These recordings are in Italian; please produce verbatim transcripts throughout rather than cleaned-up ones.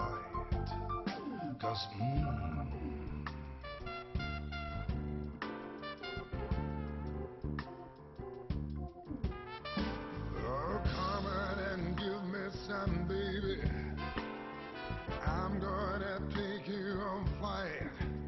light. 'Cause mmm, oh, come on and give me some, baby. I'm gonna take you on flight.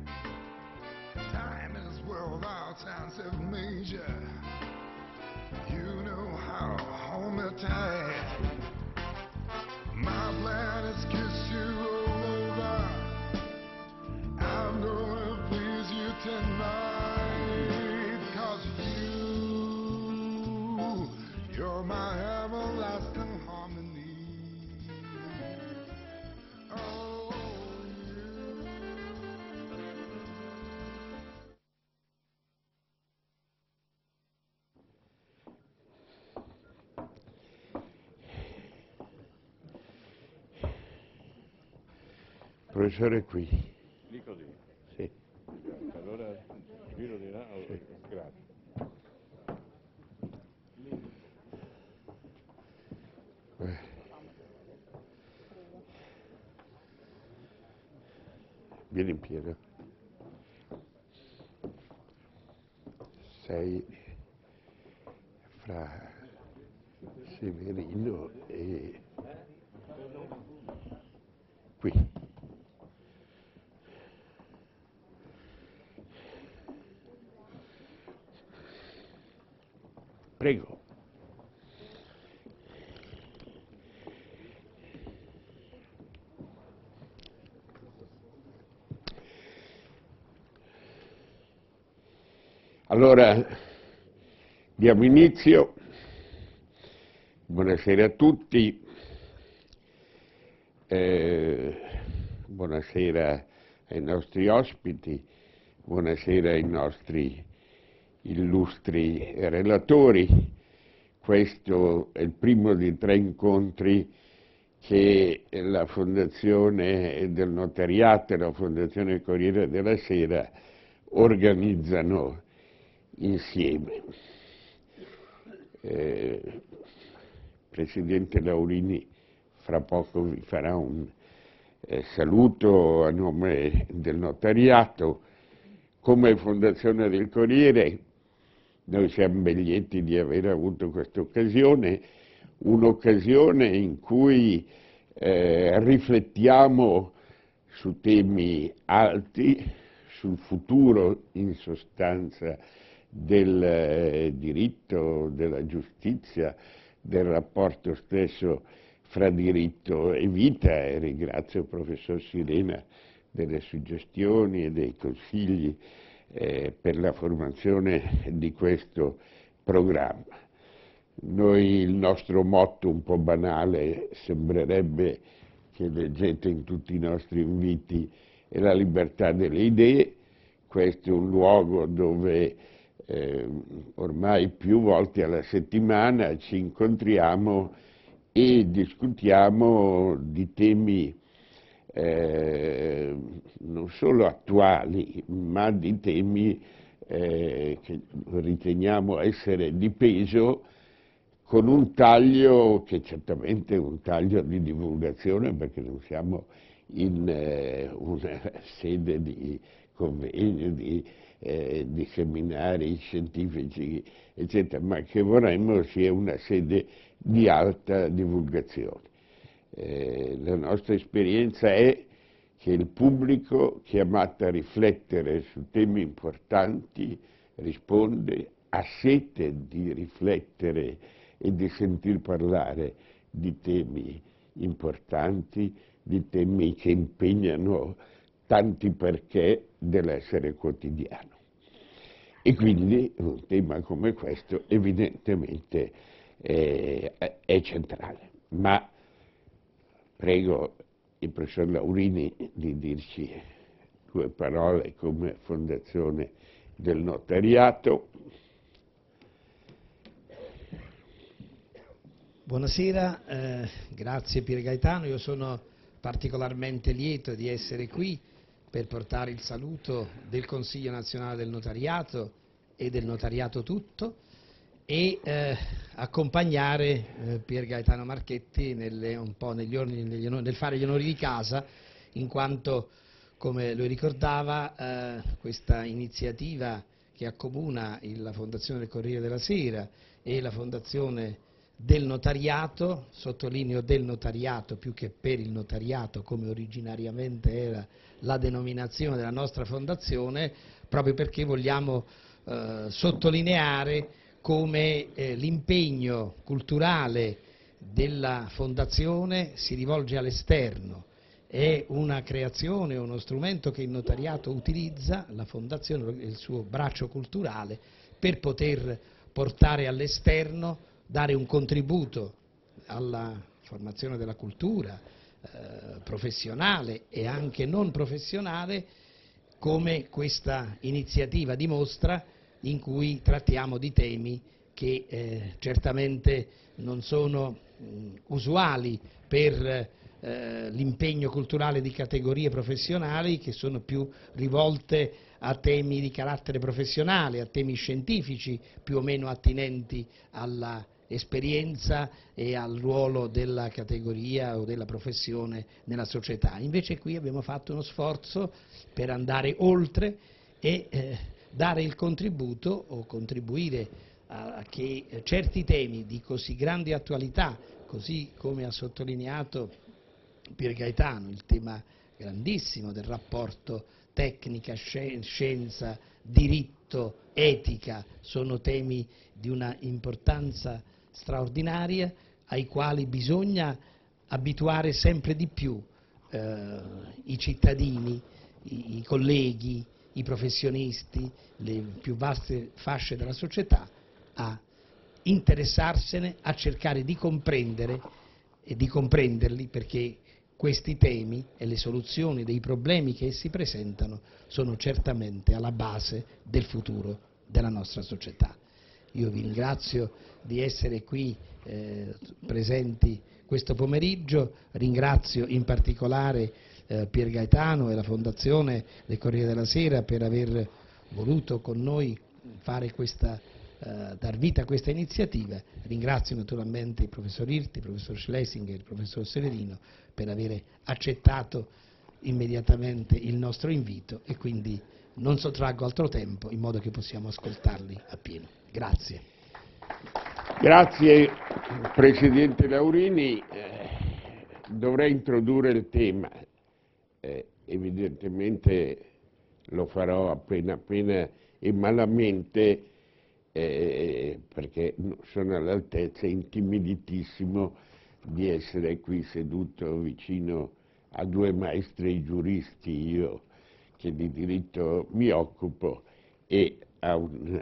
Time is without sense of measure. You know how hold me tight. My plan is kiss you all over. I'm gonna please you tonight. 'Cause you, you're my everlasting harmony. Oh, you. Professore qui. Lì così? Sì. Allora giro di là, Sì. grazie. Eh. Vieni in piedi. Sei fra Severino e qui. Prego. Allora, diamo inizio. Buonasera a tutti. Eh, buonasera ai nostri ospiti, buonasera ai nostri illustri relatori. Questo è il primo di tre incontri che la Fondazione del Notariato e la Fondazione Corriere della Sera organizzano insieme. Eh, Presidente Laurini fra poco vi farà un eh, saluto a nome del notariato. Come Fondazione del Corriere noi siamo ben lieti di aver avuto questa occasione, un'occasione in cui eh, riflettiamo su temi alti, sul futuro in sostanza del eh, diritto, della giustizia, del rapporto stesso fra diritto e vita, e ringrazio il professor Sirena delle suggestioni e dei consigli eh, per la formazione di questo programma. Noi, il nostro motto un po' banale sembrerebbe, che leggete in tutti i nostri inviti, è la libertà delle idee. Questo è un luogo dove eh, ormai più volte alla settimana ci incontriamo e discutiamo di temi eh, non solo attuali, ma di temi eh, che riteniamo essere di peso, con un taglio che certamente è un taglio di divulgazione, perché non siamo in eh, una sede di convegno, di, eh, di seminari scientifici, eccetera, ma che vorremmo sia una sede di alta divulgazione. Eh, la nostra esperienza è che il pubblico chiamato a riflettere su temi importanti risponde, ha sete di riflettere e di sentir parlare di temi importanti, di temi che impegnano tanti perché dell'essere quotidiano. E quindi un tema come questo evidentemente eh, è centrale. Ma prego il professor Laurini di dirci due parole come Fondazione del Notariato. Buonasera, eh, grazie Pier Gaetano, io sono particolarmente lieto di essere qui per portare il saluto del Consiglio Nazionale del Notariato e del Notariato tutto, e eh, accompagnare eh, Pier Gaetano Marchetti nelle, un po' negli ordini, negli onori, nel fare gli onori di casa, in quanto, come lui ricordava, eh, questa iniziativa che accomuna il, la Fondazione del Corriere della Sera e la Fondazione del Notariato, sottolineo del Notariato più che per il notariato come originariamente era la denominazione della nostra fondazione, proprio perché vogliamo eh, sottolineare come eh, l'impegno culturale della fondazione si rivolge all'esterno. È una creazione, uno strumento che il notariato utilizza, la fondazione, il suo braccio culturale, per poter portare all'esterno, dare un contributo alla formazione della cultura eh, professionale e anche non professionale, come questa iniziativa dimostra, in cui trattiamo di temi che eh, certamente non sono mh, usuali per eh, l'impegno culturale di categorie professionali, che sono più rivolte a temi di carattere professionale, a temi scientifici più o meno attinenti alla esperienza e al ruolo della categoria o della professione nella società. Invece qui abbiamo fatto uno sforzo per andare oltre e eh, dare il contributo o contribuire a, a che certi temi di così grande attualità, così come ha sottolineato Pier Gaetano, il tema grandissimo del rapporto tecnica, scienza, diritto, etica, sono temi di una importanza straordinaria ai quali bisogna abituare sempre di più eh, i cittadini, i, i colleghi, i professionisti, le più vaste fasce della società a interessarsene, a cercare di comprendere e di comprenderli, perché questi temi e le soluzioni dei problemi che essi presentano sono certamente alla base del futuro della nostra società. Io vi ringrazio di essere qui eh, presenti questo pomeriggio, ringrazio in particolare eh, Pier Gaetano e la Fondazione del Corriere della Sera per aver voluto con noi fare questa, eh, dar vita a questa iniziativa. Ringrazio naturalmente il professor Irti, il professor Schlesinger e il professor Severino per aver accettato immediatamente il nostro invito, e quindi non sottraggo altro tempo in modo che possiamo ascoltarli appieno. Grazie. Grazie Presidente Laurini. Eh, dovrei introdurre il tema, eh, evidentemente lo farò appena appena e malamente, eh, perché sono all'altezza, intimiditissimo di essere qui seduto vicino a due maestri giuristi, io che di diritto mi occupo, e a un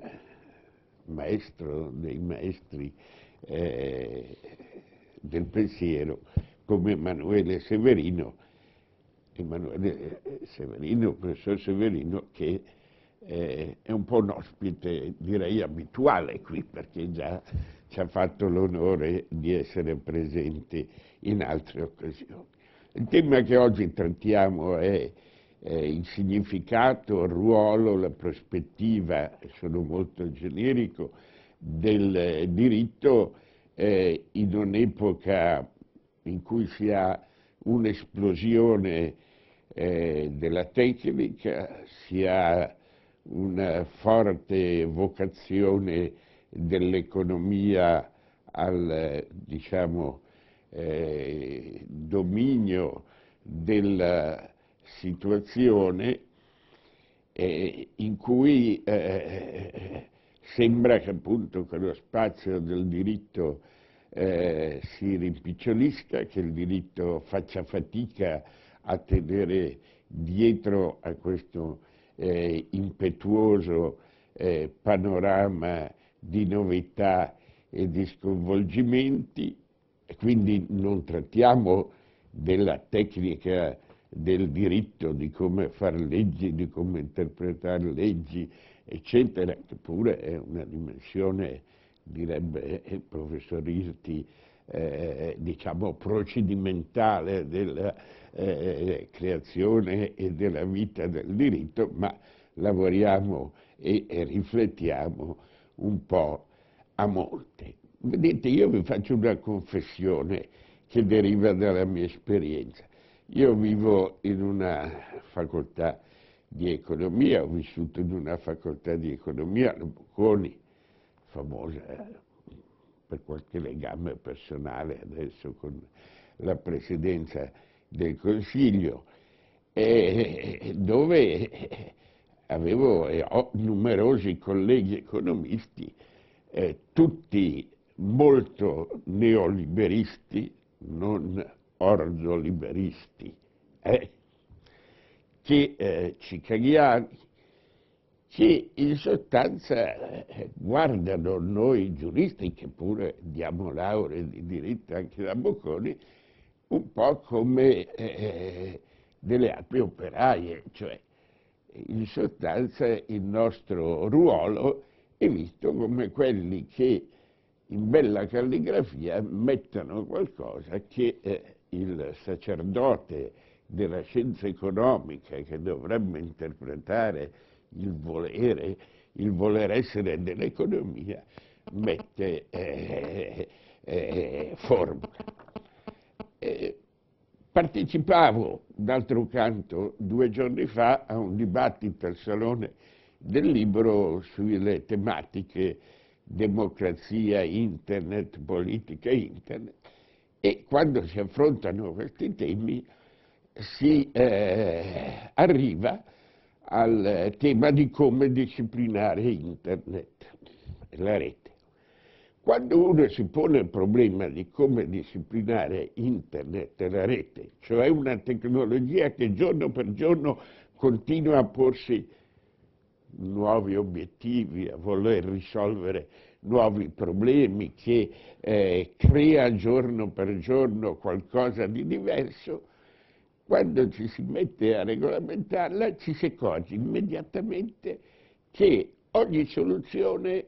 maestro dei maestri eh, del pensiero come Emanuele Severino, Emanuele Severino, professor Severino, che eh, è un po' un ospite, direi abituale qui, perché già ci ha fatto l'onore di essere presente in altre occasioni. Il tema che oggi trattiamo è eh, il significato, il ruolo, la prospettiva, sono molto generico, del eh, diritto eh, in un'epoca in cui si ha un'esplosione eh, della tecnica, si ha una forte vocazione dell'economia al, diciamo, eh, dominio della situazione, eh, in cui eh, sembra che appunto quello spazio del diritto eh, si rimpicciolisca, che il diritto faccia fatica a tenere dietro a questo eh, impetuoso eh, panorama di novità e di sconvolgimenti. E quindi non trattiamo della tecnica del diritto, di come fare leggi, di come interpretare leggi, eccetera, che pure è una dimensione, direbbe il professor Irti, eh, diciamo procedimentale della eh, creazione e della vita del diritto, ma lavoriamo e, e riflettiamo un po' a molte. Vedete, io vi faccio una confessione che deriva dalla mia esperienza. Io vivo in una facoltà di economia, ho vissuto in una facoltà di economia, la Bocconi, famosa per qualche legame personale adesso con la presidenza del Consiglio, e dove avevo e ho numerosi colleghi economisti, eh, tutti molto neoliberisti, non ordoliberisti, eh, che eh, cicaghiani, che in sostanza eh, guardano noi giuristi, che pure diamo lauree di diritto anche da Bocconi, un po' come eh, delle altre operaie, cioè in sostanza il nostro ruolo è visto come quelli che in bella calligrafia mettono qualcosa che eh, il sacerdote della scienza economica, che dovrebbe interpretare il volere, il voler essere dell'economia, mette eh, eh, formula. Eh, partecipavo, d'altro canto, due giorni fa a un dibattito al Salone del Libro sulle tematiche democrazia, internet, politica internet, e quando si affrontano questi temi si eh, arriva al tema di come disciplinare internet, la rete. Quando uno si pone il problema di come disciplinare internet e la rete, cioè una tecnologia che giorno per giorno continua a porsi nuovi obiettivi, a voler risolvere nuovi problemi, che eh, crea giorno per giorno qualcosa di diverso, quando ci si mette a regolamentarla ci si accorge immediatamente che ogni soluzione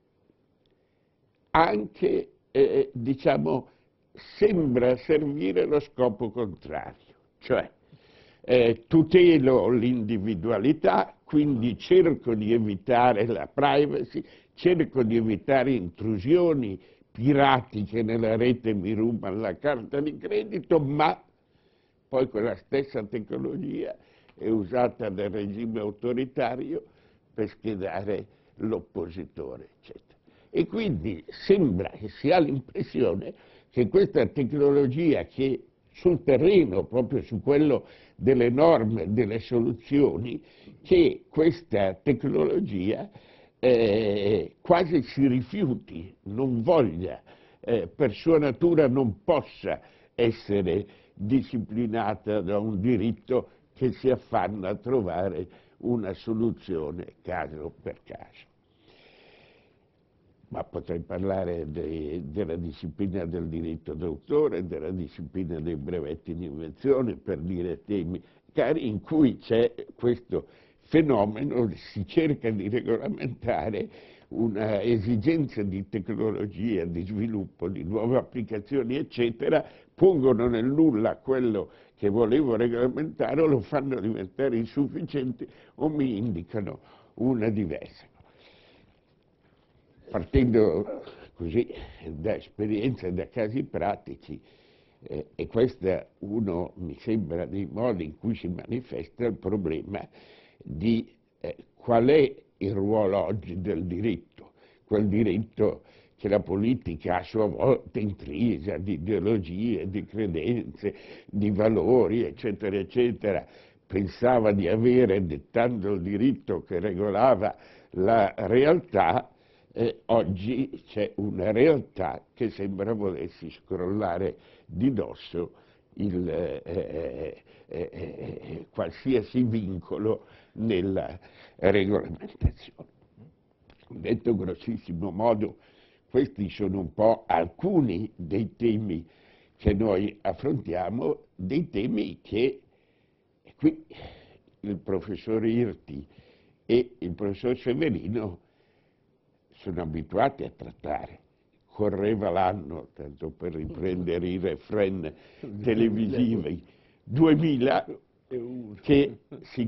anche, eh, diciamo, sembra servire lo scopo contrario, cioè eh, tutelo l'individualità, quindi cerco di evitare la privacy, cerco di evitare intrusioni, pirati che nella rete mi rubano la carta di credito, ma poi quella stessa tecnologia è usata dal regime autoritario per schedare l'oppositore, eccetera. E quindi sembra che si ha l'impressione che questa tecnologia, che sul terreno, proprio su quello delle norme, delle soluzioni, che questa tecnologia eh, quasi si rifiuti, non voglia, eh, per sua natura non possa essere disciplinata da un diritto che si affanna a trovare una soluzione caso per caso. Ma potrei parlare de, della disciplina del diritto d'autore, della disciplina dei brevetti di invenzione, per dire temi cari in cui c'è questo fenomeno, si cerca di regolamentare una esigenza di tecnologia, di sviluppo, di nuove applicazioni, eccetera, pongono nel nulla quello che volevo regolamentare, o lo fanno diventare insufficiente o mi indicano una diversa. Partendo così da esperienze, da casi pratici, eh, e questo è uno, mi sembra, dei modi in cui si manifesta il problema di eh, qual è il ruolo oggi del diritto, quel diritto che la politica a sua volta intrisa di ideologie, di credenze, di valori, eccetera, eccetera, pensava di avere, dettando il diritto che regolava la realtà. Eh, oggi c'è una realtà che sembra volersi scrollare di dosso il, eh, eh, eh, eh, qualsiasi vincolo nella regolamentazione. Detto grossissimo modo, questi sono un po' alcuni dei temi che noi affrontiamo, dei temi che qui il professor Irti e il professor Severino sono abituati a trattare. Correva l'anno, tanto per riprendere i refrain televisivi, duemila, che si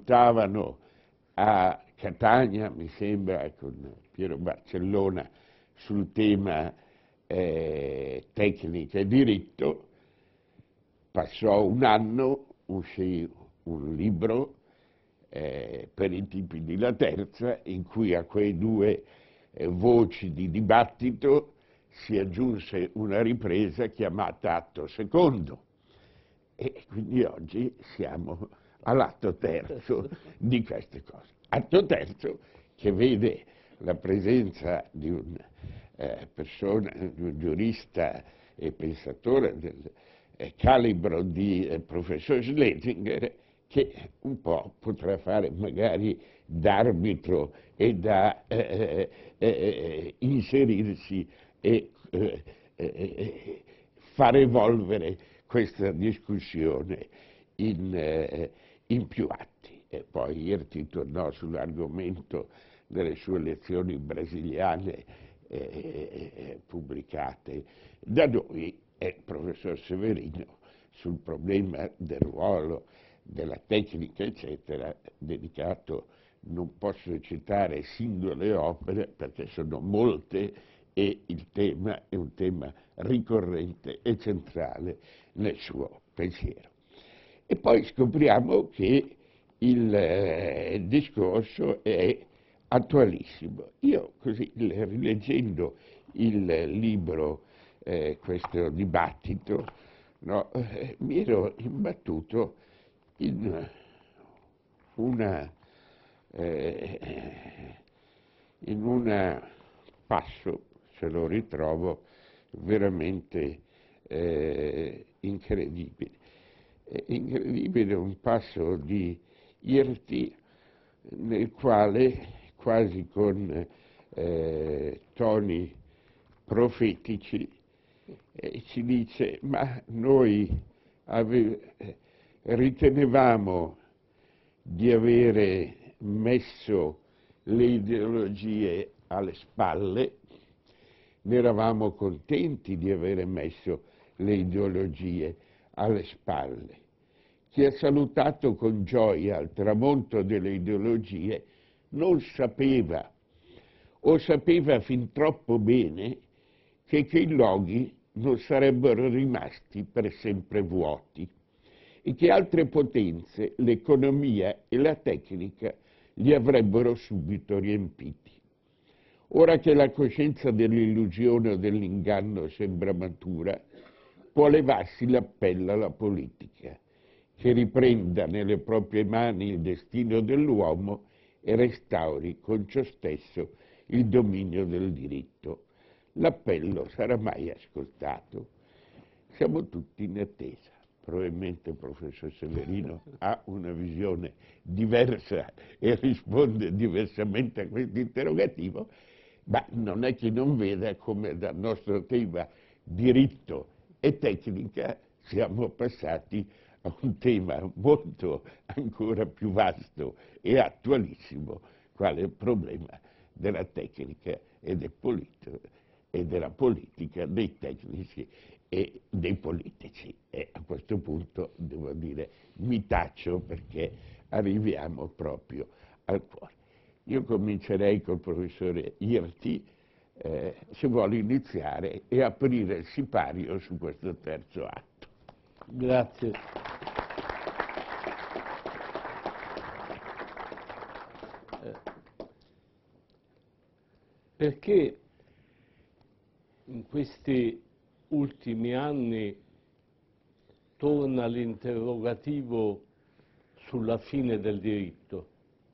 confrontavano a Catania, mi sembra, con Piero Barcellona, sul tema eh, tecnica e diritto. Passò un anno, uscì un libro eh, per i tipi di La Terza, in cui a quei due eh, voci di dibattito si aggiunse una ripresa chiamata Atto Secondo, e quindi oggi siamo all'atto terzo di queste cose. Atto terzo che vede la presenza di un eh, persona, di un giurista e pensatore del eh, calibro di eh, professor Schlesinger, che un po' potrà fare magari d'arbitro e da eh, eh, eh, inserirsi e eh, eh, far evolvere questa discussione in, eh, in più atti. E poi Hirti tornò sull'argomento delle sue lezioni brasiliane eh, eh, pubblicate da noi, e il professor Severino sul problema del ruolo, della tecnica, eccetera, dedicato, non posso citare singole opere perché sono molte e il tema è un tema ricorrente e centrale nel suo pensiero. E poi scopriamo che il eh, discorso è attualissimo. Io così, rileggendo il libro, eh, questo dibattito, no, eh, mi ero imbattuto in una eh, in un passo, se lo ritrovo, veramente eh, incredibile. È incredibile un passo di Hirti nel quale, quasi con eh, toni profetici, eh, ci dice: ma noi ave- ritenevamo di avere messo le ideologie alle spalle, ne eravamo contenti di avere messo le ideologie alle spalle. Chi ha salutato con gioia il tramonto delle ideologie non sapeva, o sapeva fin troppo bene, che quei luoghi non sarebbero rimasti per sempre vuoti e che altre potenze, l'economia e la tecnica, li avrebbero subito riempiti. Ora che la coscienza dell'illusione o dell'inganno sembra matura, può levarsi l'appello alla politica, che riprenda nelle proprie mani il destino dell'uomo e restauri con ciò stesso il dominio del diritto. L'appello sarà mai ascoltato? Siamo tutti in attesa. Probabilmente il professor Severino ha una visione diversa e risponde diversamente a questo interrogativo, ma non è che non veda come dal nostro tema diritto e tecnica siamo passati a un tema molto ancora più vasto e attualissimo, quale il problema della tecnica e, del polito, e della politica, dei tecnici e dei politici. E a questo punto, devo dire, mi taccio perché arriviamo proprio al cuore. Io comincerei col professore Hirti, eh, se vuole iniziare e aprire il sipario su questo terzo atto. Grazie. Eh, perché in questi ultimi anni torna l'interrogativo sulla fine del diritto?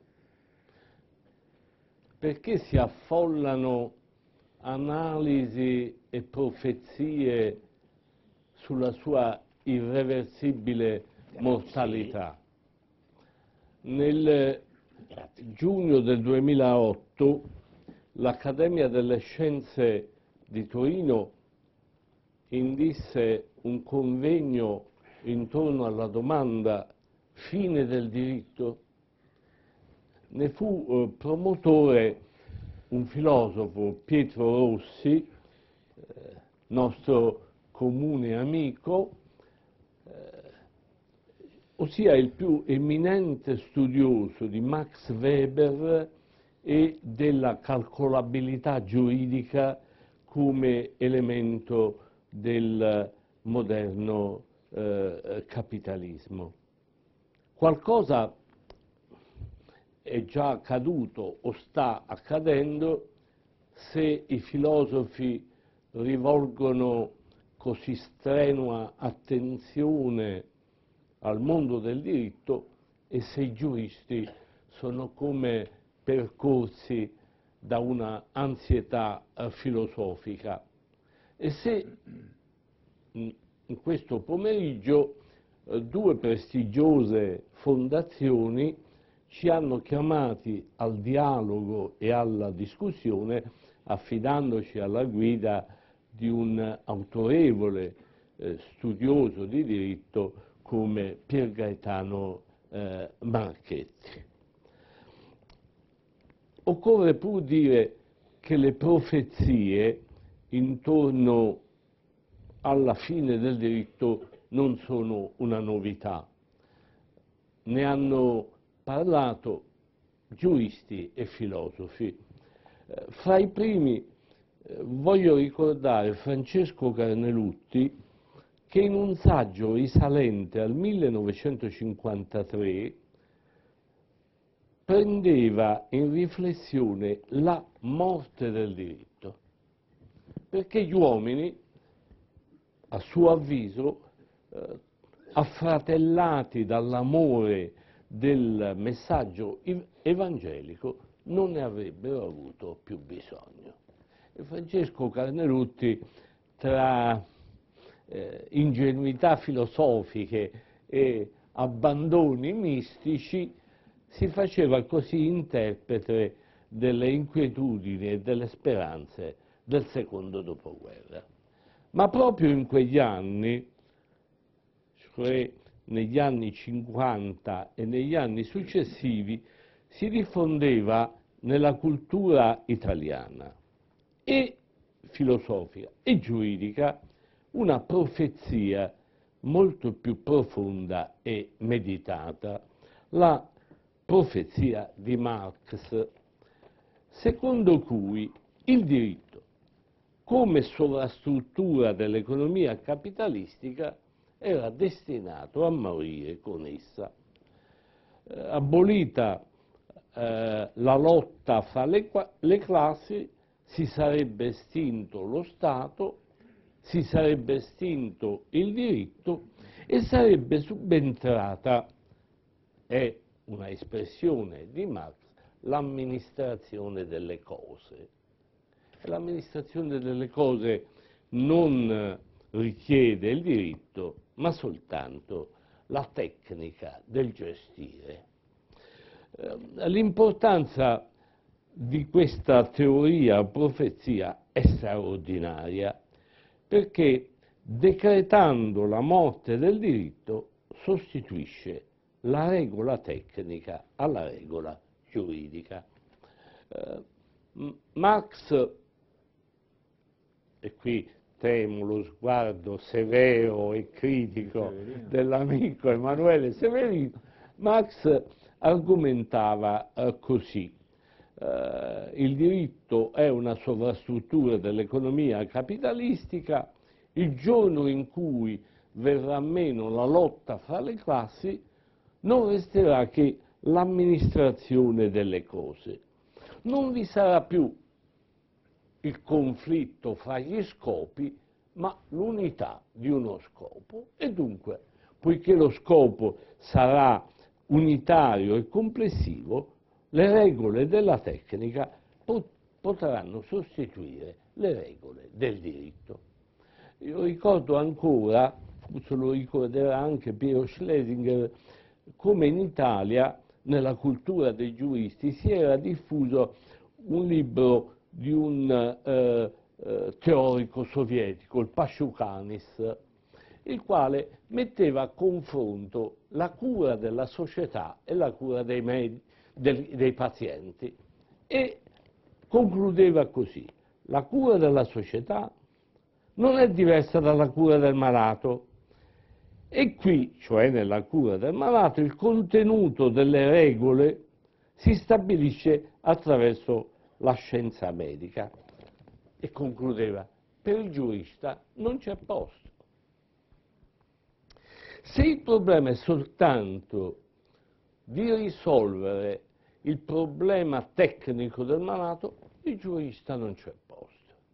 Perché si affollano analisi e profezie sulla sua irreversibile mortalità? Nel giugno del duemilaotto l'Accademia delle Scienze di Torino indisse un convegno intorno alla domanda fine del diritto. Ne fu eh, promotore un filosofo, Pietro Rossi, eh, nostro comune amico, eh, ossia il più eminente studioso di Max Weber e della calcolabilità giuridica come elemento del moderno eh, capitalismo. Qualcosa è già accaduto o sta accadendo se i filosofi rivolgono così strenua attenzione al mondo del diritto e se i giuristi sono come percorsi da una ansietà eh, filosofica. E se in questo pomeriggio eh, due prestigiose fondazioni ci hanno chiamati al dialogo e alla discussione affidandoci alla guida di un autorevole eh, studioso di diritto come Pier Gaetano eh, Marchetti. Occorre pur dire che le profezie intorno alla fine del diritto non sono una novità. Ne hanno parlato giuristi e filosofi. Eh, fra i primi eh, voglio ricordare Francesco Carnelutti, che in un saggio risalente al millenovecentocinquantatré prendeva in riflessione la morte del diritto, perché gli uomini, a suo avviso, eh, affratellati dall'amore del messaggio evangelico, non ne avrebbero avuto più bisogno. E Francesco Carnelutti, tra eh, ingenuità filosofiche e abbandoni mistici, si faceva così interprete delle inquietudini e delle speranze del secondo dopoguerra. Ma proprio in quegli anni, cioè negli anni cinquanta e negli anni successivi, si diffondeva nella cultura italiana e filosofica e giuridica una profezia molto più profonda e meditata, la profezia di Marx, secondo cui il diritto, come sovrastruttura dell'economia capitalistica, era destinato a morire con essa. Eh, abolita eh, la lotta fra le, le classi, si sarebbe estinto lo Stato, si sarebbe estinto il diritto e sarebbe subentrata, è una espressione di Marx, l'amministrazione delle cose. E l'amministrazione delle cose non richiede il diritto, ma soltanto la tecnica del gestire. L'importanza di questa teoria o profezia è straordinaria, perché decretando la morte del diritto sostituisce la regola tecnica alla regola giuridica. Eh, Marx, e qui temo lo sguardo severo e critico dell'amico Emanuele Severino, Marx argomentava eh, così: eh, il diritto è una sovrastruttura dell'economia capitalistica, il giorno in cui verrà meno la lotta fra le classi non resterà che l'amministrazione delle cose. Non vi sarà più il conflitto fra gli scopi, ma l'unità di uno scopo. E dunque, poiché lo scopo sarà unitario e complessivo, le regole della tecnica potranno sostituire le regole del diritto. Io ricordo ancora, forse lo ricorderà anche Piero Schlesinger, come in Italia, nella cultura dei giuristi, si era diffuso un libro di un eh, eh, teorico sovietico, il Pasciukanis, il quale metteva a confronto la cura della società e la cura dei, med- del, dei pazienti e concludeva così: la cura della società non è diversa dalla cura del malato. E qui, cioè nella cura del malato, il contenuto delle regole si stabilisce attraverso la scienza medica. e concludeva: per il giurista non c'è posto. Se il problema è soltanto di risolvere il problema tecnico del malato, il giurista non c'è posto.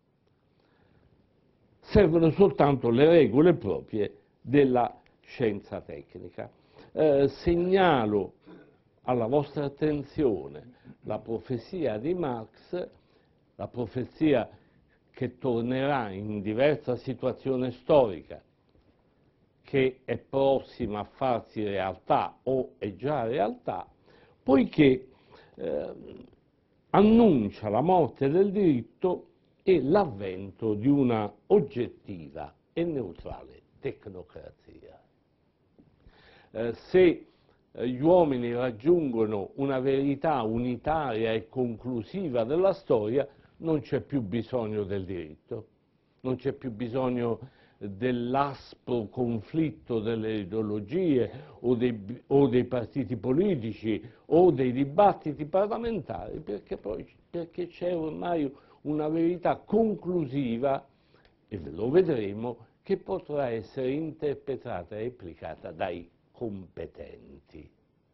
Servono soltanto le regole proprie della scienza tecnica. Eh, segnalo alla vostra attenzione la profezia di Marx, la profezia che tornerà in diversa situazione storica, che è prossima a farsi realtà o è già realtà, poiché eh, annuncia la morte del diritto e l'avvento di una oggettiva e neutrale tecnocrazia. Eh, se eh, gli uomini raggiungono una verità unitaria e conclusiva della storia, non c'è più bisogno del diritto, non c'è più bisogno dell'aspro conflitto delle ideologie o dei, o dei partiti politici o dei dibattiti parlamentari, perché poi perché c'è ormai una verità conclusiva, e lo vedremo, che potrà essere interpretata e applicata dai competenti.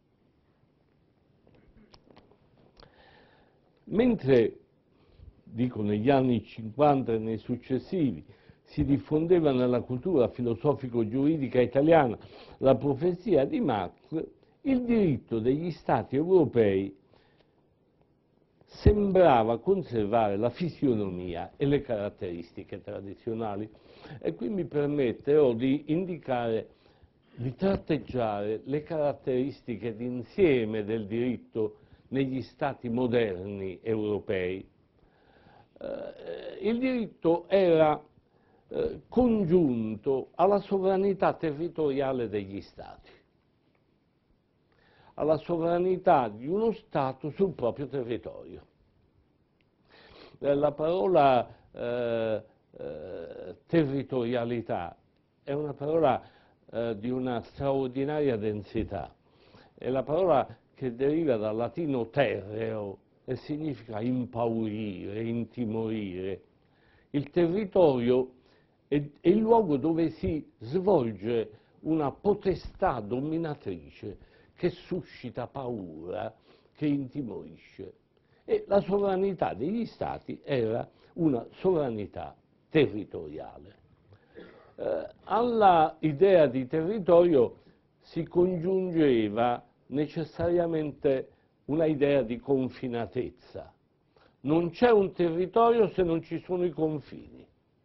Mentre, dico, negli anni cinquanta e nei successivi si diffondeva nella cultura filosofico-giuridica italiana la profezia di Marx, il diritto degli Stati europei sembrava conservare la fisionomia e le caratteristiche tradizionali. E qui mi permetterò di indicare, di tratteggiare le caratteristiche d'insieme del diritto negli Stati moderni europei. Eh, il diritto era eh, congiunto alla sovranità territoriale degli Stati, alla sovranità di uno Stato sul proprio territorio. Eh, la parola eh, eh, territorialità è una parola eh, di una straordinaria densità, è la parola che deriva dal latino terreo e significa impaurire, intimorire. Il territorio è, è il luogo dove si svolge una potestà dominatrice che suscita paura, che intimorisce. E la sovranità degli Stati era una sovranità territoriale. Eh, alla idea di territorio si congiungeva necessariamente una idea di confinatezza. Non c'è un territorio se non ci sono i confini.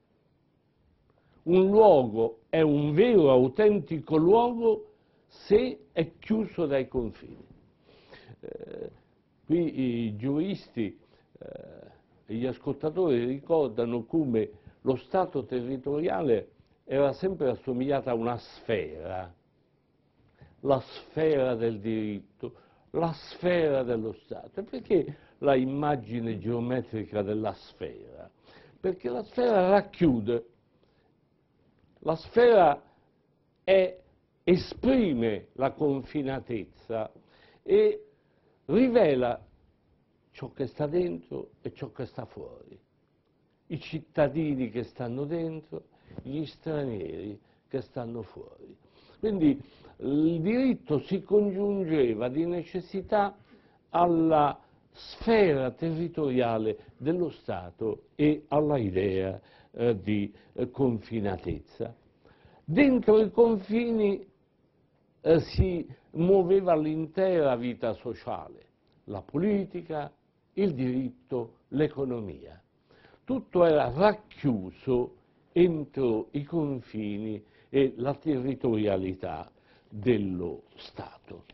Un luogo è un vero, autentico luogo se è chiuso dai confini. Eh, qui i giuristi eh, e gli ascoltatori ricordano come lo Stato territoriale era sempre assomigliato a una sfera, la sfera del diritto, la sfera dello Stato. E perché la immagine geometrica della sfera? Perché la sfera racchiude, la sfera è, esprime la confinatezza e rivela ciò che sta dentro e ciò che sta fuori, i cittadini che stanno dentro, gli stranieri che stanno fuori. Quindi il diritto si congiungeva di necessità alla sfera territoriale dello Stato e alla idea eh, di eh, confinatezza. Dentro i confini eh, si muoveva l'intera vita sociale, la politica, il diritto, l'economia. Tutto era racchiuso entro i confini e la territorialità dello Stato.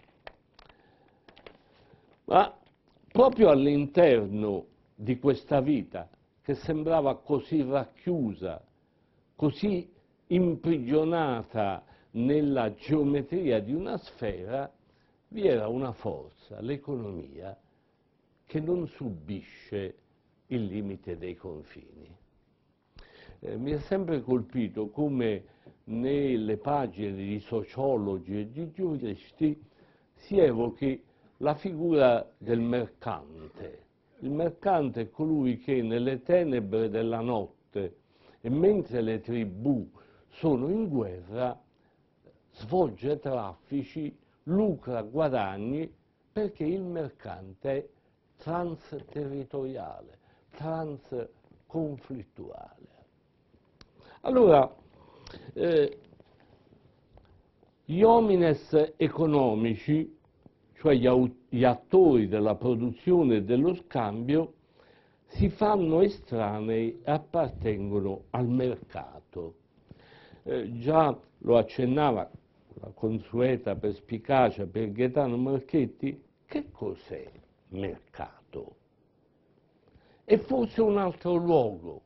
Ma proprio all'interno di questa vita, che sembrava così racchiusa, così imprigionata nella geometria di una sfera, vi era una forza, l'economia, che non subisce il limite dei confini. Eh, mi è sempre colpito come nelle pagine di sociologi e di giuristi si evochi la figura del mercante, Il mercante è colui che nelle tenebre della notte e mentre le tribù sono in guerra svolge traffici, lucra guadagni, perché il mercante è transterritoriale, transconflittuale. Allora, eh, gli homines economici, cioè gli, gli attori della produzione e dello scambio, si fanno estranei e appartengono al mercato. Eh, già lo accennava la consueta perspicacia per Gaetano Marchetti. Che cos'è mercato? È forse un altro luogo,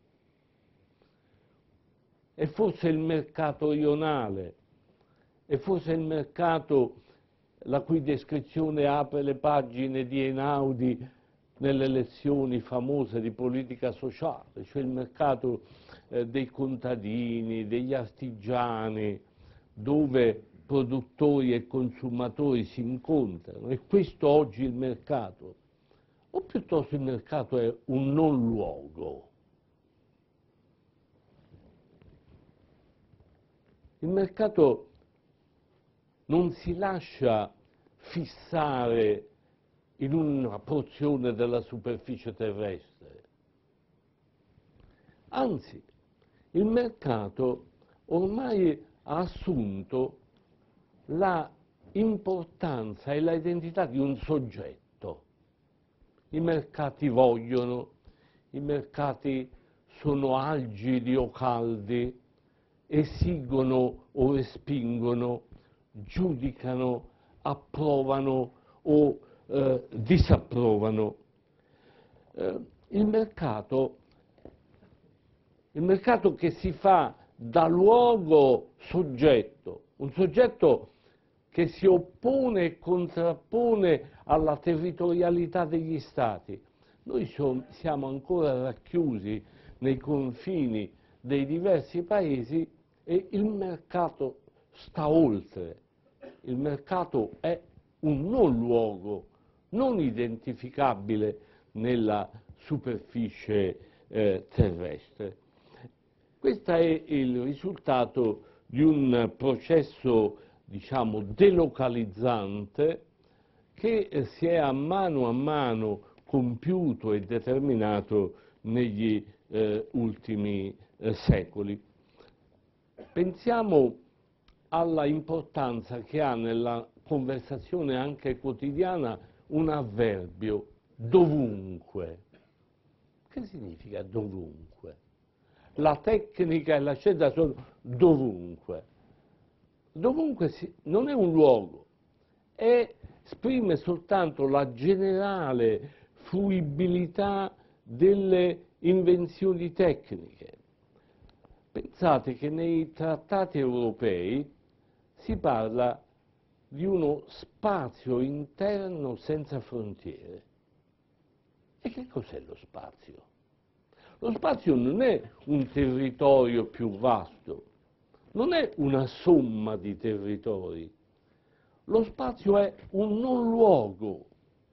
è forse il mercato ionale, è forse il mercato la cui descrizione apre le pagine di Einaudi nelle lezioni famose di politica sociale, cioè il mercato eh, dei contadini, degli artigiani, dove produttori e consumatori si incontrano. E questo oggi il mercato? O piuttosto il mercato è un non luogo? Il mercato non si lascia fissare in una porzione della superficie terrestre. Anzi, il mercato ormai ha assunto la importanza e la identità di un soggetto. I mercati vogliono, i mercati sono algidi o caldi, esigono o respingono, giudicano, approvano o eh, disapprovano. Eh, il mercato, il mercato che si fa da luogo soggetto, un soggetto che si oppone e contrappone alla territorialità degli Stati. Noi siamo ancora racchiusi nei confini dei diversi paesi e il mercato sta oltre. Il mercato è un non luogo, non identificabile nella superficie eh, terrestre. Questo è il risultato di un processo, diciamo, delocalizzante che eh, si è a mano a mano compiuto e determinato negli eh, ultimi eh, secoli. Pensiamo alla importanza che ha nella conversazione anche quotidiana un avverbio, dovunque. Che significa dovunque? La tecnica e la scienza sono dovunque. Dovunque si, non è un luogo, è, esprime soltanto la generale fruibilità delle invenzioni tecniche. Pensate che nei trattati europei si parla di uno spazio interno senza frontiere. E che cos'è lo spazio? Lo spazio non è un territorio più vasto, non è una somma di territori. Lo spazio è un non luogo,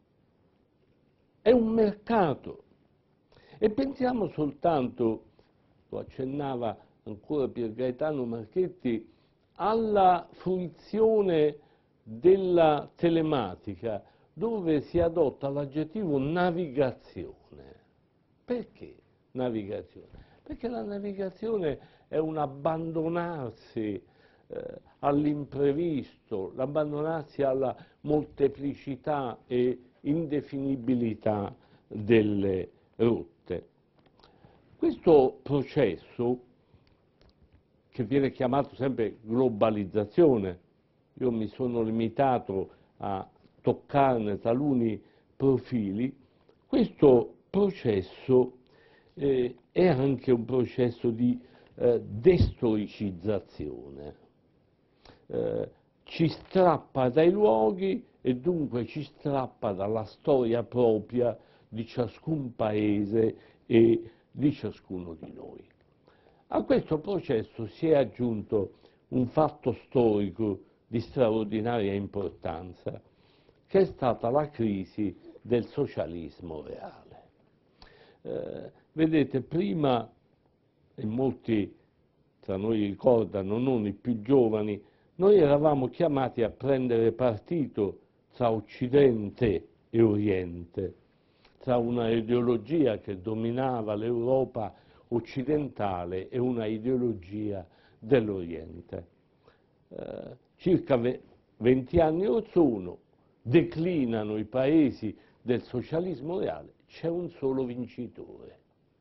è un mercato. E pensiamo soltanto, lo accennava ancora Pier Gaetano Marchetti, alla fruizione della telematica, dove si adotta l'aggettivo navigazione. Perché navigazione? Perché la navigazione è un abbandonarsi eh, all'imprevisto, l'abbandonarsi alla molteplicità e indefinibilità delle rotte. Questo processo, che viene chiamato sempre globalizzazione, io mi sono limitato a toccarne taluni profili, questo processo eh, è anche un processo di eh, destoricizzazione, eh, ci strappa dai luoghi e dunque ci strappa dalla storia propria di ciascun paese e di ciascuno di noi. A questo processo si è aggiunto un fatto storico di straordinaria importanza, che è stata la crisi del socialismo reale. Eh, vedete, prima, e molti tra noi ricordano, non i più giovani, noi eravamo chiamati a prendere partito tra Occidente e Oriente, tra una ideologia che dominava l'Europa occidentale e una ideologia dell'Oriente. Eh, circa venti anni or sono declinano i paesi del socialismo reale, c'è un solo vincitore.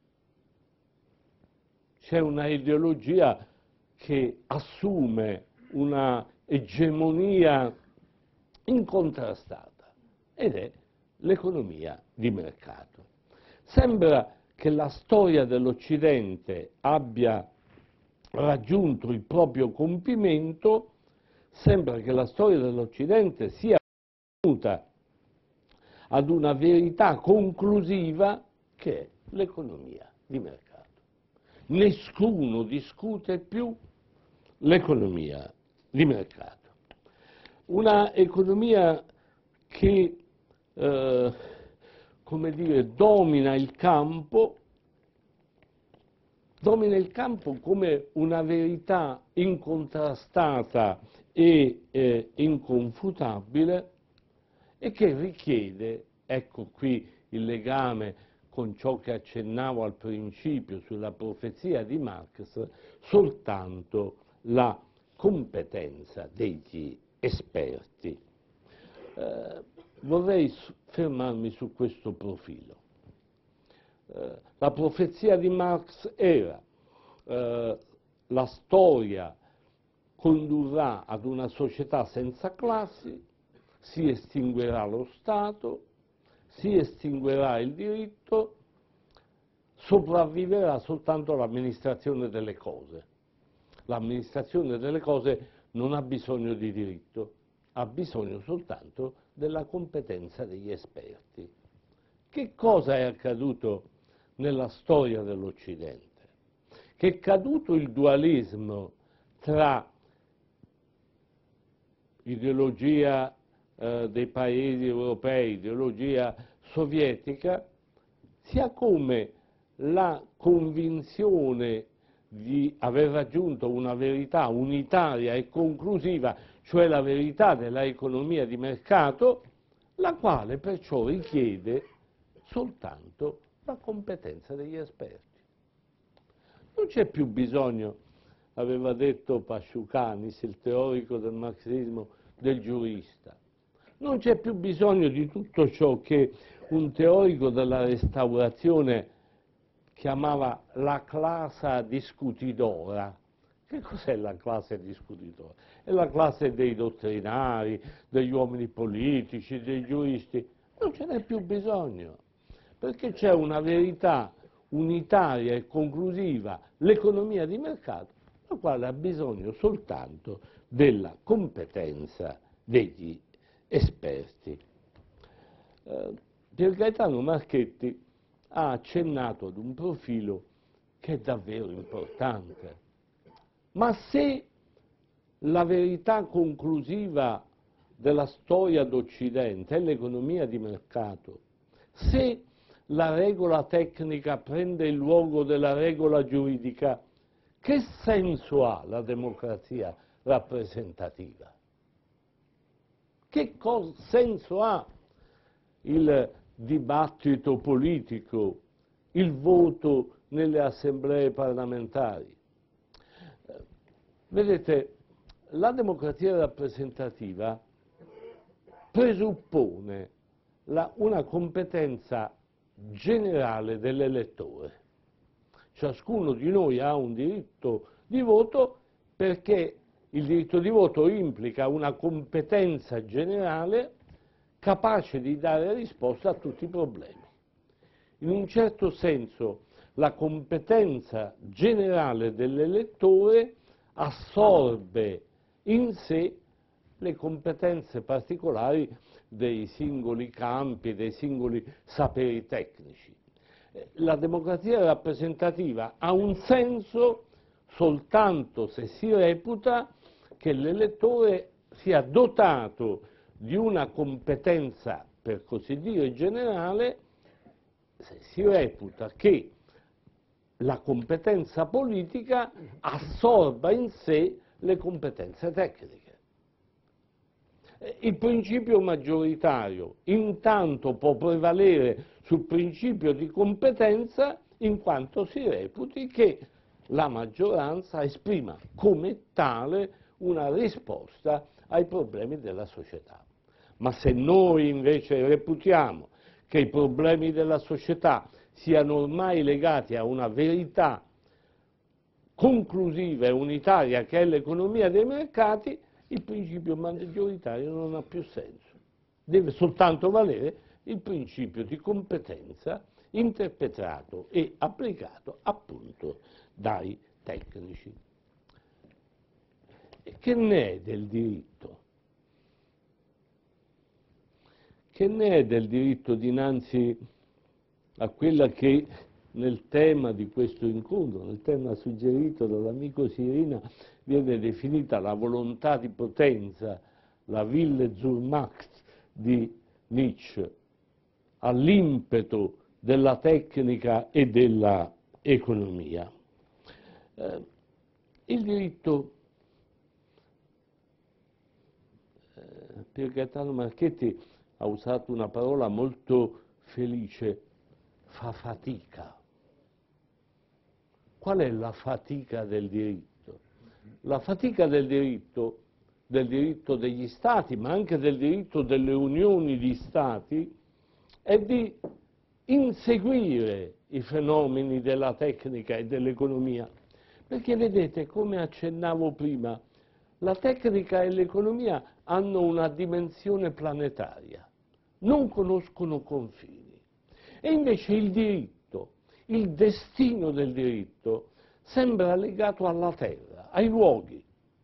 C'è una ideologia che assume una egemonia incontrastata ed è l'economia di mercato. Sembra che la storia dell'Occidente abbia raggiunto il proprio compimento, sembra che la storia dell'Occidente sia venuta ad una verità conclusiva che è l'economia di mercato. Nessuno discute più l'economia di mercato. Una economia che, eh, come dire, domina il campo, domina il campo come una verità incontrastata e eh, inconfutabile e che richiede, ecco qui il legame con ciò che accennavo al principio sulla profezia di Marx, soltanto la competenza degli esperti. Eh, vorrei fermarmi su questo profilo. Eh, la profezia di Marx era eh, la storia condurrà ad una società senza classi, si estinguerà lo Stato, si estinguerà il diritto, sopravviverà soltanto l'amministrazione delle cose. L'amministrazione delle cose non ha bisogno di diritto, ha bisogno soltanto della competenza degli esperti. Che cosa è accaduto nella storia dell'Occidente? Che è caduto il dualismo tra ideologia eh, dei paesi europei, ideologia sovietica, sia come la convinzione di aver raggiunto una verità unitaria e conclusiva, cioè la verità della economia di mercato, la quale perciò richiede soltanto la competenza degli esperti. Non c'è più bisogno, aveva detto Pasciucanis, il teorico del marxismo, del giurista. Non c'è più bisogno di tutto ciò che un teorico della restaurazione chiamava la classe discutidora. Che cos'è la classe discutidora? È la classe dei dottrinari, degli uomini politici, dei giuristi. Non ce n'è più bisogno, perché c'è una verità unitaria e conclusiva, l'economia di mercato, la quale ha bisogno soltanto della competenza degli esperti. Eh, Pier Gaetano Marchetti ha accennato ad un profilo che è davvero importante. Ma se la verità conclusiva della storia d'Occidente è l'economia di mercato, se la regola tecnica prende il luogo della regola giuridica, che senso ha la democrazia rappresentativa? Che senso ha il dibattito politico, il voto nelle assemblee parlamentari? Vedete, la democrazia rappresentativa presuppone la, una competenza generale dell'elettore. Ciascuno di noi ha un diritto di voto perché il diritto di voto implica una competenza generale capace di dare risposta a tutti i problemi. In un certo senso la competenza generale dell'elettore assorbe in sé le competenze particolari dei singoli campi, dei singoli saperi tecnici. La democrazia rappresentativa ha un senso soltanto se si reputa che l'elettore sia dotato di una competenza per così dire generale, si reputa che la competenza politica assorba in sé le competenze tecniche. Il principio maggioritario intanto può prevalere sul principio di competenza in quanto si reputi che la maggioranza esprima come tale una risposta ai problemi della società. Ma se noi invece reputiamo che i problemi della società siano ormai legati a una verità conclusiva e unitaria che è l'economia dei mercati, il principio maggioritario non ha più senso. Deve soltanto valere il principio di competenza interpretato e applicato appunto dai tecnici. E che ne è del diritto? Che ne è del diritto dinanzi a quella che nel tema di questo incontro, nel tema suggerito dall'amico Sirina, viene definita la volontà di potenza, la Wille zur Macht di Nietzsche, all'impeto della tecnica e della economia. Eh, il diritto, eh, Pier Gaetano Marchetti ha usato una parola molto felice, fa fatica. Qual è la fatica del diritto? La fatica del diritto, del diritto degli Stati, ma anche del diritto delle unioni di Stati, è di inseguire i fenomeni della tecnica e dell'economia. Perché vedete, come accennavo prima, la tecnica e l'economia hanno una dimensione planetaria, non conoscono confini. E invece il diritto, il destino del diritto, sembra legato alla terra, ai luoghi.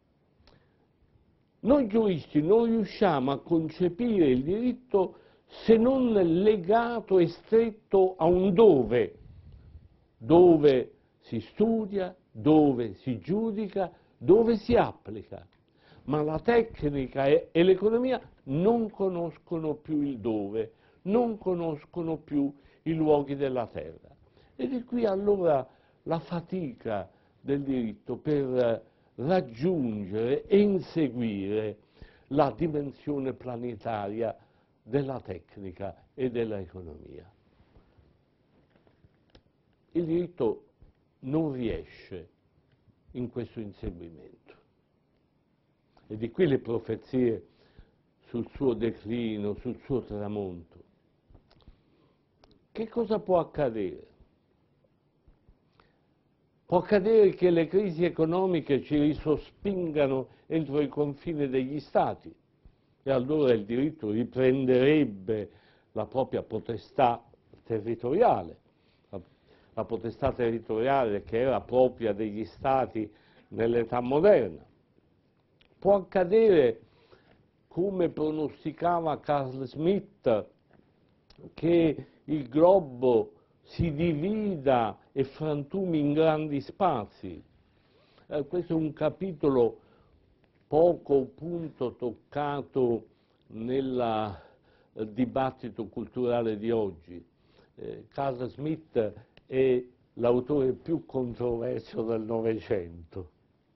Noi giuristi non riusciamo a concepire il diritto se non legato e stretto a un dove, dove si studia, dove si giudica, dove si applica. Ma la tecnica e l'economia non conoscono più il dove, non conoscono più i luoghi della terra. E di qui allora la fatica del diritto per raggiungere e inseguire la dimensione planetaria della tecnica e dell'economia. Il diritto non riesce in questo inseguimento. E di qui le profezie sul suo declino, sul suo tramonto. Che cosa può accadere? Può accadere che le crisi economiche ci risospingano entro i confini degli Stati e allora il diritto riprenderebbe la propria potestà territoriale, la, la potestà territoriale che era propria degli Stati nell'età moderna. Può accadere, come pronosticava Carl Smith, che il globo si divida e frantumi in grandi spazi. Eh, questo è un capitolo poco appunto toccato nel eh, dibattito culturale di oggi. Eh, Carl Smith è l'autore più controverso del Novecento.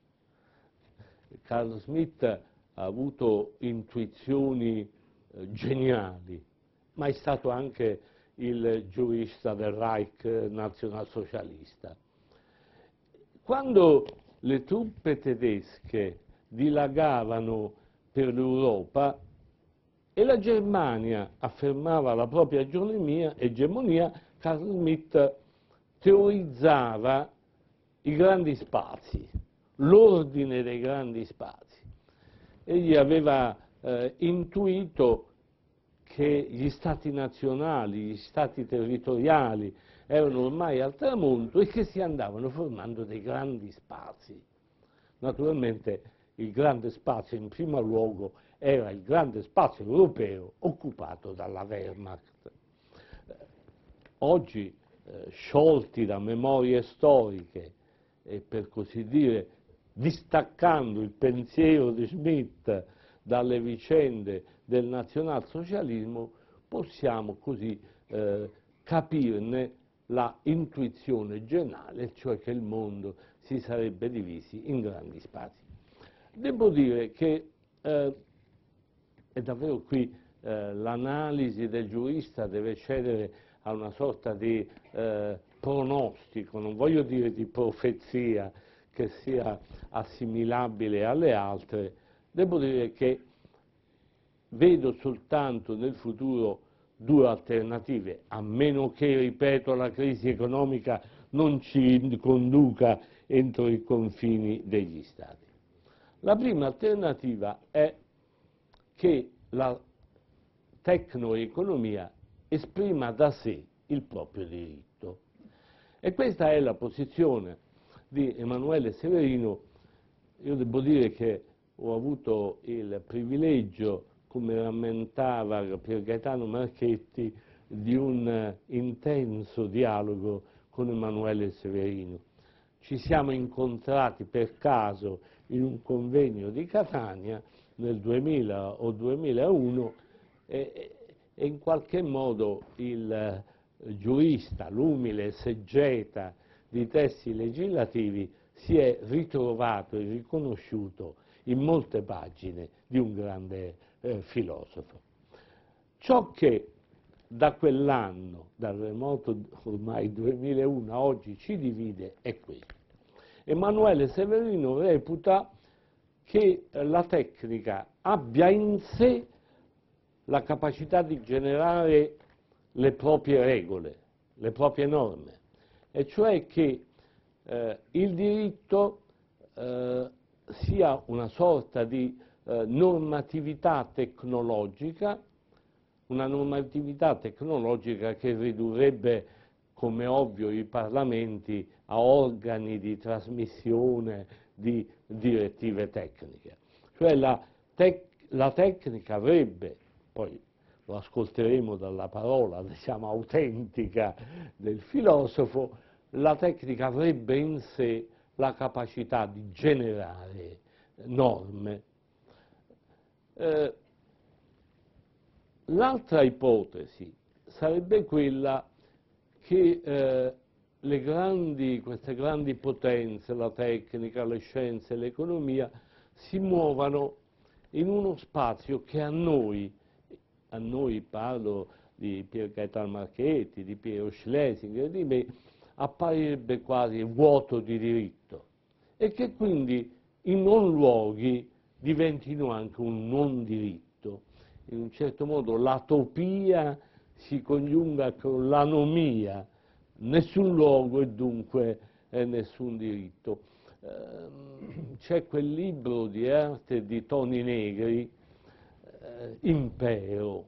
Carl Smith ha avuto intuizioni eh, geniali, ma è stato anche il giurista del Reich nazionalsocialista. Quando le truppe tedesche dilagavano per l'Europa e la Germania affermava la propria egemonia, egemonia, Carl Smith teorizzava i grandi spazi, l'ordine dei grandi spazi. Egli aveva eh, intuito che gli stati nazionali, gli stati territoriali erano ormai al tramonto e che si andavano formando dei grandi spazi. Naturalmente il grande spazio in primo luogo era il grande spazio europeo occupato dalla Wehrmacht. Oggi, eh, sciolti da memorie storiche e per così dire distaccando il pensiero di Smith dalle vicende del nazionalsocialismo, possiamo così eh, capirne la intuizione generale, cioè che il mondo si sarebbe divisi in grandi spazi. Devo dire che eh, è davvero qui eh, l'analisi del giurista deve cedere a una sorta di eh, pronostico, non voglio dire di profezia che sia assimilabile alle altre. Devo dire che vedo soltanto nel futuro due alternative, a meno che, ripeto, la crisi economica non ci conduca entro i confini degli Stati. La prima alternativa è che la tecnoeconomia esprima da sé il proprio diritto. E questa è la posizione di Emanuele Severino. Io devo dire che ho avuto il privilegio, come rammentava Pier Gaetano Marchetti, di un intenso dialogo con Emanuele Severino. Ci siamo incontrati per caso in un convegno di Catania nel duemila o duemilauno e, e in qualche modo il giurista, l'umile esegeta di testi legislativi, si è ritrovato e riconosciuto in molte pagine di un grande eh, filosofo. Ciò che da quell'anno, dal remoto ormai duemilauno a oggi, ci divide è questo. Emanuele Severino reputa che la tecnica abbia in sé la capacità di generare le proprie regole, le proprie norme, e cioè che eh, il diritto eh, sia una sorta di eh, normatività tecnologica, una normatività tecnologica che ridurrebbe, come ovvio, i parlamenti a organi di trasmissione di direttive tecniche. Cioè la, tec la tecnica avrebbe, poi lo ascolteremo dalla parola, diciamo, autentica del filosofo, la tecnica avrebbe in sé la capacità di generare norme. Eh, L'altra ipotesi sarebbe quella che eh, le grandi, queste grandi potenze, la tecnica, le scienze, l'economia, si muovano in uno spazio che a noi, a noi parlo di Pier Gaetano Marchetti, di Piero Schlesinger, di me, apparirebbe quasi vuoto di diritto e che quindi i non luoghi diventino anche un non diritto. In un certo modo l'atopia si coniuga con l'anomia, nessun luogo e dunque eh, nessun diritto. Eh, c'è quel libro di arte di Toni Negri, eh, Impero.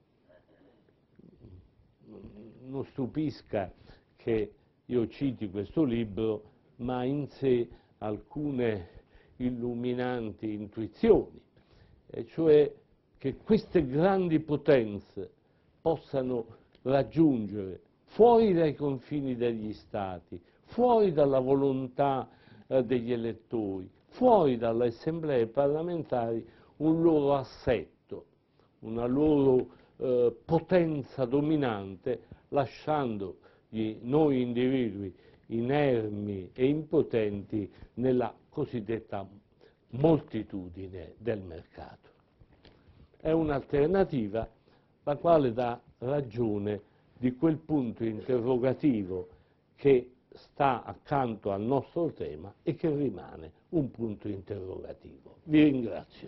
Non stupisca che io citi questo libro, ma ha in sé alcune illuminanti intuizioni, e cioè che queste grandi potenze possano raggiungere fuori dai confini degli Stati, fuori dalla volontà eh, degli elettori, fuori dalle assemblee parlamentari, un loro assetto, una loro eh, potenza dominante, lasciando gli, noi individui inermi e impotenti nella cosiddetta moltitudine del mercato. È un'alternativa la quale dà ragione di quel punto interrogativo che sta accanto al nostro tema e che rimane un punto interrogativo. Vi ringrazio.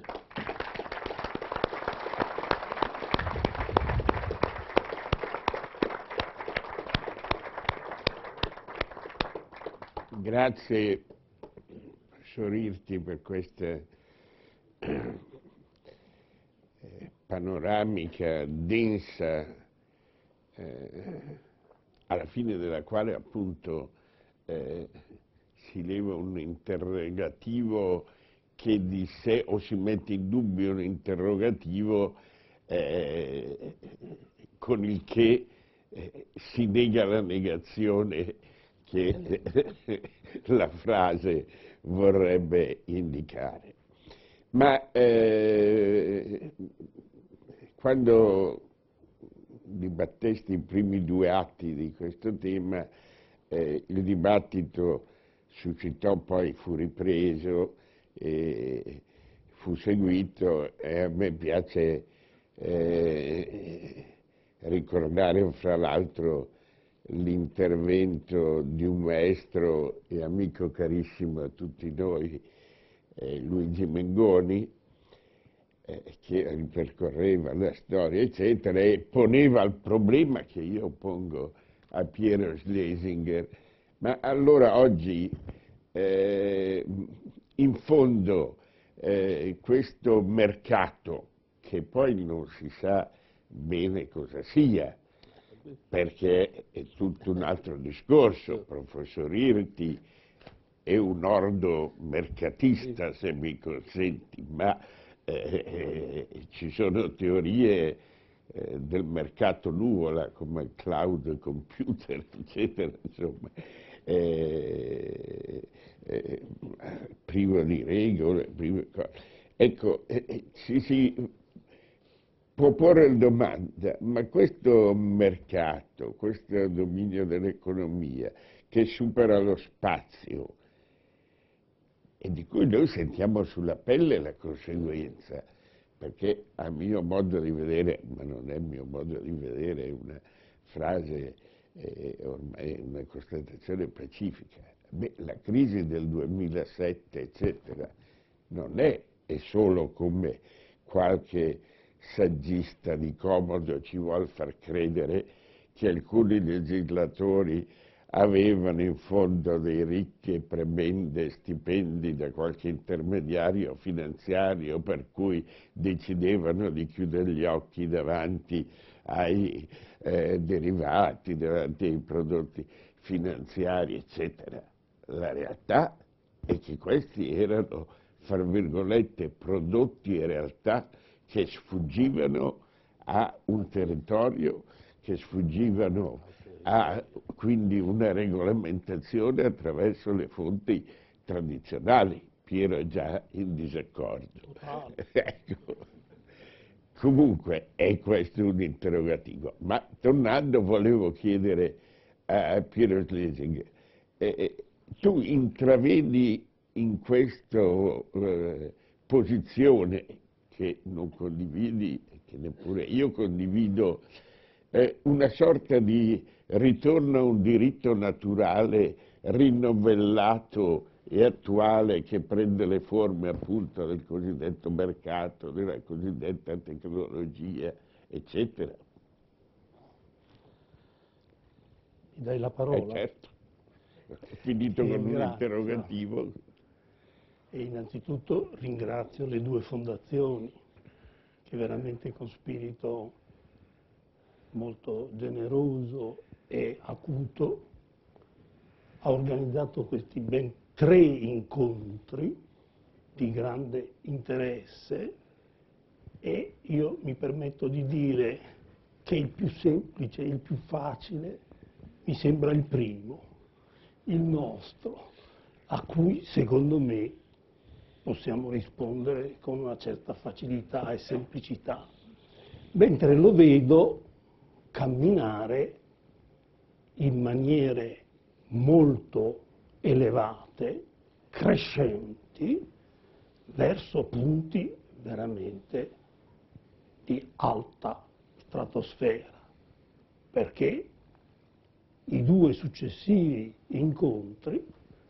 Grazie, professor Irti, per questa panoramica densa, eh, alla fine della quale appunto eh, si leva un interrogativo che di sé, o si mette in dubbio un interrogativo eh, con il che eh, si nega la negazione che la frase vorrebbe indicare. Ma eh, quando dibattesti i primi due atti di questo tema, eh, il dibattito suscitò, poi fu ripreso, e fu seguito, e a me piace eh, ricordare fra l'altro l'intervento di un maestro e amico carissimo a tutti noi, eh, Luigi Mengoni, eh, che ripercorreva la storia, eccetera, e poneva il problema che io pongo a Piero Schlesinger. Ma allora oggi, eh, in fondo, eh, questo mercato, che poi non si sa bene cosa sia, perché è tutto un altro discorso, professor Irti è un ordo mercatista, se mi consenti, ma eh, eh, ci sono teorie eh, del mercato nuvola, come il cloud computer, eccetera, insomma, eh, eh, privo di regole, privo di cose. Ecco, eh, ci si può porre la domanda, ma questo mercato, questo dominio dell'economia che supera lo spazio e di cui noi sentiamo sulla pelle la conseguenza, perché a mio modo di vedere, ma non è mio modo di vedere, è una frase, eh, ormai una constatazione pacifica, beh, la crisi del duemilasette, eccetera, non è, è solo come qualche saggista di comodo ci vuol far credere che alcuni legislatori avevano in fondo dei ricchi e prebende stipendi da qualche intermediario finanziario per cui decidevano di chiudere gli occhi davanti ai eh, derivati, davanti ai prodotti finanziari, eccetera. La realtà è che questi erano, fra virgolette, prodotti e realtà che sfuggivano a un territorio, che sfuggivano a quindi una regolamentazione attraverso le fonti tradizionali. Piero è già in disaccordo. Ah. Ecco. Comunque è questo un interrogativo. Ma tornando, volevo chiedere a Piero Schlesinger, eh, tu intravedi in questa eh, posizione, che non condividi, che neppure io condivido, eh, una sorta di ritorno a un diritto naturale rinnovellato e attuale che prende le forme appunto del cosiddetto mercato, della cosiddetta tecnologia, eccetera? Mi dai la parola? Eh certo, ho finito Ti con ringrazio. un interrogativo. E innanzitutto ringrazio le due fondazioni che veramente con spirito molto generoso e acuto ha organizzato questi ben tre incontri di grande interesse, e io mi permetto di dire che il più semplice, il più facile mi sembra il primo, il nostro, a cui secondo me possiamo rispondere con una certa facilità e semplicità, mentre lo vedo camminare in maniere molto elevate, crescenti, verso punti veramente di alta stratosfera, perché i due successivi incontri,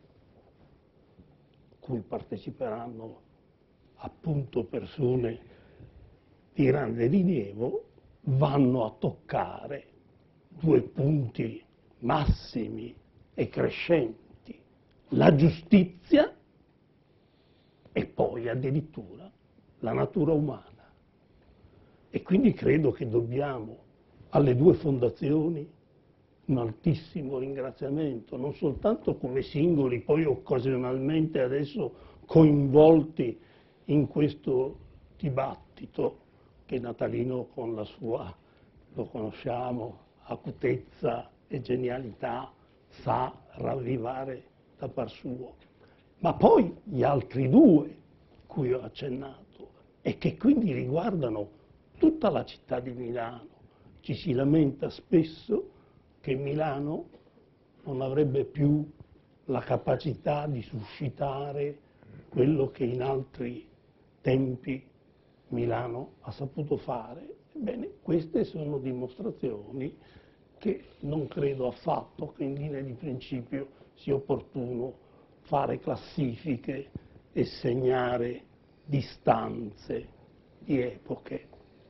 cui parteciperanno appunto persone di grande rilievo, vanno a toccare due punti massimi e crescenti, la giustizia e poi addirittura la natura umana. E quindi credo che dobbiamo alle due fondazioni un altissimo ringraziamento, non soltanto come singoli, poi occasionalmente adesso coinvolti in questo dibattito che Natalino con la sua, lo conosciamo, acutezza e genialità sa ravvivare da par suo, ma poi gli altri due cui ho accennato e che quindi riguardano tutta la città di Milano, ci si lamenta spesso che Milano non avrebbe più la capacità di suscitare quello che in altri tempi Milano ha saputo fare. Ebbene, queste sono dimostrazioni che non credo affatto che in linea di principio sia opportuno fare classifiche e segnare distanze di epoche.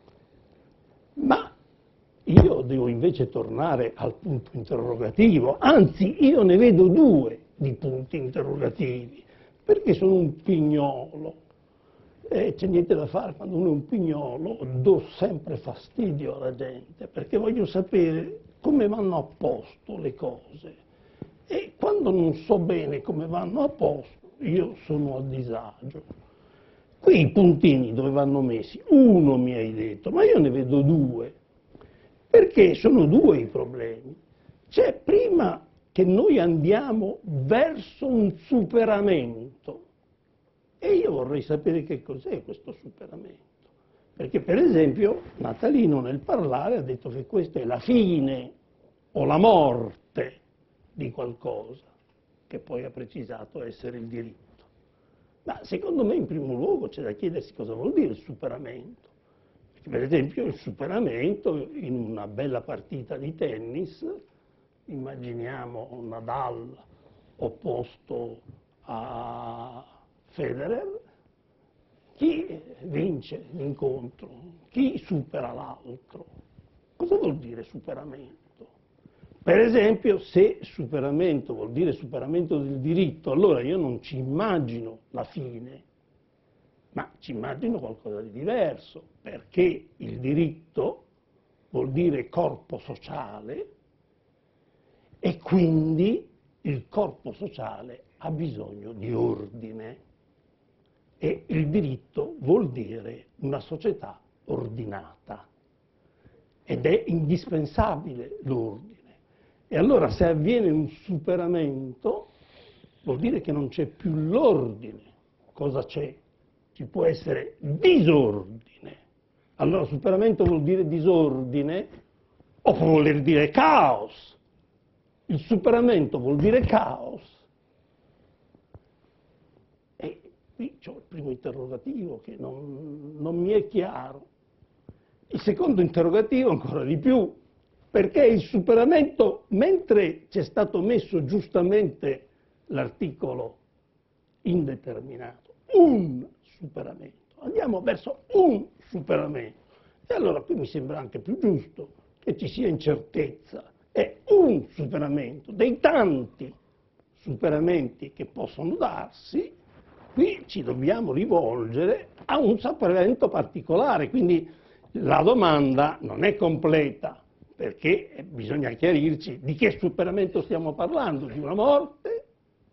Ma io devo invece tornare al punto interrogativo, anzi io ne vedo due di punti interrogativi, perché sono un pignolo. E c'è niente da fare, quando uno è un pignolo do sempre fastidio alla gente, perché voglio sapere come vanno a posto le cose. E quando non so bene come vanno a posto, io sono a disagio. Qui i puntini dove vanno messi? Uno mi hai detto, ma io ne vedo due, perché sono due i problemi. C'è prima che noi andiamo verso un superamento, e io vorrei sapere che cos'è questo superamento. Perché per esempio Natalino nel parlare ha detto che questa è la fine o la morte di qualcosa, che poi ha precisato essere il diritto. Ma secondo me in primo luogo c'è da chiedersi cosa vuol dire il superamento. Perché per esempio il superamento in una bella partita di tennis, immaginiamo Nadal opposto a Federer, chi vince l'incontro? Chi supera l'altro? Cosa vuol dire superamento? Per esempio, se superamento vuol dire superamento del diritto, allora io non ci immagino la fine, ma ci immagino qualcosa di diverso, perché il diritto vuol dire corpo sociale e quindi il corpo sociale ha bisogno di ordine. E il diritto vuol dire una società ordinata ed è indispensabile l'ordine. E allora se avviene un superamento vuol dire che non c'è più l'ordine. Cosa c'è? Ci può essere disordine. Allora superamento vuol dire disordine o può voler dire caos. Il superamento vuol dire caos. Qui c'ho il primo interrogativo che non, non mi è chiaro. Il secondo interrogativo ancora di più, perché il superamento, mentre c'è stato messo giustamente l'articolo indeterminato, un superamento, andiamo verso un superamento. E allora qui mi sembra anche più giusto che ci sia incertezza. È un superamento dei tanti superamenti che possono darsi. Qui ci dobbiamo rivolgere a un superamento particolare, quindi la domanda non è completa, perché bisogna chiarirci di che superamento stiamo parlando, di una morte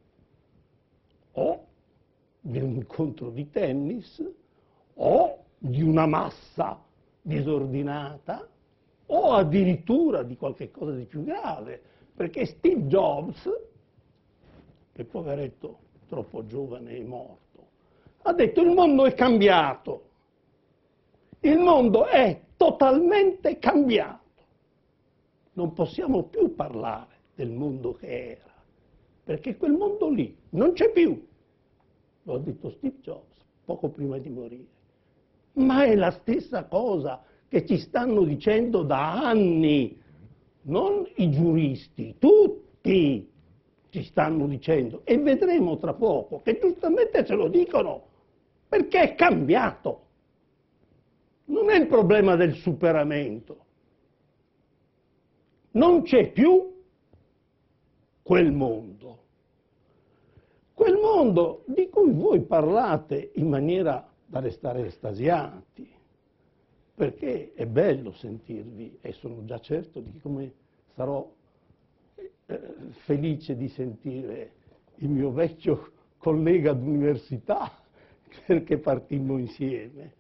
o di un incontro di tennis o di una massa disordinata o addirittura di qualche cosa di più grave, perché Steve Jobs, che poveretto troppo giovane e morto, ha detto il mondo è cambiato, il mondo è totalmente cambiato, non possiamo più parlare del mondo che era, perché quel mondo lì non c'è più, lo ha detto Steve Jobs poco prima di morire, ma è la stessa cosa che ci stanno dicendo da anni, non i giuristi, tutti ci stanno dicendo, e vedremo tra poco che giustamente ce lo dicono, perché è cambiato. Non è il problema del superamento. Non c'è più quel mondo. Quel mondo di cui voi parlate in maniera da restare estasiati, perché è bello sentirvi, e sono già certo di come sarò felice di sentire il mio vecchio collega d'università, perché partimmo insieme.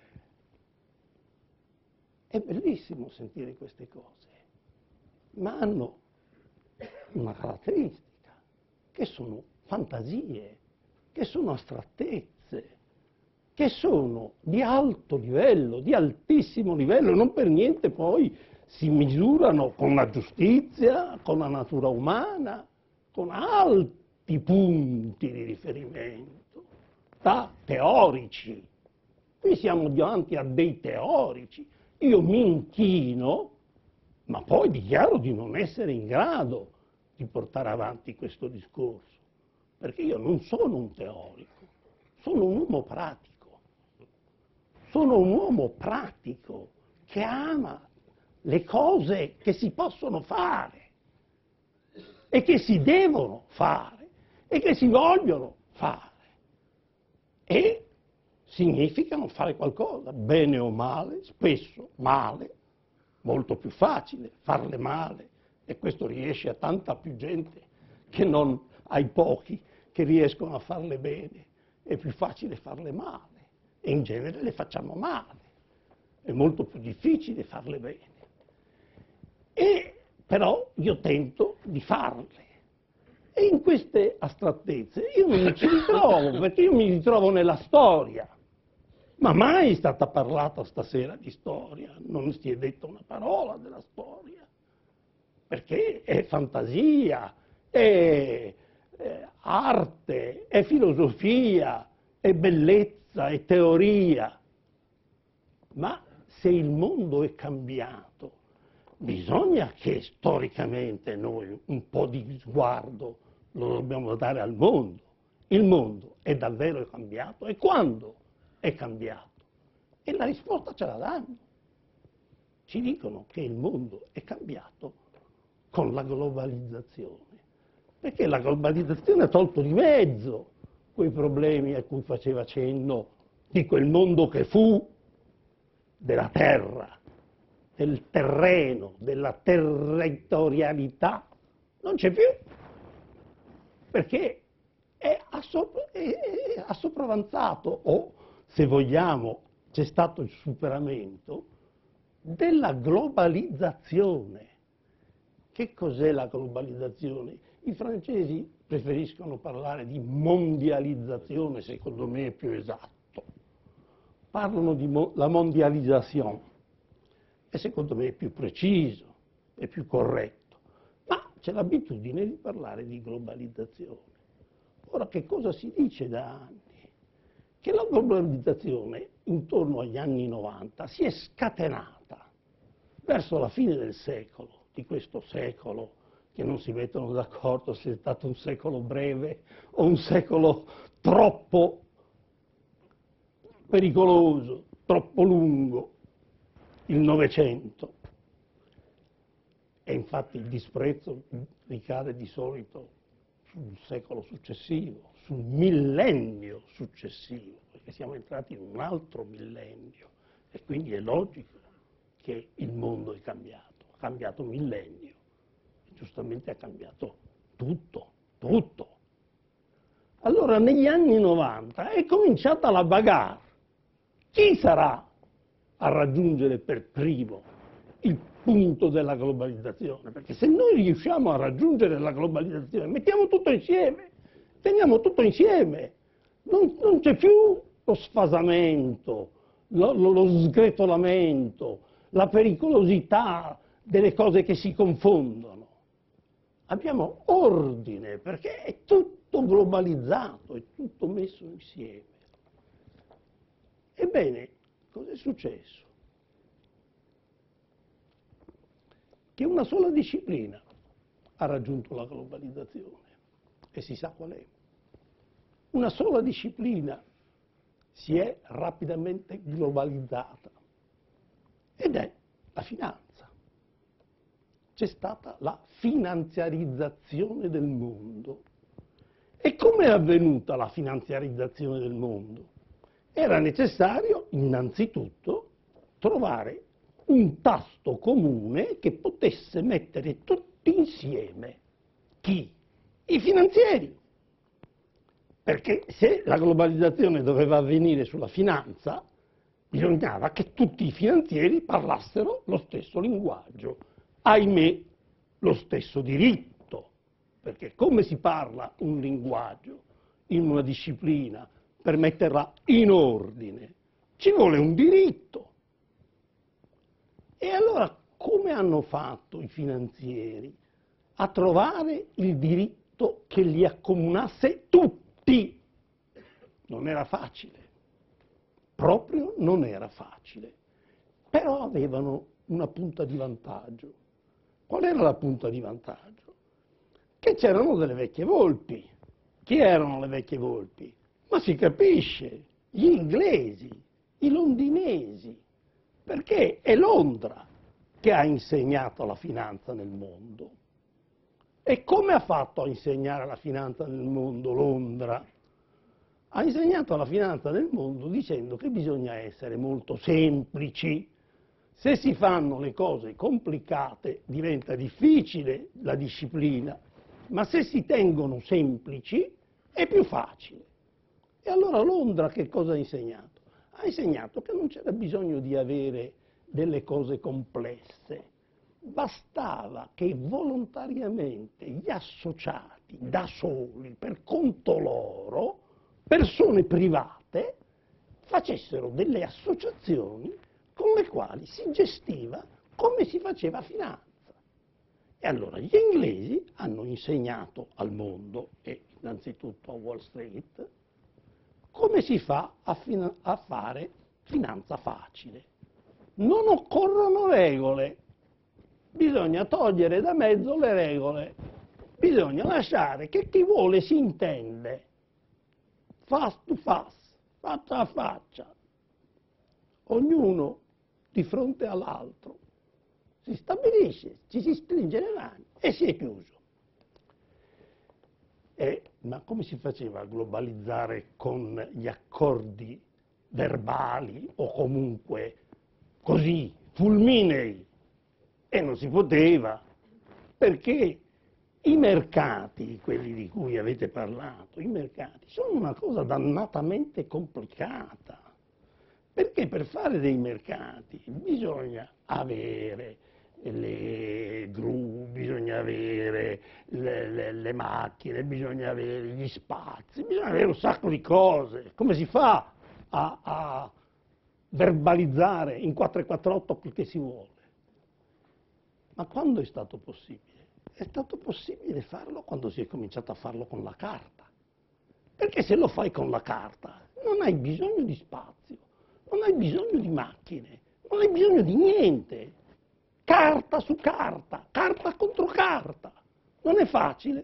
È bellissimo sentire queste cose, ma hanno una caratteristica, che sono fantasie, che sono astrattezze, che sono di alto livello, di altissimo livello, non per niente poi si misurano con la giustizia, con la natura umana, con alti punti di riferimento, da teorici. Qui siamo davanti a dei teorici. Io mi inchino, ma poi dichiaro di non essere in grado di portare avanti questo discorso, perché io non sono un teorico, sono un uomo pratico. Sono un uomo pratico che ama le cose che si possono fare e che si devono fare e che si vogliono fare. E significano fare qualcosa, bene o male, spesso male, molto più facile farle male, e questo riesce a tanta più gente che non ai pochi che riescono a farle bene. È più facile farle male e in genere le facciamo male, è molto più difficile farle bene. E però io tento di farle. E in queste astrattezze io non mi ci ritrovo, perché io mi ritrovo nella storia. Ma mai è stata parlata stasera di storia, non si è detta una parola della storia, perché è fantasia, è, è arte, è filosofia, è bellezza, è teoria. Ma se il mondo è cambiato, bisogna che storicamente noi un po' di sguardo lo dobbiamo dare al mondo. Il mondo è davvero cambiato? E quando è cambiato? E la risposta ce la danno. Ci dicono che il mondo è cambiato con la globalizzazione, perché la globalizzazione ha tolto di mezzo quei problemi a cui faceva cenno di quel mondo che fu, della terra, del terreno, della territorialità. Non c'è più, perché è, assop- è, è assopravanzato, o se vogliamo c'è stato il superamento della globalizzazione. Che cos'è la globalizzazione? I francesi preferiscono parlare di mondializzazione, secondo me è più esatto. Parlano di mo- la mondializzazione, e secondo me è più preciso, è più corretto. Ma c'è l'abitudine di parlare di globalizzazione. Ora, che cosa si dice da anni? Che la globalizzazione intorno agli anni novanta si è scatenata verso la fine del secolo, di questo secolo, che non si mettono d'accordo se è stato un secolo breve o un secolo troppo pericoloso, troppo lungo, il Novecento. E infatti il disprezzo ricade di solito sul secolo successivo, sul millennio successivo, perché siamo entrati in un altro millennio e quindi è logico che il mondo è cambiato, ha cambiato millennio, e giustamente ha cambiato tutto, tutto. Allora negli anni novanta è cominciata la bagarre. Chi sarà a raggiungere per primo il punto della globalizzazione? Perché se noi riusciamo a raggiungere la globalizzazione, mettiamo tutto insieme, teniamo tutto insieme, non, non c'è più lo sfasamento, lo, lo, lo sgretolamento, la pericolosità delle cose che si confondono. Abbiamo ordine, perché è tutto globalizzato, è tutto messo insieme. Ebbene, cosa è successo? Che una sola disciplina ha raggiunto la globalizzazione, e si sa qual è. Una sola disciplina si è rapidamente globalizzata, ed è la finanza. C'è stata la finanziarizzazione del mondo. E come è avvenuta la finanziarizzazione del mondo? Era necessario innanzitutto trovare un tasto comune che potesse mettere tutti insieme. Chi? I finanzieri. Perché se la globalizzazione doveva avvenire sulla finanza, bisognava che tutti i finanzieri parlassero lo stesso linguaggio. Ahimè, lo stesso diritto. Perché come si parla un linguaggio in una disciplina per metterla in ordine? Ci vuole un diritto. E allora come hanno fatto i finanzieri a trovare il diritto che li accomunasse tutti? Non era facile, proprio non era facile, però avevano una punta di vantaggio. Qual era la punta di vantaggio? Che c'erano delle vecchie volpi. Chi erano le vecchie volpi? Ma si capisce, gli inglesi, i londinesi, perché è Londra che ha insegnato la finanza nel mondo. E come ha fatto a insegnare la finanza nel mondo Londra? Ha insegnato la finanza nel mondo dicendo che bisogna essere molto semplici. Se si fanno le cose complicate diventa difficile la disciplina, ma se si tengono semplici è più facile. E allora Londra che cosa ha insegnato? Ha insegnato che non c'era bisogno di avere delle cose complesse, bastava che volontariamente gli associati da soli, per conto loro, persone private, facessero delle associazioni con le quali si gestiva come si faceva finanza. E allora gli inglesi hanno insegnato al mondo, e innanzitutto a Wall Street, come si fa a, fina- a fare finanza facile. Non occorrono regole, bisogna togliere da mezzo le regole, bisogna lasciare che chi vuole si intende, face to face, faccia a faccia, ognuno di fronte all'altro, si stabilisce, ci si stringe le mani e si è chiuso. E, ma come si faceva a globalizzare con gli accordi verbali o comunque così, fulminei? E non si poteva, perché i mercati, quelli di cui avete parlato, i mercati sono una cosa dannatamente complicata, perché per fare dei mercati bisogna avere le gru, bisogna avere le, le, le macchine, bisogna avere gli spazi, bisogna avere un sacco di cose. Come si fa a, a verbalizzare in quattrocentoquarantotto quel che si vuole? Ma quando è stato possibile? È stato possibile farlo quando si è cominciato a farlo con la carta. Perché se lo fai con la carta non hai bisogno di spazio, non hai bisogno di macchine, non hai bisogno di niente. Carta su carta, carta contro carta. Non è facile?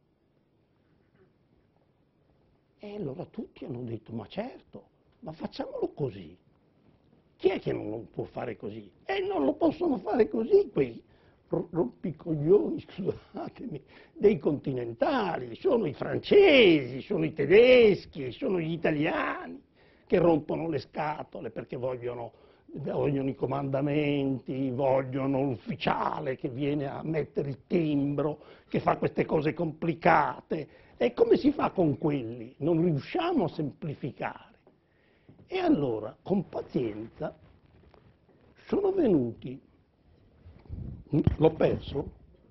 E allora tutti hanno detto, ma certo, ma facciamolo così. Chi è che non lo può fare così? E non lo possono fare così quei rompicoglioni, scusatemi, dei continentali, sono i francesi, sono i tedeschi, sono gli italiani che rompono le scatole perché vogliono, vogliono i comandamenti, vogliono l'ufficiale che viene a mettere il timbro, che fa queste cose complicate. E come si fa con quelli? Non riusciamo a semplificare. E allora, con pazienza, sono venuti. L'ho perso?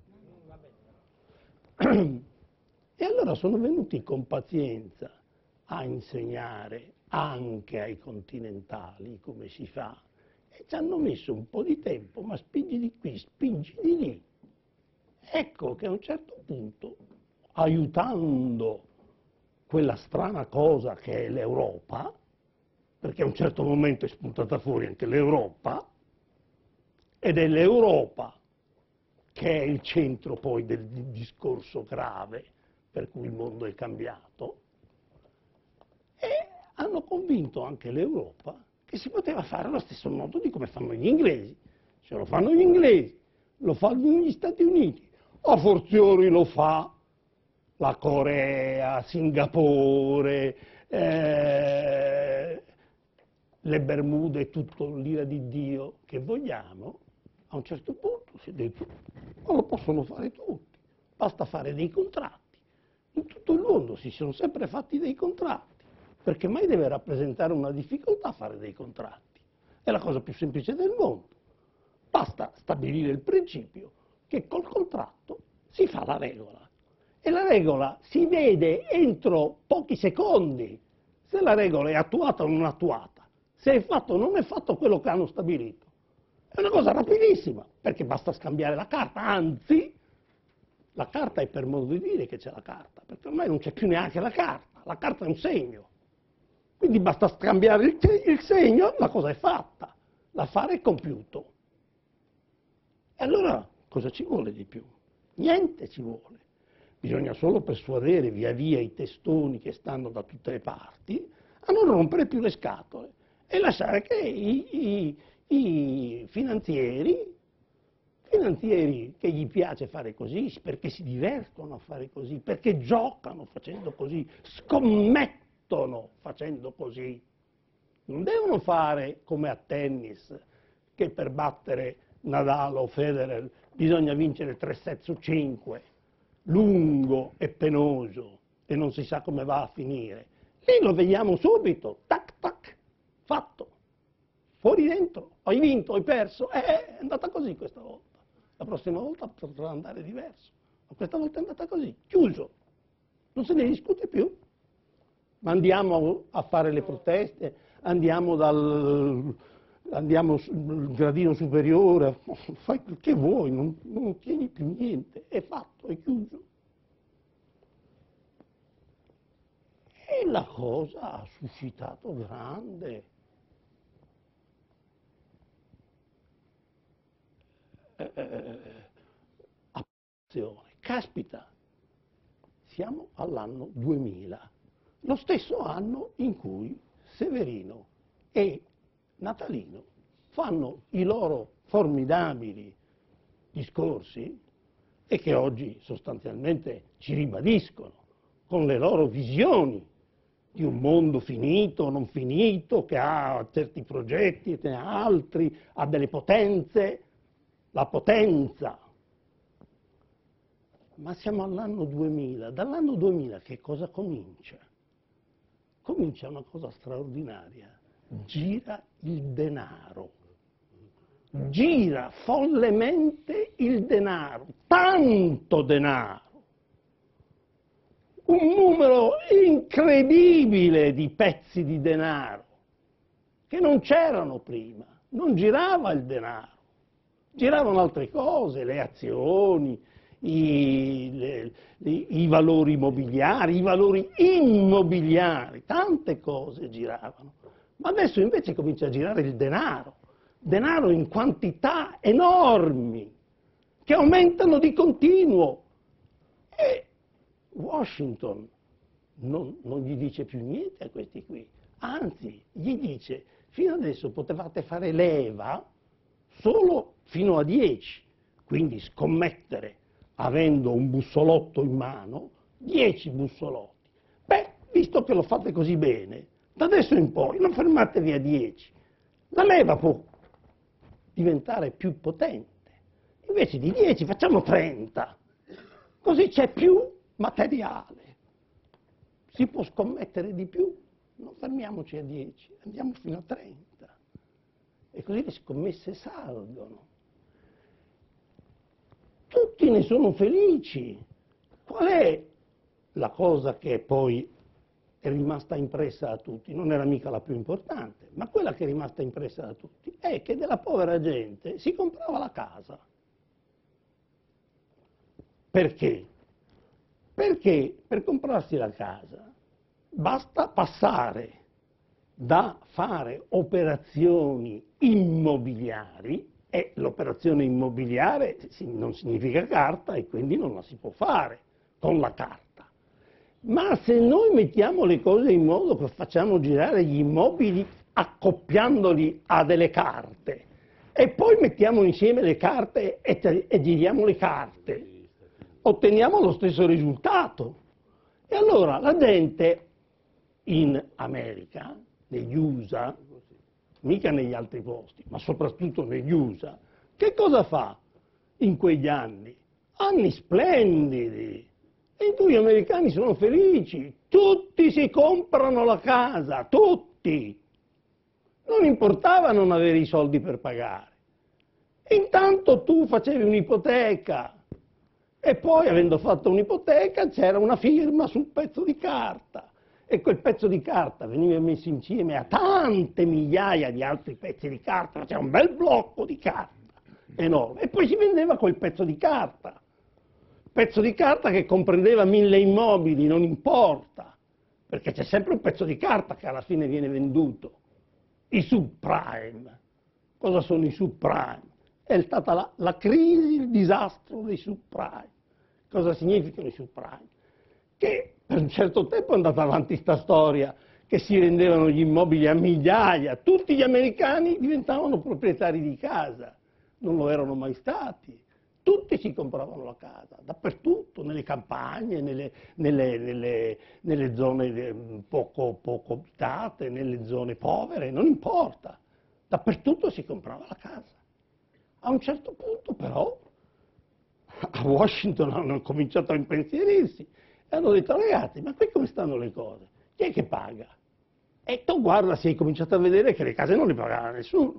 E allora sono venuti con pazienza a insegnare anche ai continentali come si fa, e ci hanno messo un po' di tempo, ma spingi di qui, spingi di lì. Ecco che a un certo punto, aiutando quella strana cosa che è l'Europa, perché a un certo momento è spuntata fuori anche l'Europa, ed è l'Europa che è il centro poi del discorso grave per cui il mondo è cambiato, e hanno convinto anche l'Europa che si poteva fare allo stesso modo di come fanno gli inglesi. Se lo fanno gli inglesi, lo fanno gli Stati Uniti, a forziori lo fa la Corea, Singapore, eh, le Bermude e tutto l'ira di Dio che vogliamo. A un certo punto si è detto, ma lo possono fare tutti, basta fare dei contratti. In tutto il mondo si sono sempre fatti dei contratti, perché mai deve rappresentare una difficoltà fare dei contratti? È la cosa più semplice del mondo. Basta stabilire il principio che col contratto si fa la regola. E la regola si vede entro pochi secondi se la regola è attuata o non attuata, se è fatto o non è fatto quello che hanno stabilito. È una cosa rapidissima, perché basta scambiare la carta, anzi, la carta è per modo di dire che c'è la carta, perché ormai non c'è più neanche la carta, la carta è un segno. Quindi basta scambiare il, il segno, la cosa è fatta, l'affare è compiuto. E allora cosa ci vuole di più? Niente ci vuole. Bisogna solo persuadere via via i testoni che stanno da tutte le parti a non rompere più le scatole e lasciare che i, i, i finanzieri, finanzieri che gli piace fare così, perché si divertono a fare così, perché giocano facendo così, scommettono facendo così. Non devono fare come a tennis, che per battere Nadal o Federer bisogna vincere tre set su cinque, lungo e penoso, e non si sa come va a finire. Lì lo vediamo subito, tac tac, fatto, fuori dentro, hai vinto, hai perso, eh, è andata così questa volta, la prossima volta potrà andare diverso, ma questa volta è andata così, chiuso, non se ne discute più. Ma andiamo a fare le proteste, andiamo dal... andiamo sul gradino superiore, fai quel che vuoi, non, non ottieni più niente, è fatto, è chiuso. E la cosa ha suscitato grande eh, attenzione. Caspita, siamo all'anno duemila, lo stesso anno in cui Severino e Natalino fanno i loro formidabili discorsi e che oggi sostanzialmente ci ribadiscono con le loro visioni di un mondo finito, non finito, che ha certi progetti, ne ha altri, ha delle potenze, la potenza. Ma siamo all'anno duemila, dall'anno duemila che cosa comincia? Comincia una cosa straordinaria. Gira il denaro, gira follemente il denaro, tanto denaro, un numero incredibile di pezzi di denaro che non c'erano prima, non girava il denaro, giravano altre cose, le azioni, i, le, i, i valori immobiliari, i valori immobiliari, tante cose giravano. Ma adesso invece comincia a girare il denaro, denaro in quantità enormi, che aumentano di continuo. E Washington non, non gli dice più niente a questi qui, anzi gli dice, fino adesso potevate fare leva solo fino a dieci, quindi scommettere avendo un bussolotto in mano, dieci bussolotti. Beh, visto che lo fate così bene, da adesso in poi non fermatevi a dieci, la leva può diventare più potente, invece di dieci facciamo trenta, così c'è più materiale, si può scommettere di più, non fermiamoci a dieci, andiamo fino a trenta, e così le scommesse salgono. Tutti ne sono felici. Qual è la cosa che poi è rimasta impressa a tutti? Non era mica la più importante, ma quella che è rimasta impressa da tutti è che della povera gente si comprava la casa. Perché? Perché per comprarsi la casa basta passare da fare operazioni immobiliari, e l'operazione immobiliare non significa carta e quindi non la si può fare con la carta. Ma se noi mettiamo le cose in modo che facciamo girare gli immobili accoppiandoli a delle carte e poi mettiamo insieme le carte e, e giriamo le carte, otteniamo lo stesso risultato. E allora la gente in America, negli U S A, mica negli altri posti, ma soprattutto negli U S A, che cosa fa in quegli anni? Anni splendidi, in cui gli americani sono felici, tutti si comprano la casa, tutti. Non importava non avere i soldi per pagare. Intanto tu facevi un'ipoteca e poi, avendo fatto un'ipoteca, c'era una firma sul pezzo di carta e quel pezzo di carta veniva messo insieme a tante migliaia di altri pezzi di carta, c'era un bel blocco di carta enorme, e poi si vendeva quel pezzo di carta, pezzo di carta che comprendeva mille immobili, non importa, perché c'è sempre un pezzo di carta che alla fine viene venduto. I subprime, cosa sono i subprime? È stata la, la crisi, il disastro dei subprime. Cosa significano i subprime? Che per un certo tempo è andata avanti questa storia, che si vendevano gli immobili a migliaia, tutti gli americani diventavano proprietari di casa, non lo erano mai stati, tutti si compravano la casa, dappertutto, nelle campagne, nelle, nelle, nelle, nelle zone poco, poco abitate, nelle zone povere, non importa, dappertutto si comprava la casa. A un certo punto però a Washington hanno cominciato a impensierirsi e hanno detto: ragazzi, ma qui come stanno le cose? Chi è che paga? E tu guarda, si è cominciato a vedere che le case non le pagava nessuno,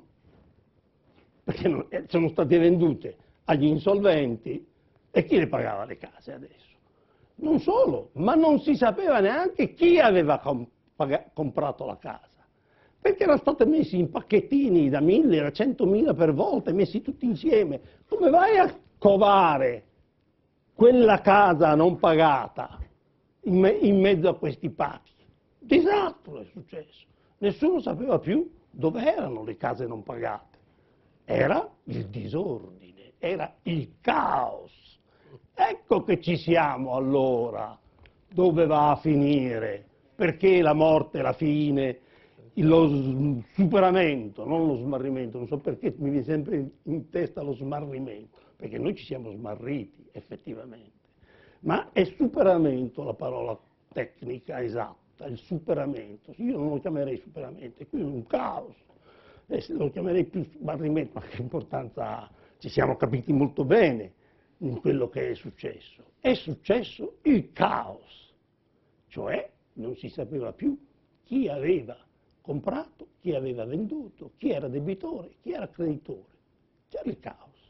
perché non, sono state vendute agli insolventi, e chi le pagava le case adesso? Non solo, ma non si sapeva neanche chi aveva com- comprato la casa, perché erano state messi in pacchettini da mille a centomila per volta, messi tutti insieme. Come vai a covare quella casa non pagata in, me- in mezzo a questi pacchi? Disastro è successo, nessuno sapeva più dove erano le case non pagate, era il disordine, era il caos. Ecco che ci siamo allora, dove va a finire, perché la morte è la fine, lo superamento, non lo smarrimento, non so perché mi viene sempre in testa lo smarrimento, perché noi ci siamo smarriti effettivamente, ma è superamento la parola tecnica esatta, il superamento. Io non lo chiamerei superamento, è qui un caos, eh, lo chiamerei più smarrimento, ma che importanza ha? Ci siamo capiti molto bene in quello che è successo. È successo il caos, cioè non si sapeva più chi aveva comprato, chi aveva venduto, chi era debitore, chi era creditore. C'era il caos.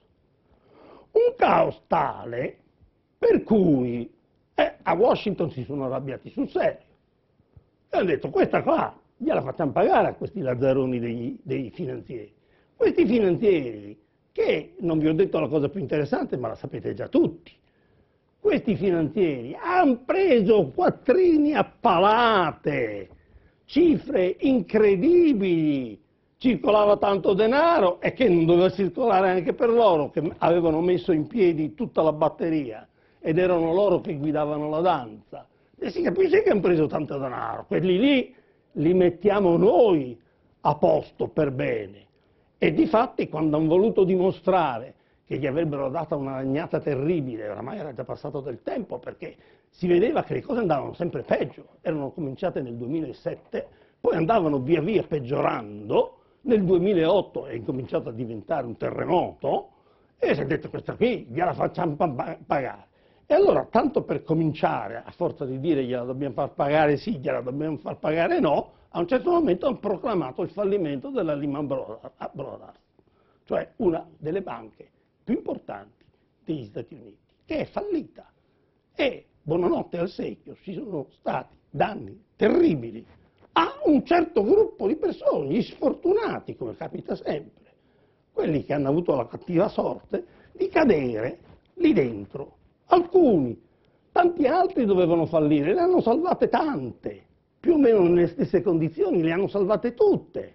Un caos tale per cui eh, a Washington si sono arrabbiati sul serio e hanno detto: questa qua gliela facciamo pagare a questi lazzaroni dei, dei finanzieri. Questi finanzieri, che non vi ho detto la cosa più interessante, ma la sapete già tutti, questi finanzieri hanno preso quattrini a palate, cifre incredibili, circolava tanto denaro e che non doveva circolare anche per loro, che avevano messo in piedi tutta la batteria ed erano loro che guidavano la danza. E si capisce che hanno preso tanto denaro, quelli lì li mettiamo noi a posto per bene. E difatti, quando hanno voluto dimostrare che gli avrebbero data una lagnata terribile, oramai era già passato del tempo, perché si vedeva che le cose andavano sempre peggio, erano cominciate nel duemilasette, poi andavano via via peggiorando, nel duemilaotto è incominciato a diventare un terremoto, e si è detto: questa qui gliela facciamo pagare. E allora, tanto per cominciare, a forza di dire gliela dobbiamo far pagare sì, gliela dobbiamo far pagare no, a un certo momento hanno proclamato il fallimento della Lehman Brothers, cioè una delle banche più importanti degli Stati Uniti, che è fallita. E buonanotte al secchio, ci sono stati danni terribili a un certo gruppo di persone, gli sfortunati, come capita sempre, quelli che hanno avuto la cattiva sorte di cadere lì dentro. Alcuni, tanti altri dovevano fallire, le hanno salvate tante, più o meno nelle stesse condizioni, le hanno salvate tutte,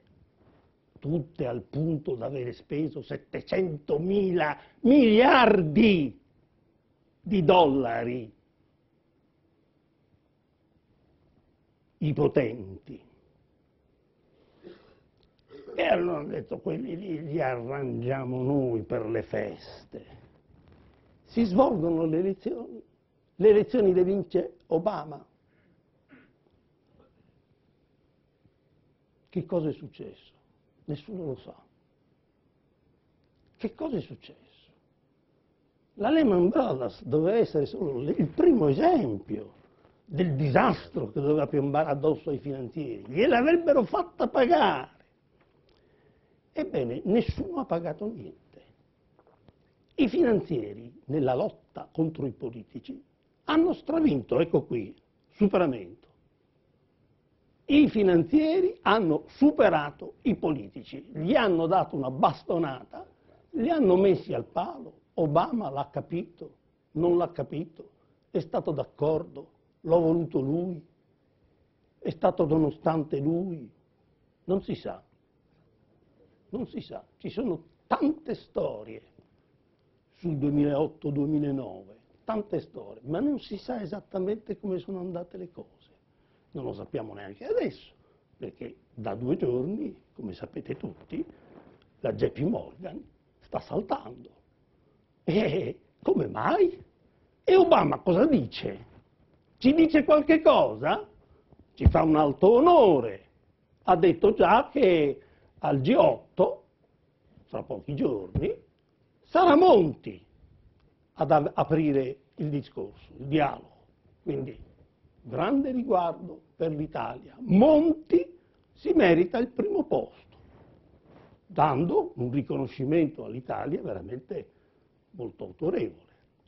tutte al punto da avere speso settecentomila miliardi di dollari i potenti. E allora hanno detto: quelli lì li arrangiamo noi per le feste. Si svolgono le elezioni, le elezioni le vince Obama. Che cosa è successo? Nessuno lo sa. Che cosa è successo? La Lehman Brothers doveva essere solo il primo esempio del disastro che doveva piombare addosso ai finanzieri. Gliel'avrebbero fatta pagare. Ebbene, nessuno ha pagato niente. I finanzieri, nella lotta contro i politici, hanno stravinto, ecco qui, superamento. i finanzieri hanno superato i politici, gli hanno dato una bastonata, li hanno messi al palo. Obama l'ha capito, non l'ha capito, è stato d'accordo, l'ha voluto lui, è stato nonostante lui, non si sa, non si sa, ci sono tante storie sul duemilaotto duemilanove, tante storie, ma non si sa esattamente come sono andate le cose. Non lo sappiamo neanche adesso, perché da due giorni, come sapete tutti, la J P Morgan sta saltando. E come mai? E Obama cosa dice? Ci dice qualche cosa? Ci fa un alto onore. Ha detto già che al G otto, fra pochi giorni, sarà Monti ad aprire il discorso, il dialogo. Quindi grande riguardo per l'Italia. Monti si merita il primo posto, dando un riconoscimento all'Italia veramente molto autorevole.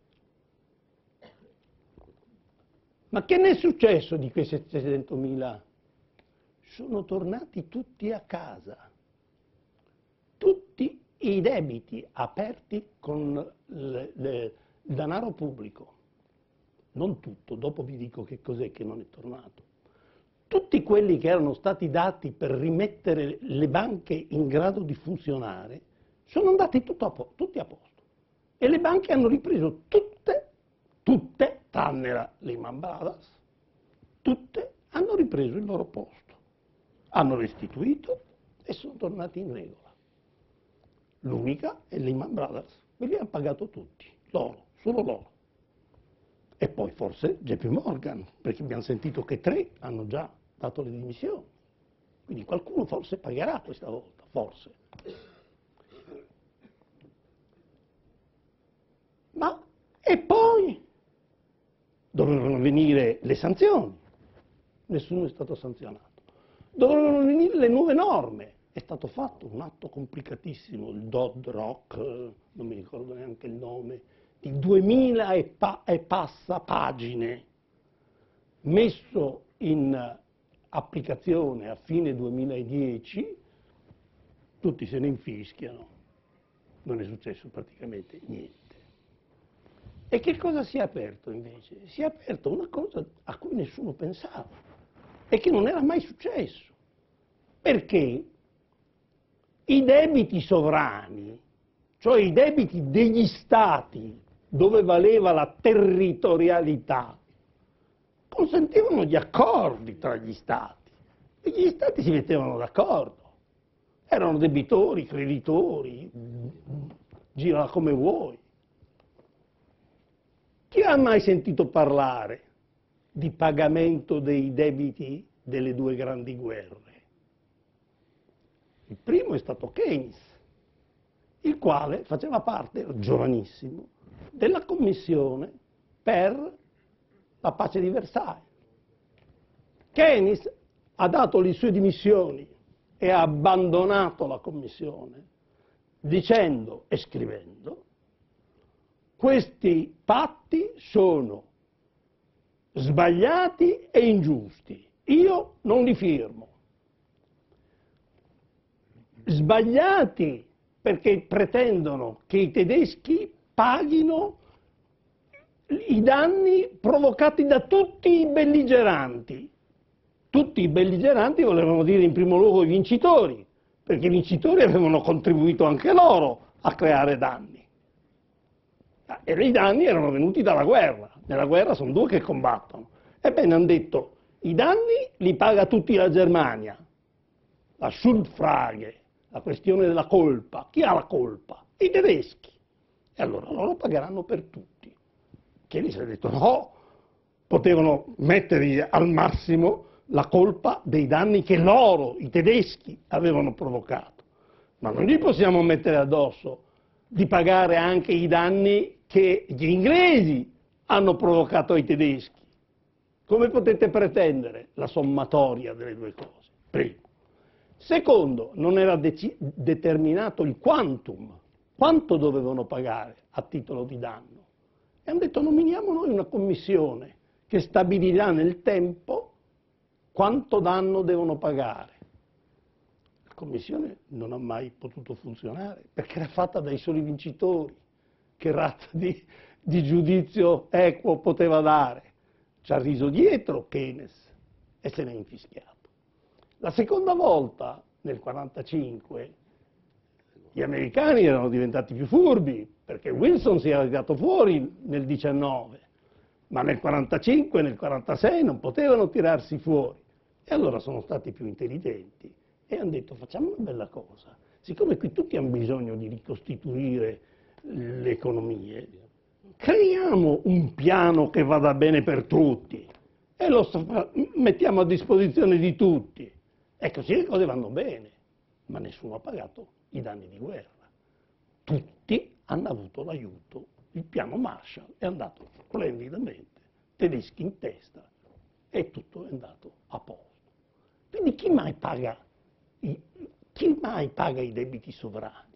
Ma che ne è successo di quei settecentomila? Sono tornati tutti a casa. Tutti i debiti aperti con le, le, il denaro pubblico. Non tutto, dopo vi dico che cos'è che non è tornato. Tutti quelli che erano stati dati per rimettere le banche in grado di funzionare sono andati tutto a po- tutti a posto. E le banche hanno ripreso tutte, tutte, tranne la Lehman Brothers, tutte hanno ripreso il loro posto. Hanno restituito e sono tornati in regola. L'unica è Lehman Brothers, quelli hanno pagato tutti, loro, solo loro. E poi forse J P Morgan, perché abbiamo sentito che tre hanno già dato le dimissioni. Quindi qualcuno forse pagherà questa volta, forse. Ma e poi dovevano venire le sanzioni. Nessuno è stato sanzionato. Dovevano venire le nuove norme. È stato fatto un atto complicatissimo, il Dodd-Rock, non mi ricordo neanche il nome, di duemila e, pa- e passa pagine, messo in applicazione a fine duemiladieci, tutti se ne infischiano, non è successo praticamente niente. E che cosa si è aperto invece? Si è aperto una cosa a cui nessuno pensava e che non era mai successo, perché i debiti sovrani, cioè i debiti degli stati dove valeva la territorialità, consentivano gli accordi tra gli stati e gli stati si mettevano d'accordo. Erano debitori, creditori, girala come vuoi. Chi ha mai sentito parlare di pagamento dei debiti delle due grandi guerre? Il primo è stato Keynes, il quale faceva parte, era giovanissimo, della commissione per la pace di Versailles. Keynes ha dato le sue dimissioni e ha abbandonato la commissione dicendo e scrivendo: questi patti sono sbagliati e ingiusti, io non li firmo. Sbagliati perché pretendono che i tedeschi paghino i danni provocati da tutti i belligeranti. Tutti i belligeranti volevano dire in primo luogo i vincitori, perché i vincitori avevano contribuito anche loro a creare danni. E i danni erano venuti dalla guerra. Nella guerra sono due che combattono. Ebbene, hanno detto, i danni li paga tutti la Germania. La Schuldfrage, la questione della colpa. Chi ha la colpa? I tedeschi. E allora loro pagheranno per tutti. Keynes ha detto no, potevano mettere al massimo la colpa dei danni che loro, i tedeschi, avevano provocato. Ma non gli possiamo mettere addosso di pagare anche i danni che gli inglesi hanno provocato ai tedeschi. Come potete pretendere la sommatoria delle due cose? Primo. Secondo, non era deci- determinato il quantum, quanto dovevano pagare a titolo di danno. E hanno detto nominiamo noi una commissione che stabilirà nel tempo quanto danno devono pagare. La commissione non ha mai potuto funzionare perché era fatta dai soli vincitori. Che razza di, di giudizio equo poteva dare? Ci ha riso dietro Keynes e se n'è infischiato. La seconda volta, nel quarantacinque, gli americani erano diventati più furbi, perché Wilson si era tirato fuori nel diciannove, ma nel quarantacinque e nel quarantasei non potevano tirarsi fuori. E allora sono stati più intelligenti e hanno detto: facciamo una bella cosa, siccome qui tutti hanno bisogno di ricostituire le economie, creiamo un piano che vada bene per tutti e lo mettiamo a disposizione di tutti. E così le cose vanno bene, ma nessuno ha pagato i danni di guerra. Tutti hanno avuto l'aiuto. Il piano Marshall è andato splendidamente, tedeschi in testa, e tutto è andato a posto. Quindi chi mai paga i, chi mai paga i debiti sovrani?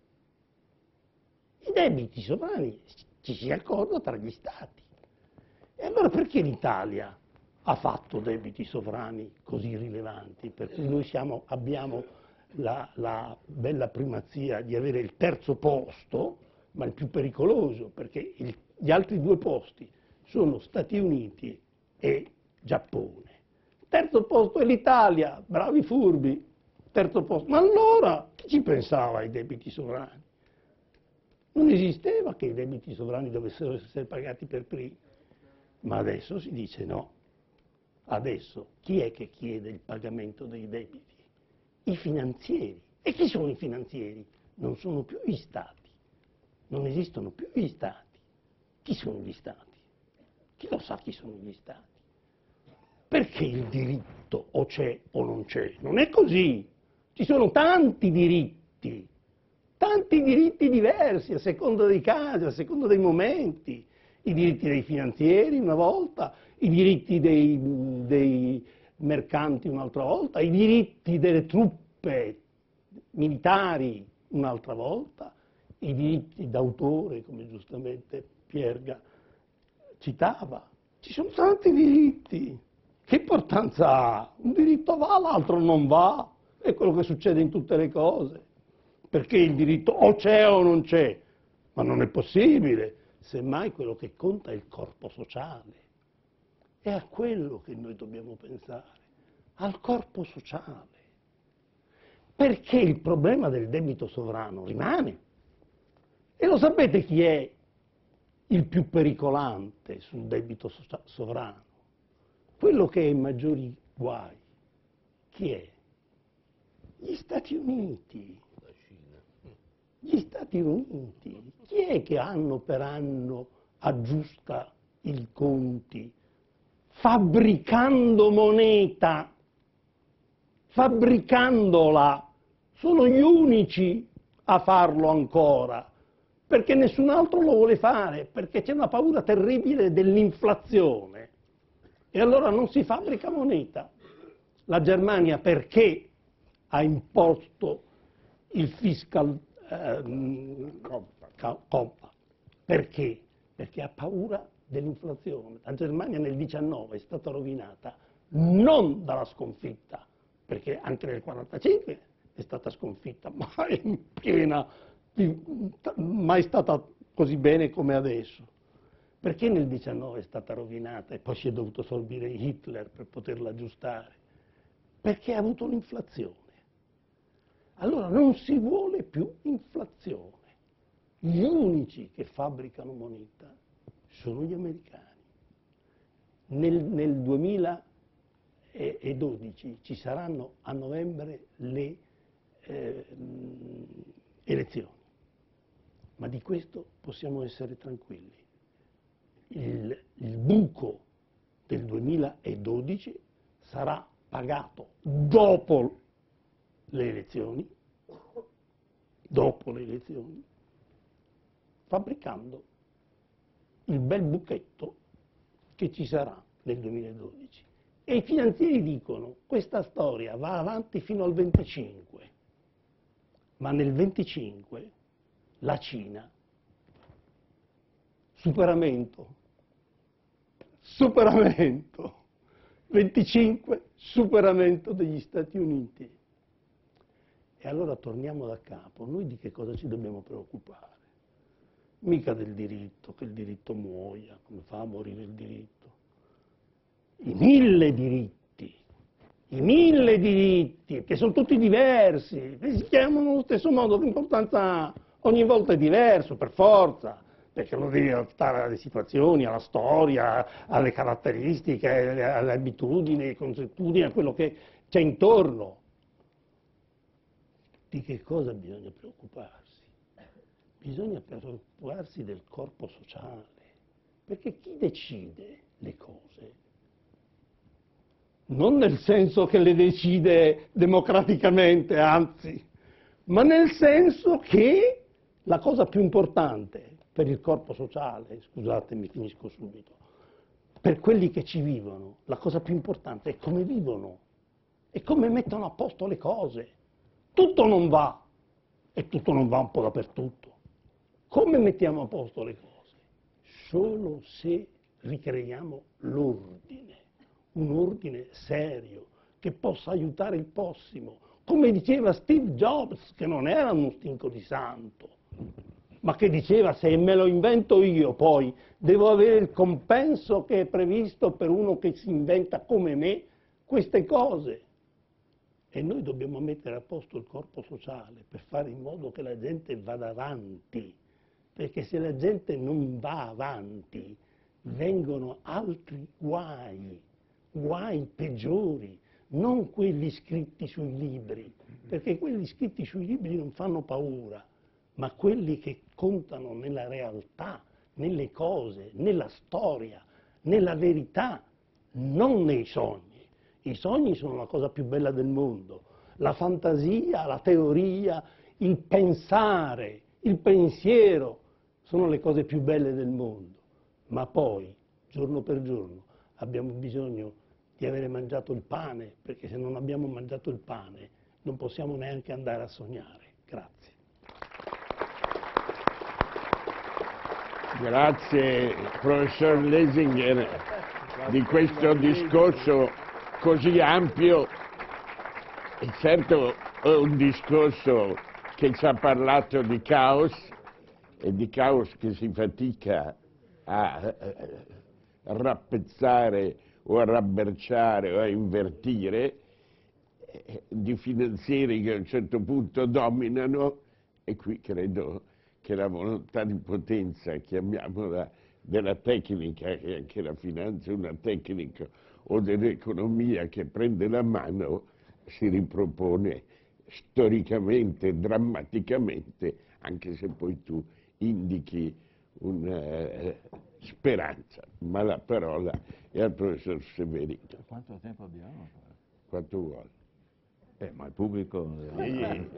I debiti sovrani ci si accorda tra gli Stati. E allora perché l'Italia ha fatto debiti sovrani così rilevanti? Perché noi siamo, abbiamo la, la bella primazia di avere il terzo posto, ma il più pericoloso, perché il, gli altri due posti sono Stati Uniti e Giappone. Terzo posto è l'Italia, bravi furbi, terzo posto. Ma allora chi ci pensava ai debiti sovrani? Non esisteva che i debiti sovrani dovessero essere pagati per primi, ma adesso si dice no. Adesso chi è che chiede il pagamento dei debiti? I finanzieri. E chi sono i finanzieri? Non sono più gli Stati, non esistono più gli Stati. Chi sono gli Stati? Chi lo sa chi sono gli Stati? Perché il diritto o c'è o non c'è? Non è così. Ci sono tanti diritti, tanti diritti diversi a seconda dei casi, a seconda dei momenti. I diritti dei finanzieri una volta, i diritti dei, dei mercanti un'altra volta, i diritti delle truppe militari un'altra volta, i diritti d'autore, come giustamente Pierga citava. Ci sono tanti diritti. Che importanza ha? Un diritto va, l'altro non va. È quello che succede in tutte le cose. Perché il diritto o c'è o non c'è? Ma non è possibile. Semmai quello che conta è il corpo sociale. È a quello che noi dobbiamo pensare, al corpo sociale. Perché il problema del debito sovrano rimane. E lo sapete chi è il più pericolante sul debito sovrano? Quello che è in maggiori guai. Chi è? Gli Stati Uniti. Gli Stati Uniti. Chi è che anno per anno aggiusta i conti fabbricando moneta, fabbricandola? Sono gli unici a farlo ancora, perché nessun altro lo vuole fare, perché c'è una paura terribile dell'inflazione. E allora non si fabbrica moneta. La Germania perché ha imposto il fiscal ehm, compact? Perché? Perché ha paura dell'inflazione. La Germania nel diciannove è stata rovinata non dalla sconfitta, perché anche nel quarantacinque è stata sconfitta, ma in piena, mai stata così bene come adesso. Perché nel diciannove è stata rovinata e poi si è dovuto sorbire Hitler per poterla aggiustare? Perché ha avuto l'inflazione. Allora non si vuole più inflazione. Gli unici che fabbricano moneta sono gli americani. Nel, nel duemiladodici ci saranno a novembre le eh, elezioni, ma di questo possiamo essere tranquilli. Il, il buco del duemiladodici sarà pagato dopo le elezioni, dopo le elezioni, fabbricando il bel buchetto che ci sarà nel duemiladodici. E i finanzieri dicono: questa storia va avanti fino al venticinque, ma nel venticinque la Cina, superamento, superamento, venticinque superamento degli Stati Uniti. E allora torniamo da capo, noi di che cosa ci dobbiamo preoccupare? Mica del diritto, che il diritto muoia, come fa a morire il diritto. I mille diritti, i mille diritti, che sono tutti diversi, che si chiamano allo stesso modo, l'importanza ha, ogni volta è diverso, per forza, perché lo devi adattare alle situazioni, alla storia, alle caratteristiche, alle abitudini, alle consuetudini, a quello che c'è intorno. Di che cosa bisogna preoccuparsi? Bisogna preoccuparsi del corpo sociale, perché chi decide le cose? Non nel senso che le decide democraticamente, anzi, ma nel senso che la cosa più importante per il corpo sociale, scusatemi, finisco subito, per quelli che ci vivono, la cosa più importante è come vivono, è come mettono a posto le cose. Tutto non va, e tutto non va un po' dappertutto. Come mettiamo a posto le cose? Solo se ricreiamo l'ordine, un ordine serio, che possa aiutare il prossimo. Come diceva Steve Jobs, che non era uno stinco di santo, ma che diceva: se me lo invento io poi devo avere il compenso che è previsto per uno che si inventa come me queste cose. E noi dobbiamo mettere a posto il corpo sociale per fare in modo che la gente vada avanti, perché se la gente non va avanti vengono altri guai, guai peggiori, non quelli scritti sui libri, perché quelli scritti sui libri non fanno paura, ma quelli che contano nella realtà, nelle cose, nella storia, nella verità, non nei sogni. I sogni sono la cosa più bella del mondo, la fantasia, la teoria, il pensare, il pensiero sono le cose più belle del mondo, ma poi, giorno per giorno, abbiamo bisogno di avere mangiato il pane, perché se non abbiamo mangiato il pane non possiamo neanche andare a sognare. Grazie. Grazie professor Lesinger di questo discorso così ampio. E certo è un discorso che ci ha parlato di caos, e di caos che si fatica a rappezzare o a rabberciare o a invertire, di finanzieri che a un certo punto dominano, e qui credo che la volontà di potenza, chiamiamola, della tecnica, e anche la finanza è una tecnica, o dell'economia che prende la mano, si ripropone storicamente, drammaticamente, anche se poi tu indichi una eh, speranza. Ma la parola è al professor Severino. Quanto tempo abbiamo? Quanto vuole? Eh, ma il pubblico... Sì.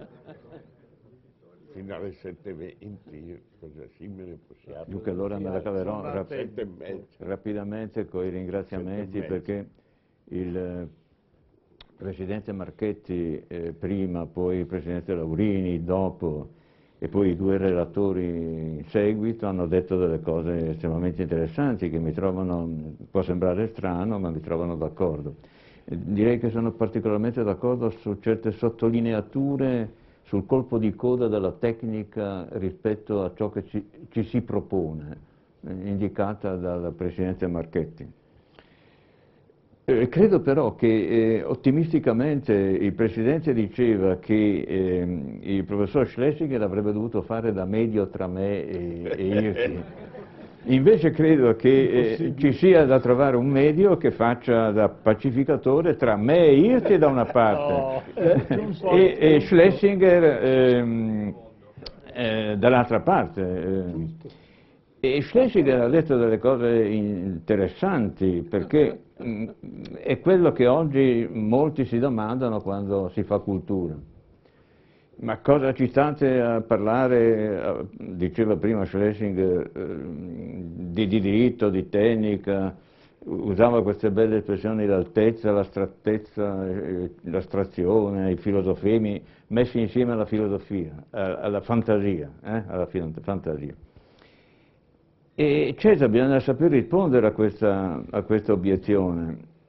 Fino alle sette e venti, cosa simile possiamo... Dunque allora me la caverò rap sette e mezza. rapidamente con i ringraziamenti, perché il Presidente Marchetti eh, prima, poi il Presidente Laurini dopo, e poi i due relatori in seguito hanno detto delle cose estremamente interessanti che mi trovano, può sembrare strano, ma mi trovano d'accordo. Eh, direi che sono particolarmente d'accordo su certe sottolineature sul colpo di coda della tecnica rispetto a ciò che ci, ci si propone, eh, indicata dal Presidente Marchetti. Eh, credo però che eh, ottimisticamente il Presidente diceva che eh, il professor Schlesinger avrebbe dovuto fare da medio tra me e, e Hirsi. Invece credo che eh, ci sia da trovare un medio che faccia da pacificatore tra me e Hirsi da una parte no. e, e Schlesinger ehm, eh, dall'altra parte. Eh. E Schlesinger ha detto delle cose interessanti, perché mh, è quello che oggi molti si domandano quando si fa cultura. Ma cosa ci state a parlare, diceva prima Schlesinger, di, di diritto, di tecnica, usava queste belle espressioni, l'altezza, l'astrattezza, l'astrazione, i filosofemi, messi insieme alla filosofia, alla fantasia, eh? alla fantasia. E certo bisogna saper rispondere a questa, a questa obiezione.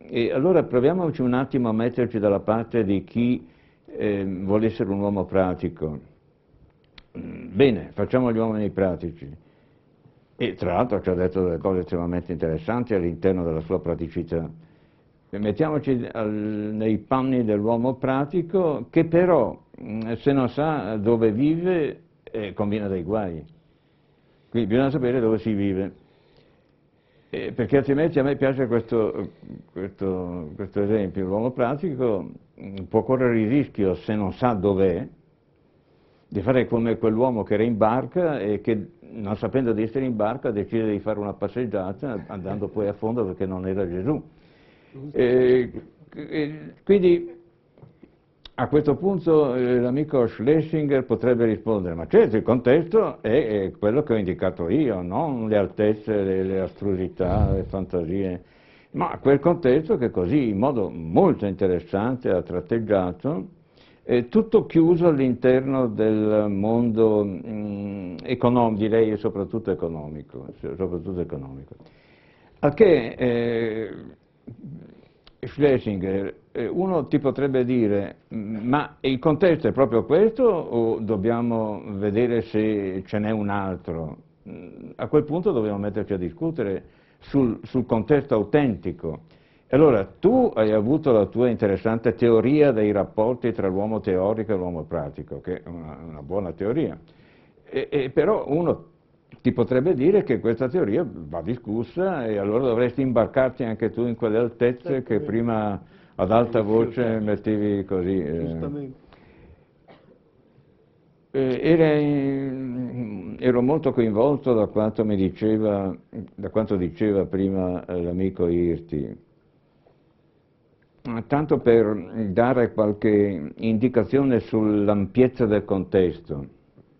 E allora proviamoci un attimo a metterci dalla parte di chi eh, vuole essere un uomo pratico. Bene, facciamo gli uomini pratici. E tra l'altro ci ha detto delle cose estremamente interessanti all'interno della sua praticità. E mettiamoci al, nei panni dell'uomo pratico che però, se non sa dove vive, eh, conviene dei guai. Quindi bisogna sapere dove si vive. Eh, perché altrimenti a me piace questo, questo, questo esempio. L'uomo pratico può correre il rischio, se non sa dov'è, di fare come quell'uomo che era in barca e che, non sapendo di essere in barca, decide di fare una passeggiata andando poi a fondo perché non era Gesù. E, e, quindi a questo punto eh, l'amico Schlesinger potrebbe rispondere: ma certo, il contesto è, è quello che ho indicato io, non le altezze, le, le astrusità, le fantasie, ma quel contesto che così in modo molto interessante ha tratteggiato, eh, tutto chiuso all'interno del mondo mh, economico, direi, e soprattutto economico, soprattutto economico. A che eh, Schlesinger, uno ti potrebbe dire: ma il contesto è proprio questo o dobbiamo vedere se ce n'è un altro? A quel punto dobbiamo metterci a discutere sul, sul contesto autentico. E allora tu hai avuto la tua interessante teoria dei rapporti tra l'uomo teorico e l'uomo pratico, che è una, una buona teoria, e, e però uno ti potrebbe dire che questa teoria va discussa e allora dovresti imbarcarti anche tu in quelle altezze che prima ad alta voce mettevi così. Eh. Eh, era in, ero molto coinvolto da quanto mi diceva, da quanto diceva prima eh, l'amico Irti, tanto per dare qualche indicazione sull'ampiezza del contesto.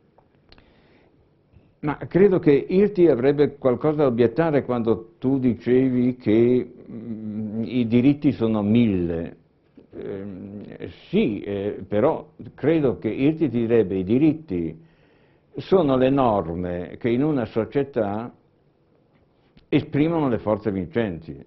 Ma credo che Irti avrebbe qualcosa da obiettare quando tu dicevi che mh, i diritti sono mille. Eh, sì, eh, però credo che Irti ti direbbe: i diritti sono le norme che in una società esprimono le forze vincenti.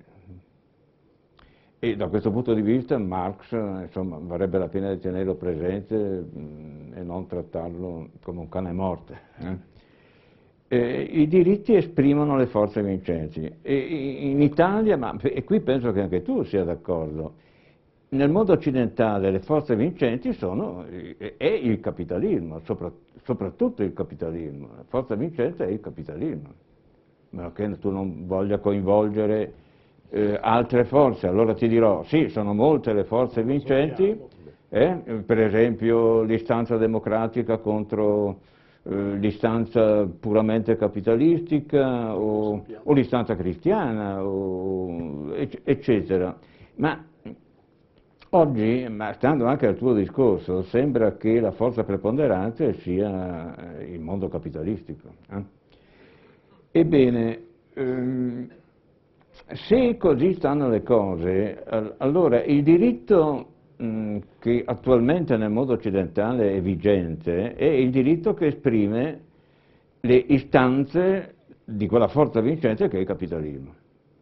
E da questo punto di vista Marx, insomma, varrebbe la pena di tenerlo presente mh, e non trattarlo come un cane morte. Eh? Eh, I diritti esprimono le forze vincenti e in Italia, ma e qui penso che anche tu sia d'accordo, nel mondo occidentale le forze vincenti sono, è il capitalismo, sopra, soprattutto il capitalismo, la forza vincente è il capitalismo, a meno che tu non voglia coinvolgere eh, altre forze, allora ti dirò, sì, sono molte le forze vincenti, eh, per esempio l'istanza democratica contro l'istanza puramente capitalistica o, o l'istanza cristiana, o, eccetera. Ma oggi, ma stando anche al tuo discorso, sembra che la forza preponderante sia il mondo capitalistico. Eh? Ebbene, ehm, se così stanno le cose, allora il diritto che attualmente nel mondo occidentale è vigente è il diritto che esprime le istanze di quella forza vincente che è il capitalismo.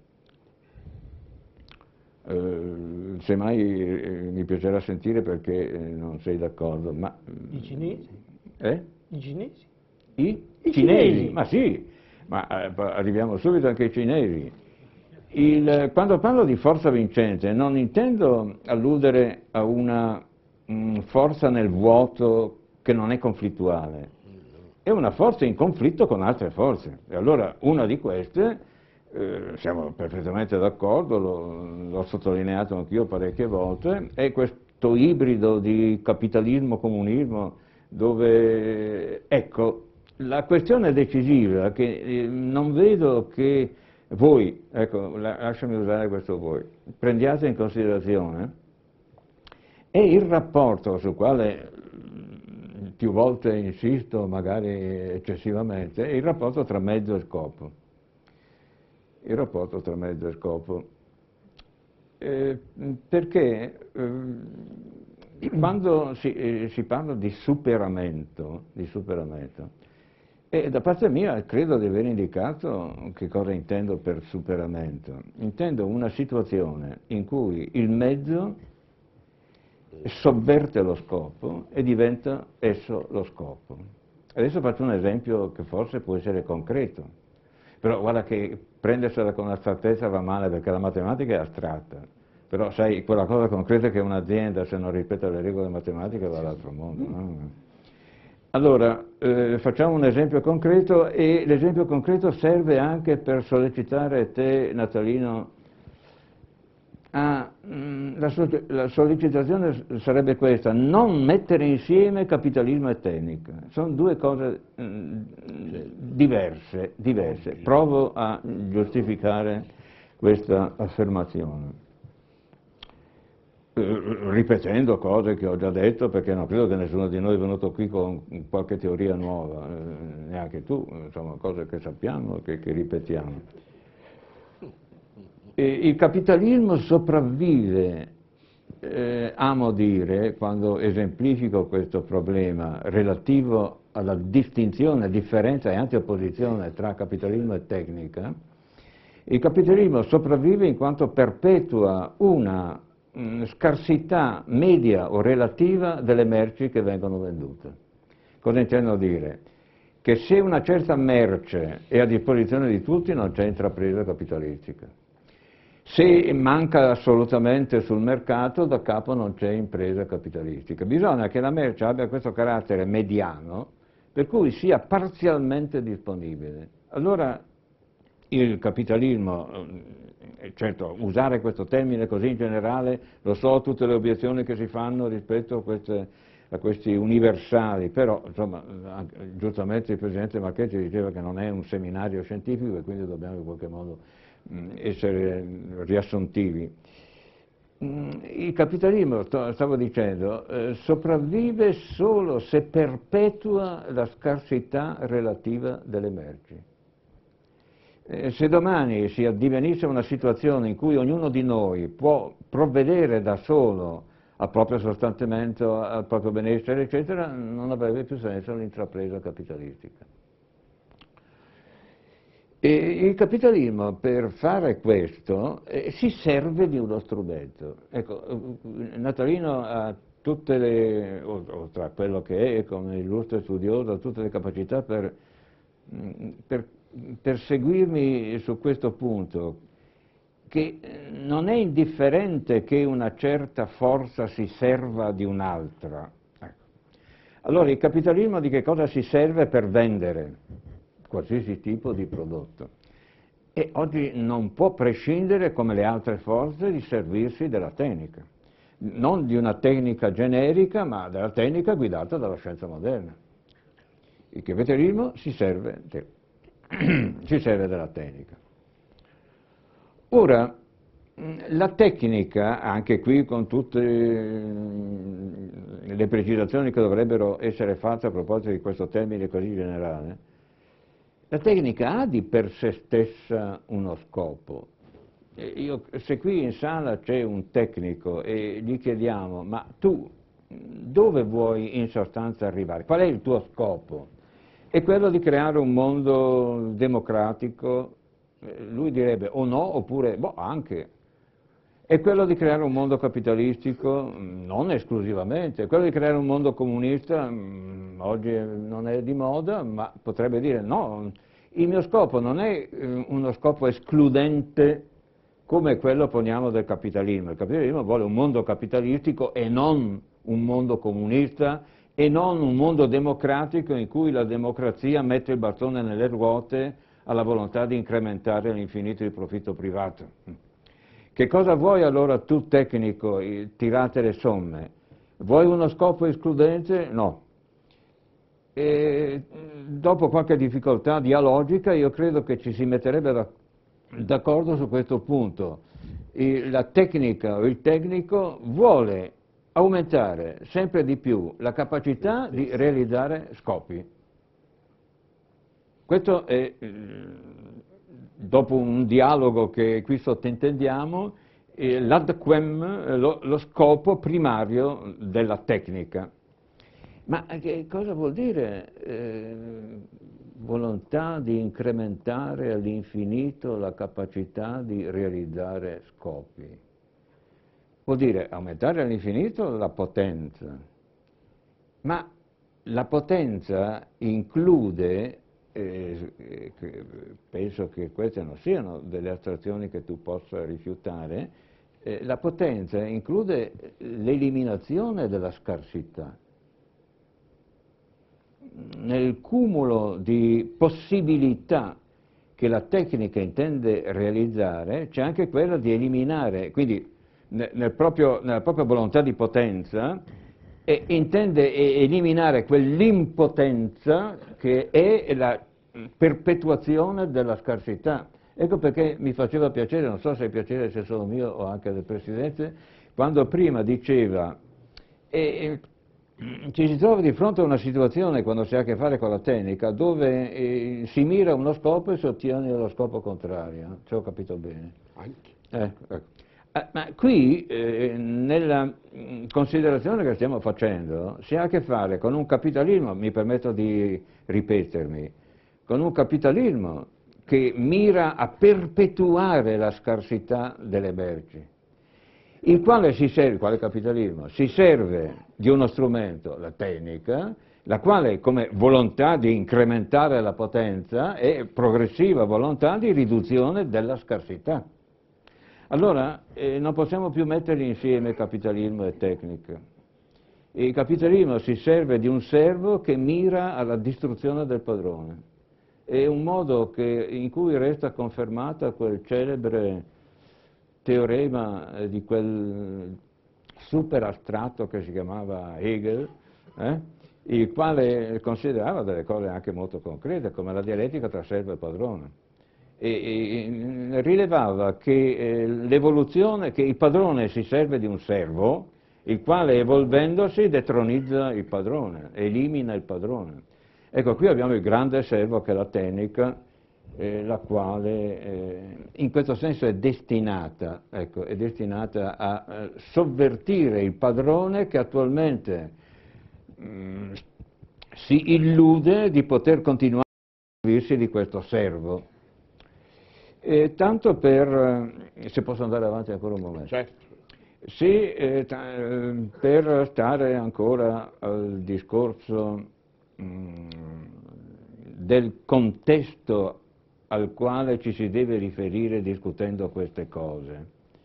Eh, semmai eh, mi piacerà sentire perché eh, non sei d'accordo, ma... I cinesi? Eh? I cinesi? I, I cinesi? cinesi? Ma sì, ma eh, arriviamo subito anche ai cinesi. Il, quando parlo di forza vincente non intendo alludere a una mh, forza nel vuoto che non è conflittuale, è una forza in conflitto con altre forze. E allora una di queste, eh, siamo perfettamente d'accordo, l'ho sottolineato anch'io parecchie volte, è questo ibrido di capitalismo-comunismo dove, ecco, la questione decisiva che eh, non vedo che voi, ecco, lasciami usare questo voi, prendiate in considerazione, è il rapporto sul quale più volte insisto, magari eccessivamente, è il rapporto tra mezzo e scopo. Il rapporto tra mezzo e scopo. Eh, perché eh, quando si, eh, si parla di superamento, di superamento, E da parte mia credo di aver indicato che cosa intendo per superamento. Intendo una situazione in cui il mezzo sovverte lo scopo e diventa esso lo scopo. Adesso faccio un esempio che forse può essere concreto, però guarda che prendersela con astrattezza va male perché la matematica è astratta, però sai, quella cosa concreta che un'azienda se non rispetta le regole matematiche va all'altro mondo, no? Allora, eh, facciamo un esempio concreto e l'esempio concreto serve anche per sollecitare te, Natalino, a, mh, la, so, la sollecitazione sarebbe questa: non mettere insieme capitalismo e tecnica, sono due cose mh, diverse, diverse. Provo a giustificare questa affermazione. Ripetendo cose che ho già detto, perché non credo che nessuno di noi è venuto qui con qualche teoria nuova, eh, neanche tu, insomma, cose che sappiamo, che, che ripetiamo. E il capitalismo sopravvive, eh, amo dire, quando esemplifico questo problema relativo alla distinzione, differenza e antiopposizione tra capitalismo e tecnica, il capitalismo sopravvive in quanto perpetua una scarsità media o relativa delle merci che vengono vendute. Cosa intendo dire? Che se una certa merce è a disposizione di tutti non c'è intrapresa capitalistica. Se manca assolutamente sul mercato, da capo non c'è impresa capitalistica. Bisogna che la merce abbia questo carattere mediano, per cui sia parzialmente disponibile. Allora il capitalismo, certo, usare questo termine così in generale, lo so, tutte le obiezioni che si fanno rispetto a, queste, a questi universali, però insomma, giustamente il Presidente Marchetti diceva che non è un seminario scientifico e quindi dobbiamo in qualche modo mh, essere riassuntivi. Il capitalismo, stavo dicendo, eh, sopravvive solo se perpetua la scarsità relativa delle merci. Se domani si addivenisse una situazione in cui ognuno di noi può provvedere da solo al proprio sostentamento, al proprio benessere, eccetera, non avrebbe più senso l'intrapresa capitalistica. E il capitalismo per fare questo eh, si serve di uno strumento. Ecco, Natalino ha tutte le, oltre a quello che è come illustre studioso, ha tutte le capacità per, per per seguirmi su questo punto, che non è indifferente che una certa forza si serva di un'altra. Ecco. Allora il capitalismo di che cosa si serve per vendere qualsiasi tipo di prodotto? E oggi non può prescindere, come le altre forze, di servirsi della tecnica. Non di una tecnica generica, ma della tecnica guidata dalla scienza moderna. Il capitalismo si serve del ci serve della tecnica. Ora, la tecnica, anche qui con tutte le precisazioni che dovrebbero essere fatte a proposito di questo termine così generale, la tecnica ha di per sé stessa uno scopo. Io, se qui in sala c'è un tecnico e gli chiediamo, ma tu dove vuoi in sostanza arrivare? Qual è il tuo scopo? È quello di creare un mondo democratico, lui direbbe o no, oppure boh, anche. È quello di creare un mondo capitalistico, non esclusivamente. È quello di creare un mondo comunista, oggi non è di moda, ma potrebbe dire no, il mio scopo non è uno scopo escludente come quello, poniamo, del capitalismo. Il capitalismo vuole un mondo capitalistico e non un mondo comunista, e non un mondo democratico in cui la democrazia mette il bastone nelle ruote alla volontà di incrementare all'infinito il profitto privato. Che cosa vuoi allora tu tecnico, tirate le somme? Vuoi uno scopo escludente? No. E dopo qualche difficoltà dialogica io credo che ci si metterebbe d'accordo su questo punto. La tecnica o il tecnico vuole aumentare sempre di più la capacità di realizzare scopi. Questo è, dopo un dialogo che qui sottintendiamo, l'ad quem, lo, lo scopo primario della tecnica. Ma che cosa vuol dire? Eh, volontà di incrementare all'infinito la capacità di realizzare scopi. Vuol dire aumentare all'infinito la potenza, ma la potenza include, eh, eh, penso che queste non siano delle astrazioni che tu possa rifiutare, eh, la potenza include l'eliminazione della scarsità. Nel cumulo di possibilità che la tecnica intende realizzare c'è anche quella di eliminare, quindi nel proprio, nella propria volontà di potenza, e intende eliminare quell'impotenza che è la perpetuazione della scarsità. Ecco perché mi faceva piacere, non so se è piacere se solo mio o anche del Presidente, quando prima diceva e, ci si trova di fronte a una situazione, quando si ha a che fare con la tecnica, dove eh, si mira uno scopo e si ottiene lo scopo contrario, se ho capito bene. Anche. Ecco, ecco. Eh, ma qui, eh, nella mh, considerazione che stiamo facendo, si ha a che fare con un capitalismo, mi permetto di ripetermi, con un capitalismo che mira a perpetuare la scarsità delle merci, il quale si serve, quale capitalismo? Si serve di uno strumento, la tecnica, la quale come volontà di incrementare la potenza è progressiva volontà di riduzione della scarsità. Allora eh, non possiamo più metterli insieme capitalismo e tecnica. Il capitalismo si serve di un servo che mira alla distruzione del padrone. È un modo che, in cui resta confermata quel celebre teorema eh, di quel super astratto che si chiamava Hegel, eh, il quale considerava delle cose anche molto concrete, come la dialettica tra servo e padrone. E, e rilevava che eh, l'evoluzione, che il padrone si serve di un servo, il quale evolvendosi detronizza il padrone, elimina il padrone. Ecco, qui abbiamo il grande servo che è la tecnica, eh, la quale eh, in questo senso è destinata, ecco, è destinata a eh, sovvertire il padrone che attualmente mh, si illude di poter continuare a servirsi di questo servo. Eh, tanto per, eh, se posso andare avanti ancora un momento, Certo. sì, eh, per stare ancora al discorso mh, del contesto al quale ci si deve riferire discutendo queste cose.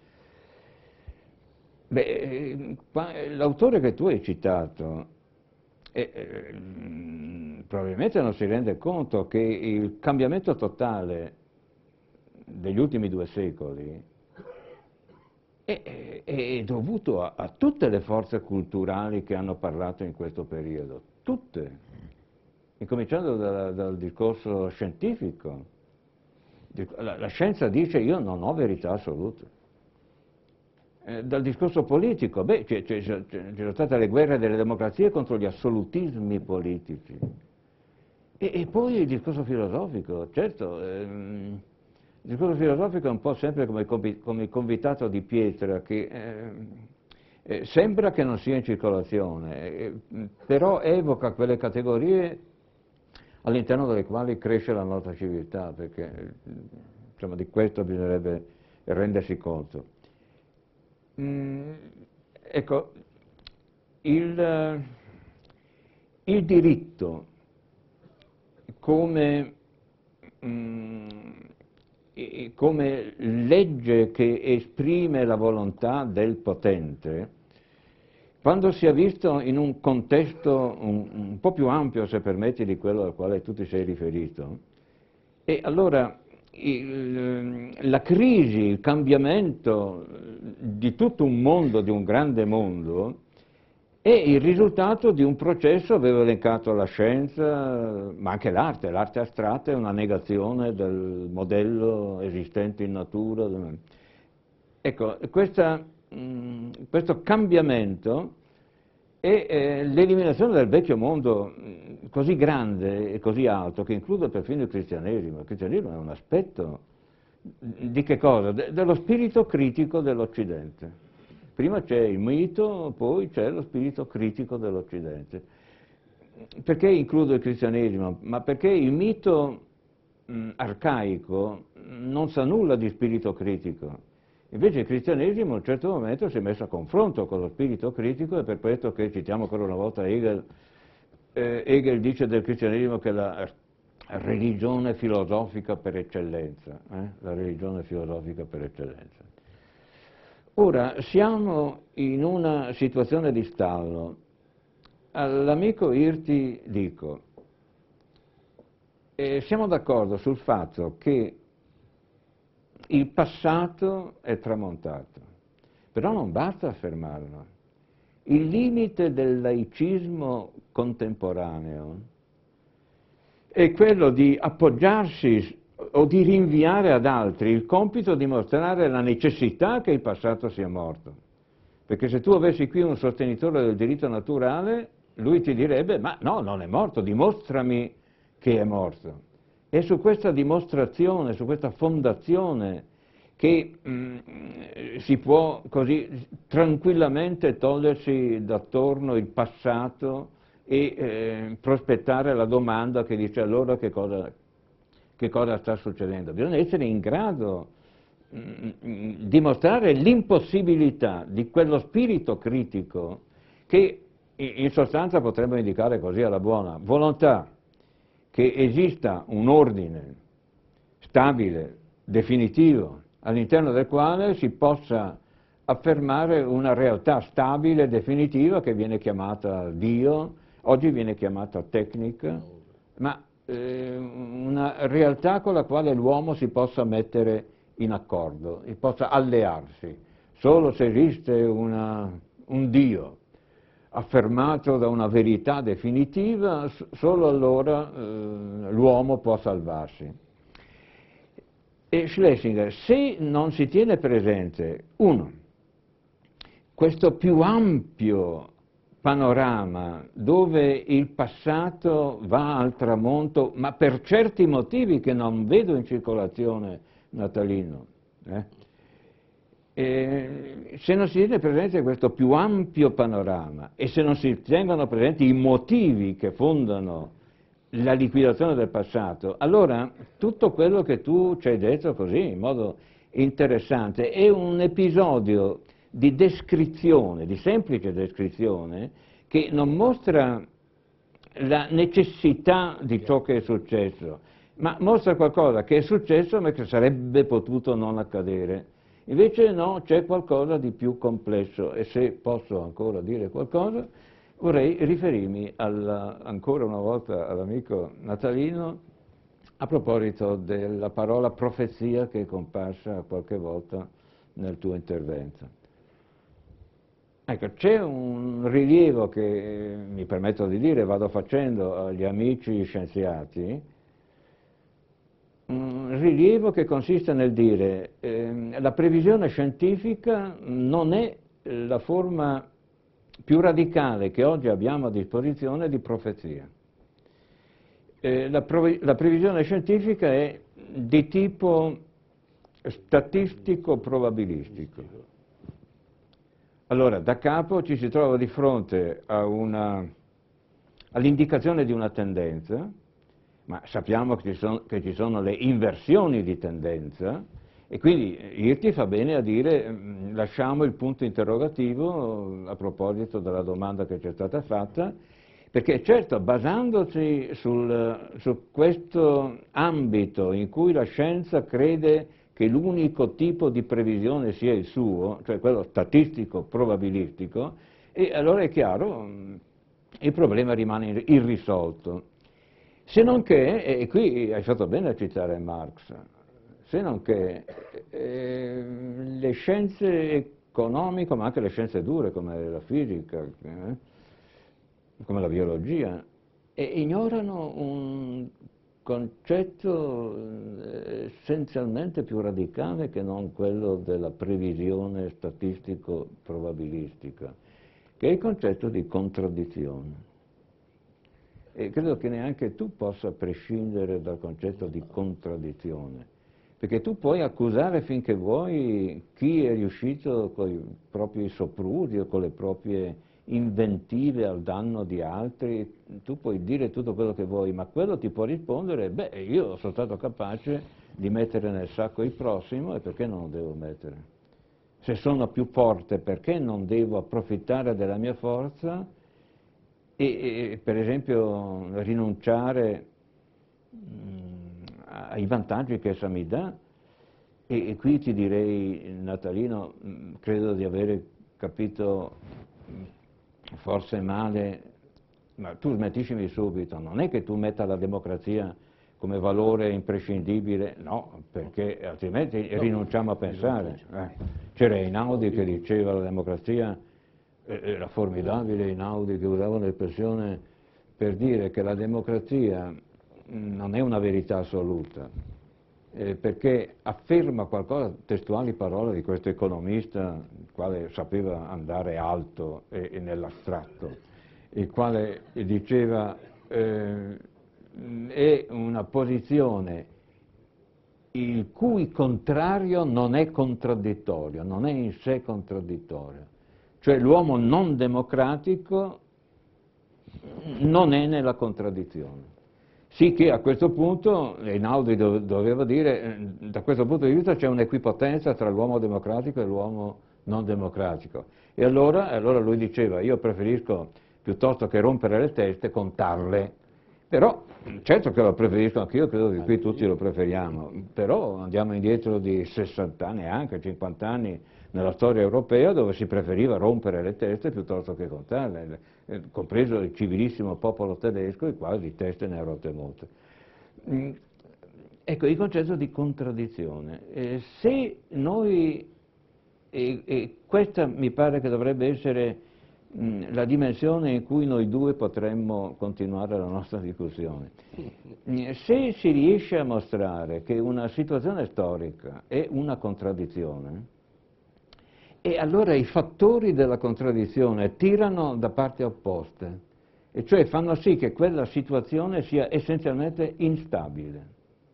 Beh, l'autore che tu hai citato eh, eh, probabilmente non si rende conto che il cambiamento totale degli ultimi due secoli è, è dovuto a, a tutte le forze culturali che hanno parlato in questo periodo, tutte, incominciando da, dal discorso scientifico. La, la scienza dice io non ho verità assolute. Eh, dal discorso politico, beh, ci sono state le guerre delle democrazie contro gli assolutismi politici. E, e poi il discorso filosofico, certo. Ehm, Il discorso filosofico è un po' sempre come, come il convitato di pietra, che eh, eh, sembra che non sia in circolazione, eh, però evoca quelle categorie all'interno delle quali cresce la nostra civiltà, perché insomma, di questo bisognerebbe rendersi conto. Mm, ecco, il, il diritto come... Mm, come legge che esprime la volontà del potente, quando si è visto in un contesto un, un po' più ampio, se permetti, di quello al quale tu ti sei riferito, e allora il, la crisi, il cambiamento di tutto un mondo, di un grande mondo, è il risultato di un processo, avevo elencato la scienza, ma anche l'arte. L'arte astratta è una negazione del modello esistente in natura. Ecco, questa, mh, questo cambiamento è eh, l'eliminazione del vecchio mondo mh, così grande e così alto che include perfino il cristianesimo. Il cristianesimo è un aspetto di che cosa? De- dello spirito critico dell'Occidente. Prima c'è il mito, poi c'è lo spirito critico dell'Occidente. perché includo il cristianesimo? Ma perché il mito mh, arcaico non sa nulla di spirito critico. Invece il cristianesimo a un certo momento si è messo a confronto con lo spirito critico, e per questo che citiamo ancora una volta Hegel, eh, Hegel dice del cristianesimo che è la religione filosofica per eccellenza, eh? la religione filosofica per eccellenza. Ora, siamo in una situazione di stallo. All'amico Irti dico, eh, siamo d'accordo sul fatto che il passato è tramontato, però non basta affermarlo. Il limite del laicismo contemporaneo è quello di appoggiarsi o di rinviare ad altri il compito di mostrare la necessità che il passato sia morto. Perché se tu avessi qui un sostenitore del diritto naturale, lui ti direbbe, ma no, non è morto, dimostrami che è morto. È su questa dimostrazione, su questa fondazione che mh, si può così tranquillamente togliersi d'attorno il passato e eh, prospettare la domanda che dice allora che cosa, che cosa sta succedendo. Bisogna essere in grado mh, di mostrare l'impossibilità di quello spirito critico che in sostanza potremmo indicare così alla buona volontà che esista un ordine stabile, definitivo, all'interno del quale si possa affermare una realtà stabile, definitiva, che viene chiamata Dio, oggi viene chiamata tecnica, ma eh, una realtà con la quale l'uomo si possa mettere in accordo, e possa allearsi. Solo se esiste una, un Dio affermato da una verità definitiva, solo allora eh, l'uomo può salvarsi. E Schlesinger, se non si tiene presente, uno, questo più ampio panorama dove il passato va al tramonto, ma per certi motivi che non vedo in circolazione, Natalino, eh? E se non si tiene presente questo più ampio panorama e se non si tengono presenti i motivi che fondano la liquidazione del passato, allora tutto quello che tu ci hai detto così in modo interessante è un episodio di descrizione, di semplice descrizione, che non mostra la necessità di ciò che è successo, ma mostra qualcosa che è successo ma che sarebbe potuto non accadere. Invece no, c'è qualcosa di più complesso, e se posso ancora dire qualcosa, vorrei riferirmi alla, ancora una volta all'amico Natalino a proposito della parola profezia che è comparsa qualche volta nel tuo intervento. Ecco, c'è un rilievo che mi permetto di dire, vado facendo agli amici scienziati, un rilievo che consiste nel dire eh, la previsione scientifica non è la forma più radicale che oggi abbiamo a disposizione di profezia. Eh, la, la previsione scientifica è di tipo statistico-probabilistico. Allora, da capo ci si trova di fronte a una, all'indicazione di una tendenza, ma sappiamo che ci, sono, che ci sono le inversioni di tendenza, e quindi Irti fa bene a dire mh, lasciamo il punto interrogativo a proposito della domanda che ci è stata fatta, perché certo, basandosi sul, su questo ambito in cui la scienza crede che l'unico tipo di previsione sia il suo, cioè quello statistico-probabilistico, e allora è chiaro, mh, il problema rimane irrisolto. Se non che, e qui hai fatto bene a citare Marx, se non che eh, le scienze economiche, ma anche le scienze dure come la fisica, eh, come la biologia, eh, ignorano un concetto essenzialmente più radicale che non quello della previsione statistico-probabilistica, che è il concetto di contraddizione. E credo che neanche tu possa prescindere dal concetto di contraddizione, perché tu puoi accusare finché vuoi chi è riuscito con i propri soprusi o con le proprie inventive al danno di altri, tu puoi dire tutto quello che vuoi, ma quello ti può rispondere, beh, io sono stato capace di mettere nel sacco il prossimo e perché non lo devo mettere? Se sono più forte, perché non devo approfittare della mia forza e, e per esempio, rinunciare mh, ai vantaggi che essa mi dà? E, e qui ti direi, Natalino, mh, credo di aver capito mh, forse male, ma tu smentiscimi subito, non è che tu metta la democrazia come valore imprescindibile, no, perché altrimenti no, rinunciamo a pensare. Eh. C'era Einaudi che diceva la democrazia, eh, era formidabile Einaudi che usava un'espressione per dire che la democrazia non è una verità assoluta, eh, perché afferma qualcosa, testuali parole di questo economista, il quale sapeva andare alto e, e nell'astratto, il quale diceva eh, è una posizione il cui contrario non è contraddittorio, non è in sé contraddittorio. Cioè l'uomo non democratico non è nella contraddizione. Sì che a questo punto Einaudi doveva dire, da questo punto di vista c'è un'equipotenza tra l'uomo democratico e l'uomo non democratico. E allora, allora lui diceva, io preferisco piuttosto che rompere le teste, contarle. Però, certo che lo preferisco anch'io, credo che qui tutti lo preferiamo, però andiamo indietro di sessanta anni, anche cinquanta anni nella storia europea dove si preferiva rompere le teste piuttosto che contarle, eh, compreso il civilissimo popolo tedesco, il quale di teste ne ha rotte molte. Mm, ecco, il concetto di contraddizione. Eh, se noi, e, e questa mi pare che dovrebbe essere la dimensione in cui noi due potremmo continuare la nostra discussione. Se si riesce a mostrare che una situazione storica è una contraddizione, e allora i fattori della contraddizione tirano da parti opposte, e cioè fanno sì che quella situazione sia essenzialmente instabile.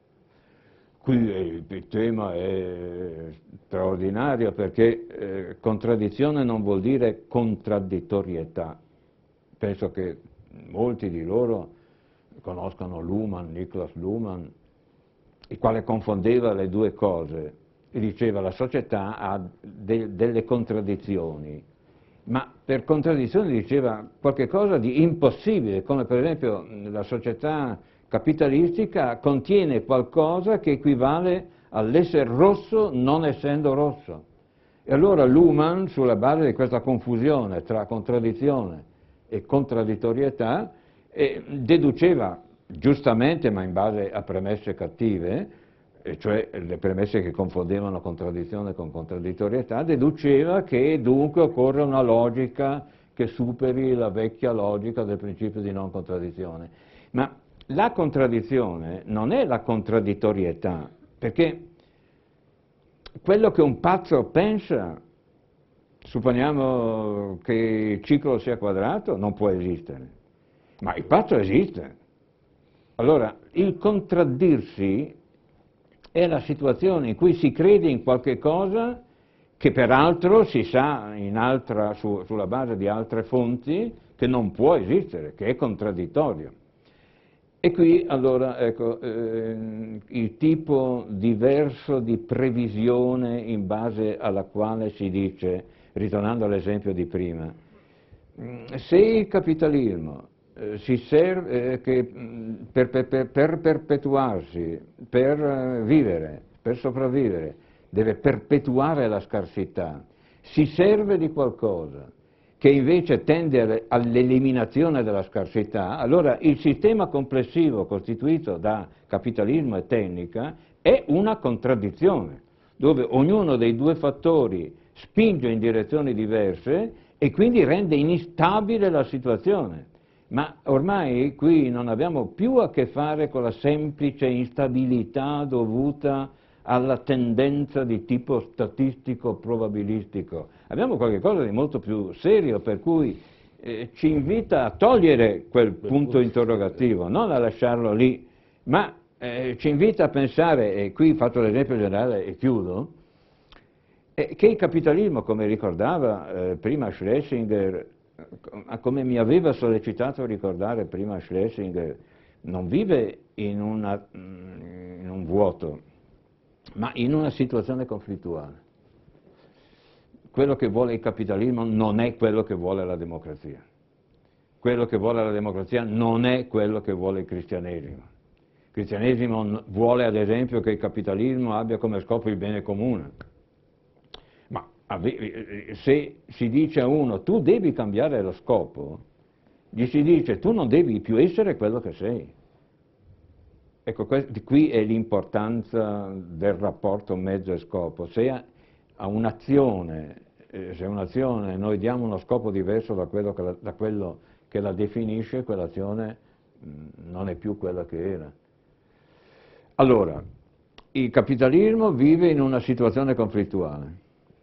Qui il tema è straordinario perché eh, contraddizione non vuol dire contraddittorietà. Penso che molti di loro conoscono Luhmann, Niklas Luhmann, il quale confondeva le due cose e diceva la società ha de delle contraddizioni, ma per contraddizioni diceva qualche cosa di impossibile, come per esempio la società capitalistica contiene qualcosa che equivale all'essere rosso non essendo rosso. E allora Luhmann, sulla base di questa confusione tra contraddizione e contraddittorietà, eh, deduceva giustamente, ma in base a premesse cattive, e cioè le premesse che confondevano contraddizione con contraddittorietà, deduceva che dunque occorre una logica che superi la vecchia logica del principio di non contraddizione. Ma la contraddizione non è la contraddittorietà, perché quello che un pazzo pensa, supponiamo che il ciclo sia quadrato, non può esistere, ma il pazzo esiste. Allora, il contraddirsi è la situazione in cui si crede in qualche cosa che peraltro si sa in altra, su, sulla base di altre fonti che non può esistere, che è contraddittorio. E qui allora ecco eh, il tipo diverso di previsione in base alla quale si dice, ritornando all'esempio di prima, se il capitalismo eh, si serve eh, che, per, per, per, per perpetuarsi, per vivere, per sopravvivere, deve perpetuare la scarsità, si serve di qualcosa che invece tende all'eliminazione della scarsità, allora il sistema complessivo costituito da capitalismo e tecnica è una contraddizione, dove ognuno dei due fattori spinge in direzioni diverse e quindi rende instabile la situazione. Ma ormai qui non abbiamo più a che fare con la semplice instabilità dovuta alla tendenza di tipo statistico probabilistico. Abbiamo qualcosa di molto più serio, per cui eh, ci invita a togliere quel punto interrogativo, non a lasciarlo lì, ma eh, ci invita a pensare, e qui faccio l'esempio generale e chiudo, eh, che il capitalismo, come ricordava eh, prima Schlesinger, come mi aveva sollecitato a ricordare prima Schlesinger, non vive in, una, in un vuoto, ma in una situazione conflittuale. Quello che vuole il capitalismo non è quello che vuole la democrazia. Quello che vuole la democrazia non è quello che vuole il cristianesimo. Il cristianesimo vuole, ad esempio, che il capitalismo abbia come scopo il bene comune. Ma se si dice a uno tu devi cambiare lo scopo, gli si dice tu non devi più essere quello che sei. Ecco, qui è l'importanza del rapporto mezzo e scopo. Se a un'azione, eh, se un'azione noi diamo uno scopo diverso da quello che la, da quello che la definisce, quell'azione mh, non è più quella che era. Allora, il capitalismo vive in una situazione conflittuale,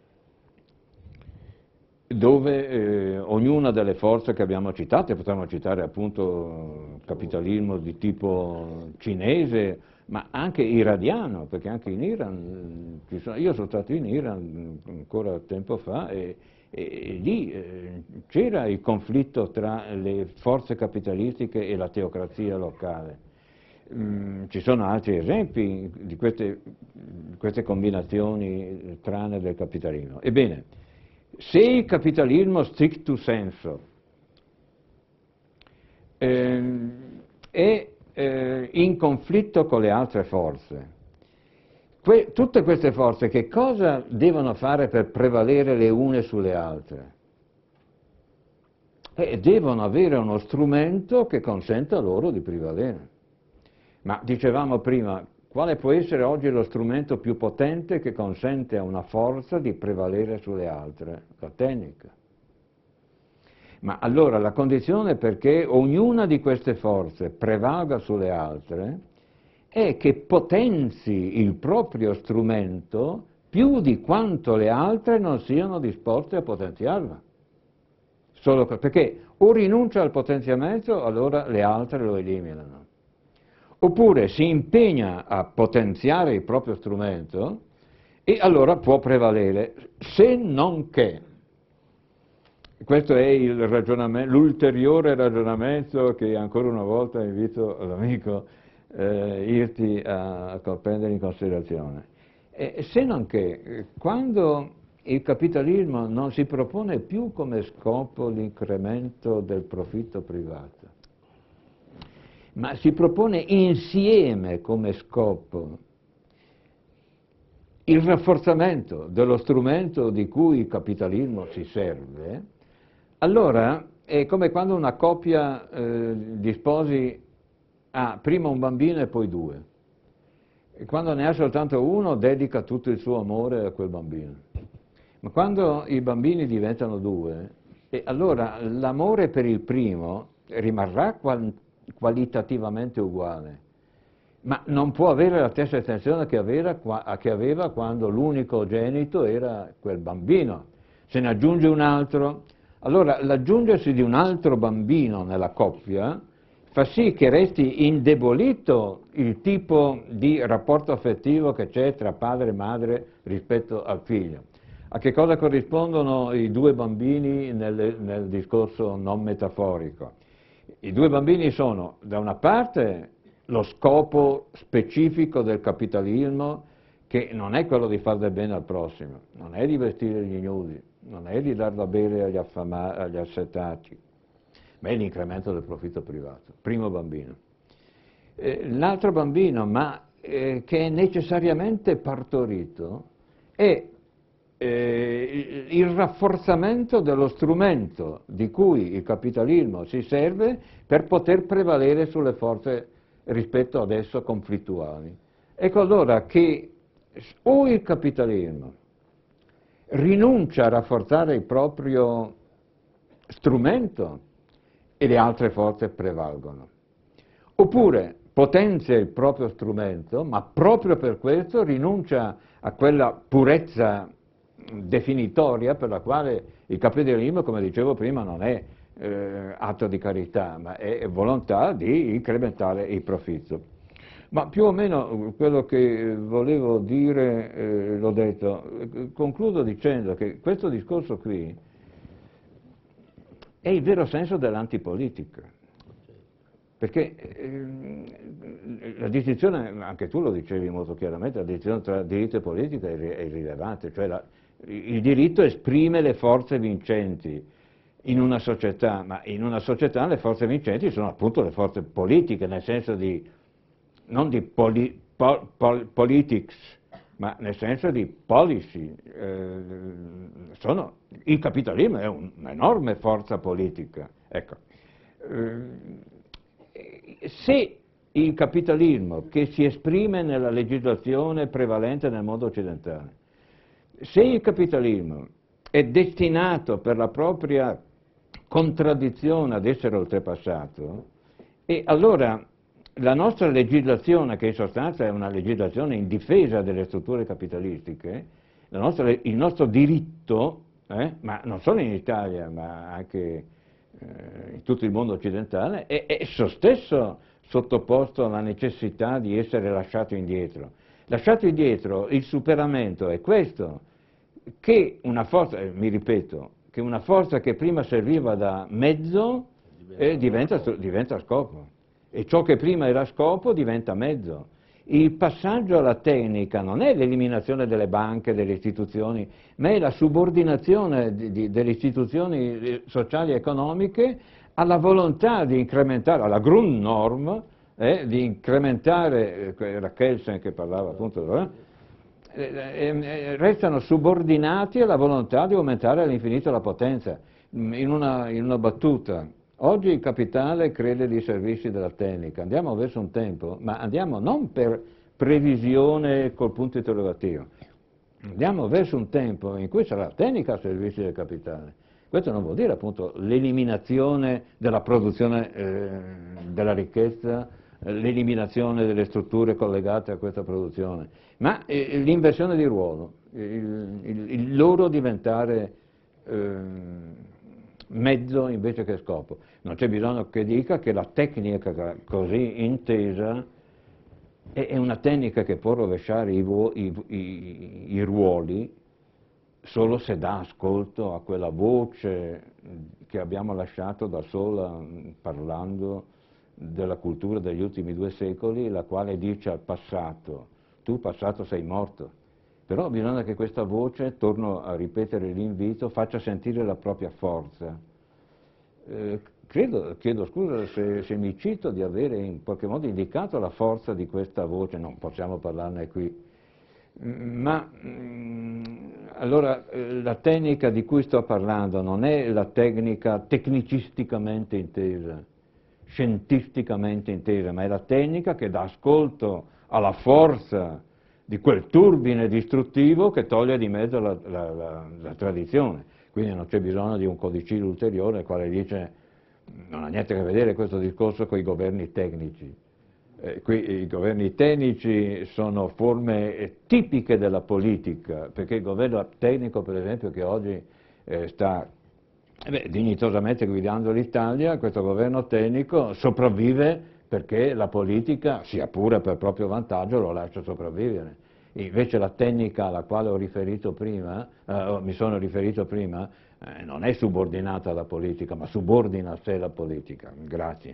dove eh, ognuna delle forze che abbiamo citato, potremmo citare appunto il capitalismo di tipo cinese, ma anche iraniano, perché anche in Iran, ci sono, io sono stato in Iran ancora tempo fa e, e, e lì eh, c'era il conflitto tra le forze capitalistiche e la teocrazia locale. Mm, ci sono altri esempi di queste, queste combinazioni strane del capitalismo. Ebbene, se il capitalismo stricto sensu eh, è eh, in conflitto con le altre forze, que tutte queste forze che cosa devono fare per prevalere le une sulle altre? Eh, devono avere uno strumento che consenta loro di prevalere. Ma dicevamo prima, quale può essere oggi lo strumento più potente che consente a una forza di prevalere sulle altre? La tecnica. Ma allora la condizione perché ognuna di queste forze prevalga sulle altre è che potenzi il proprio strumento più di quanto le altre non siano disposte a potenziarla. Solo perché o rinuncia al potenziamento, allora le altre lo eliminano. Oppure si impegna a potenziare il proprio strumento e allora può prevalere, se non che, questo è il ragionamento, l'ulteriore ragionamento che ancora una volta invito l'amico eh, Irti a, a prendere in considerazione, e se non che quando il capitalismo non si propone più come scopo l'incremento del profitto privato, ma si propone insieme come scopo il rafforzamento dello strumento di cui il capitalismo si serve, allora è come quando una coppia eh, di sposi ha prima un bambino e poi due. E quando ne ha soltanto uno dedica tutto il suo amore a quel bambino. Ma quando i bambini diventano due, e allora l'amore per il primo rimarrà qual qualitativamente uguale, ma non può avere la stessa estensione che aveva, che aveva quando l'unicogenito era quel bambino. Se ne aggiunge un altro, allora l'aggiungersi di un altro bambino nella coppia fa sì che resti indebolito il tipo di rapporto affettivo che c'è tra padre e madre rispetto al figlio. A che cosa corrispondono i due bambini nel, nel discorso non metaforico? I due bambini sono, da una parte, lo scopo specifico del capitalismo, che non è quello di far del bene al prossimo, non è di vestire gli ignudi, non è di dar da bere agli, agli assetati, ma è l'incremento del profitto privato. Primo bambino. Eh, l'altro bambino, ma eh, che è necessariamente partorito, è Eh, il rafforzamento dello strumento di cui il capitalismo si serve per poter prevalere sulle forze rispetto ad esso conflittuali. Ecco allora che o il capitalismo rinuncia a rafforzare il proprio strumento e le altre forze prevalgono, oppure potenzia il proprio strumento, ma proprio per questo rinuncia a quella purezza definitoria per la quale il capitalismo, come dicevo prima, non è eh, atto di carità, ma è volontà di incrementare il profitto. Ma più o meno quello che volevo dire eh, l'ho detto. Concludo dicendo che questo discorso qui è il vero senso dell'antipolitica. Perché eh, la distinzione, anche tu lo dicevi molto chiaramente, la distinzione tra diritto e politica è, è irrilevante, cioè la, il diritto esprime le forze vincenti in una società, ma in una società le forze vincenti sono appunto le forze politiche, nel senso di, non di poli, pol, pol, politics, ma nel senso di policy. Eh, sono, il capitalismo è un, un'enorme forza politica. Ecco. Eh, se il capitalismo che si esprime nella legislazione prevalente nel mondo occidentale, se il capitalismo è destinato per la propria contraddizione ad essere oltrepassato, e allora la nostra legislazione, che in sostanza è una legislazione in difesa delle strutture capitalistiche, la nostra, il nostro diritto, eh, ma non solo in Italia, ma anche eh, in tutto il mondo occidentale, è esso stesso sottoposto alla necessità di essere lasciato indietro. Lasciato indietro, il superamento è questo, che una forza, eh, mi ripeto, che una forza che prima serviva da mezzo eh, diventa, diventa scopo, e ciò che prima era scopo diventa mezzo. Il passaggio alla tecnica non è l'eliminazione delle banche, delle istituzioni, ma è la subordinazione di, di, delle istituzioni sociali e economiche alla volontà di incrementare, alla Grundnorm, eh, di incrementare, eh, era Kelsen che parlava appunto, eh, eh, restano subordinati alla volontà di aumentare all'infinito la potenza. In una, in una battuta, oggi il capitale crede di servirsi della tecnica, andiamo verso un tempo, ma andiamo non per previsione col punto interrogativo, andiamo verso un tempo in cui sarà la tecnica a servirsi del capitale. Questo non vuol dire appunto l'eliminazione della produzione eh, della ricchezza, eh, l'eliminazione delle strutture collegate a questa produzione, ma eh, l'inversione di ruolo, il, il, il loro diventare eh, mezzo invece che scopo. Non c'è bisogno che dica che la tecnica così intesa è, è una tecnica che può rovesciare i, i, i, i ruoli solo se dà ascolto a quella voce che abbiamo lasciato da sola parlando della cultura degli ultimi due secoli, la quale dice al passato: tu passato sei morto. Però bisogna che questa voce, torno a ripetere l'invito, faccia sentire la propria forza. Eh, credo, chiedo scusa se, se mi cito di avere in qualche modo indicato la forza di questa voce, non possiamo parlarne qui. Ma mh, allora eh, la tecnica di cui sto parlando non è la tecnica tecnicisticamente intesa, scientificamente intesa, ma è la tecnica che dà ascolto alla forza di quel turbine distruttivo che toglie di mezzo la, la, la, la tradizione. Quindi non c'è bisogno di un codicillo ulteriore, il quale dice non ha niente a che vedere questo discorso con i governi tecnici. Eh, qui i governi tecnici sono forme eh, tipiche della politica, perché il governo tecnico, per esempio, che oggi eh, sta eh beh, dignitosamente guidando l'Italia, questo governo tecnico sopravvive perché la politica, sia pure per proprio vantaggio, lo lascia sopravvivere. Invece la tecnica alla quale ho riferito prima, eh, mi sono riferito prima, eh, non è subordinata alla politica, ma subordina a sé la politica. Grazie.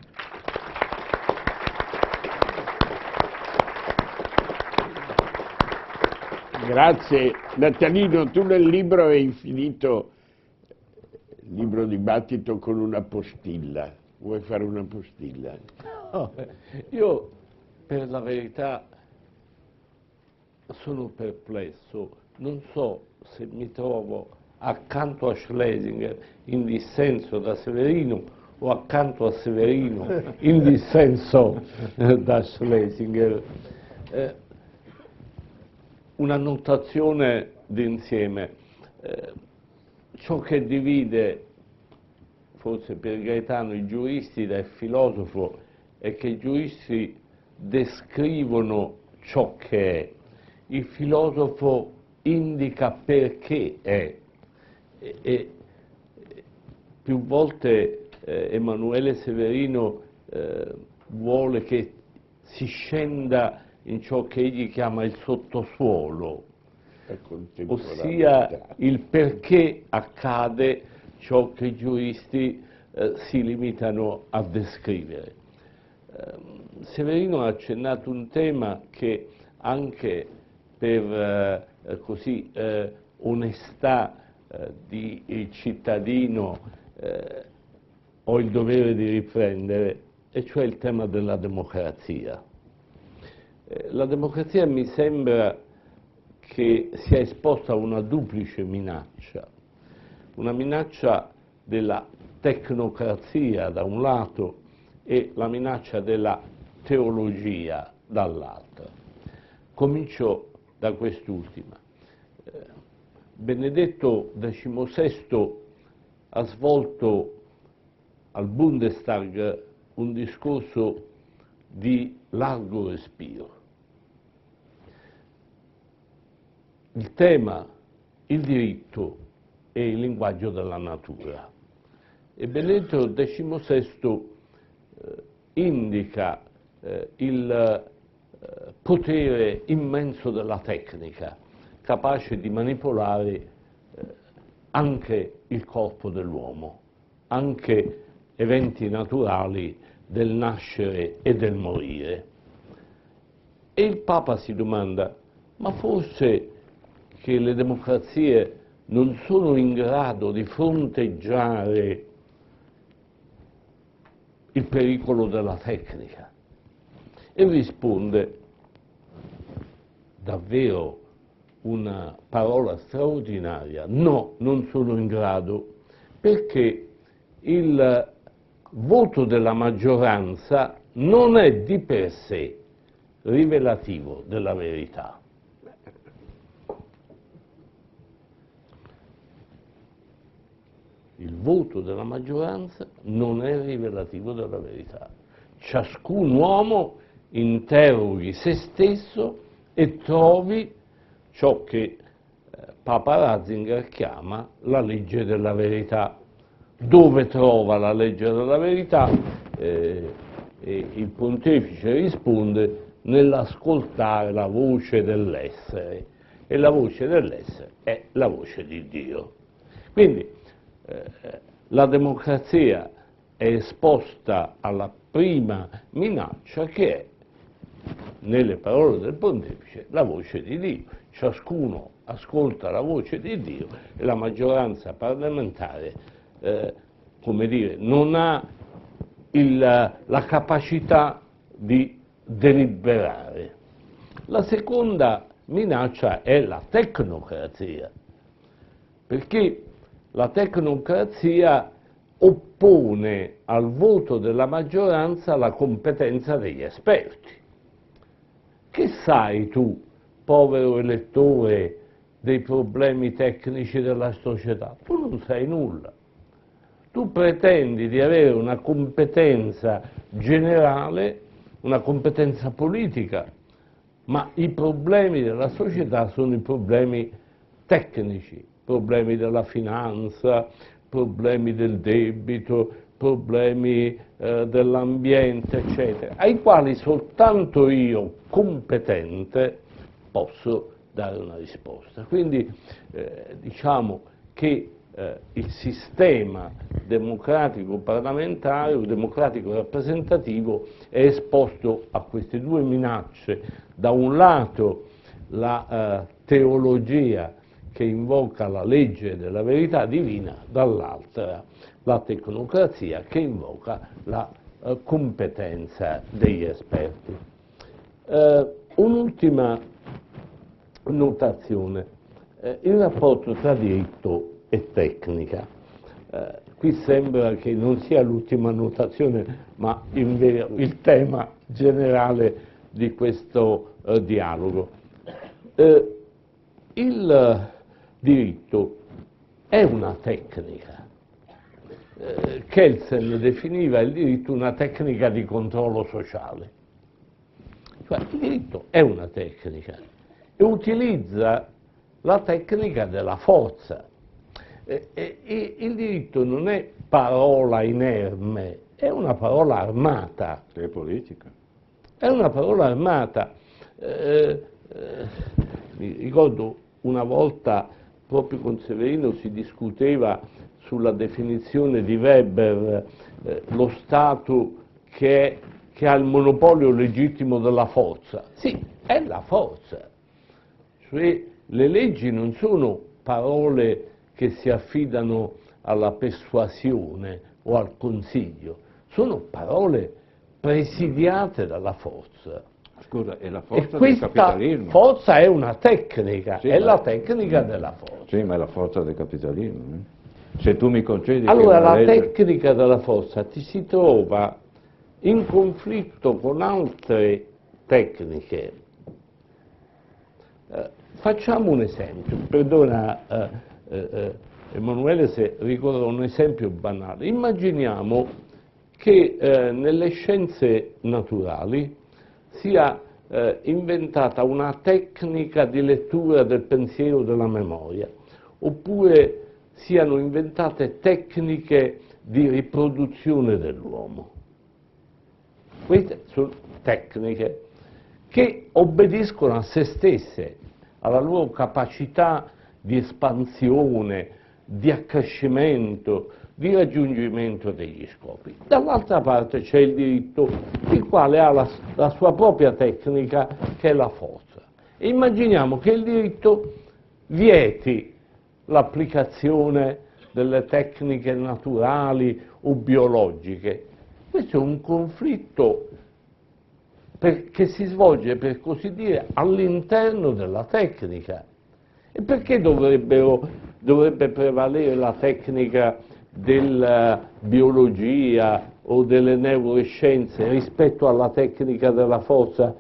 Grazie. Natalino, tu nel libro hai finito il libro dibattito con una postilla. Vuoi fare una postilla? No, io per la verità sono perplesso, non so se mi trovo accanto a Schlesinger in dissenso da Severino o accanto a Severino in dissenso da Schlesinger. Eh, una notazione d'insieme, eh, ciò che divide forse per Gaetano i giuristi dal filosofo è che i giuristi descrivono ciò che è, il filosofo indica perché è, e, e più volte eh, Emanuele Severino eh, vuole che si scenda in ciò che egli chiama il sottosuolo, ossia il perché accade ciò che i giuristi eh, si limitano a descrivere. Eh, Severino ha accennato un tema che anche per eh, così, eh, onestà eh, di cittadino eh, ho il dovere di riprendere, e cioè il tema della democrazia. Eh, la democrazia mi sembra che sia esposta a una duplice minaccia, una minaccia della tecnocrazia da un lato e la minaccia della teologia dall'altro. Comincio da quest'ultima. Eh, Benedetto diciannovesimo ha svolto al Bundestag un discorso di largo respiro. Il tema, il diritto e il linguaggio della natura. E Benedetto diciannovesimo eh, indica eh, il eh, potere immenso della tecnica, capace di manipolare eh, anche il corpo dell'uomo, anche eventi naturali del nascere e del morire. E il Papa si domanda, ma forse che le democrazie non sono in grado di fronteggiare il pericolo della tecnica? E risponde, davvero una parola straordinaria, no, non sono in grado, perché il voto della maggioranza non è di per sé rivelativo della verità. Il voto della maggioranza non è rivelativo della verità. Ciascun uomo interroghi se stesso e trovi ciò che eh, Papa Ratzinger chiama la legge della verità. Dove trova la legge della verità? Eh, e il pontefice risponde nell'ascoltare la voce dell'essere, e la voce dell'essere è la voce di Dio. Quindi eh, la democrazia è esposta alla prima minaccia, che è, nelle parole del pontefice, la voce di Dio. Ciascuno ascolta la voce di Dio e la maggioranza parlamentare eh, come dire, non ha il, la capacità di deliberare. La seconda minaccia è la tecnocrazia, perché la tecnocrazia oppone al voto della maggioranza la competenza degli esperti. Che sai tu, povero elettore, dei problemi tecnici della società? Tu non sai nulla. Tu pretendi di avere una competenza generale, una competenza politica, ma i problemi della società sono i problemi tecnici, problemi della finanza, problemi del debito, problemi eh, dell'ambiente, eccetera, ai quali soltanto io, competente, posso dare una risposta. Quindi eh, diciamo che eh, il sistema democratico parlamentare o democratico rappresentativo è esposto a queste due minacce: da un lato la eh, teologia che invoca la legge della verità divina, dall'altra la tecnocrazia che invoca la eh, competenza degli esperti. Eh, un'ultima notazione, eh, il rapporto tra diritto e tecnica. Eh, qui sembra che non sia l'ultima notazione, ma in vero il tema generale di questo eh, dialogo. Eh, il diritto è una tecnica. Eh, Kelsen definiva il diritto una tecnica di controllo sociale. Cioè, il diritto è una tecnica e utilizza la tecnica della forza. E, e, e il diritto non è parola inerme, è una parola armata. È politica. È una parola armata. Eh, eh, mi ricordo una volta, proprio con Severino, si discuteva sulla definizione di Weber, eh, lo Stato che, è, che ha il monopolio legittimo della forza. Sì, è la forza. Cioè, le leggi non sono parole che si affidano alla persuasione o al consiglio, sono parole presidiate dalla forza. Scusa, è la forza e del questa capitalismo. forza è una tecnica, Sì, è ma- la tecnica della forza. Sì, ma è la forza del capitalismo. eh. Se tu mi concedi che Allora, una la legge... tecnica della forza ti si trova in conflitto con altre tecniche. Eh, facciamo un esempio, perdona eh, eh, eh, Emanuele se ricordo un esempio banale. Immaginiamo che eh, nelle scienze naturali sia eh, inventata una tecnica di lettura del pensiero della memoria, oppure siano inventate tecniche di riproduzione dell'uomo. Queste sono tecniche che obbediscono a se stesse, alla loro capacità di espansione, di accrescimento, di raggiungimento degli scopi. Dall'altra parte c'è il diritto, il quale ha la, la sua propria tecnica, che è la forza. E immaginiamo che il diritto vieti l'applicazione delle tecniche naturali o biologiche. Questo è un conflitto per, che si svolge, per così dire, all'interno della tecnica. E perché dovrebbero, dovrebbe prevalere la tecnica della biologia o delle neuroscienze rispetto alla tecnica della forza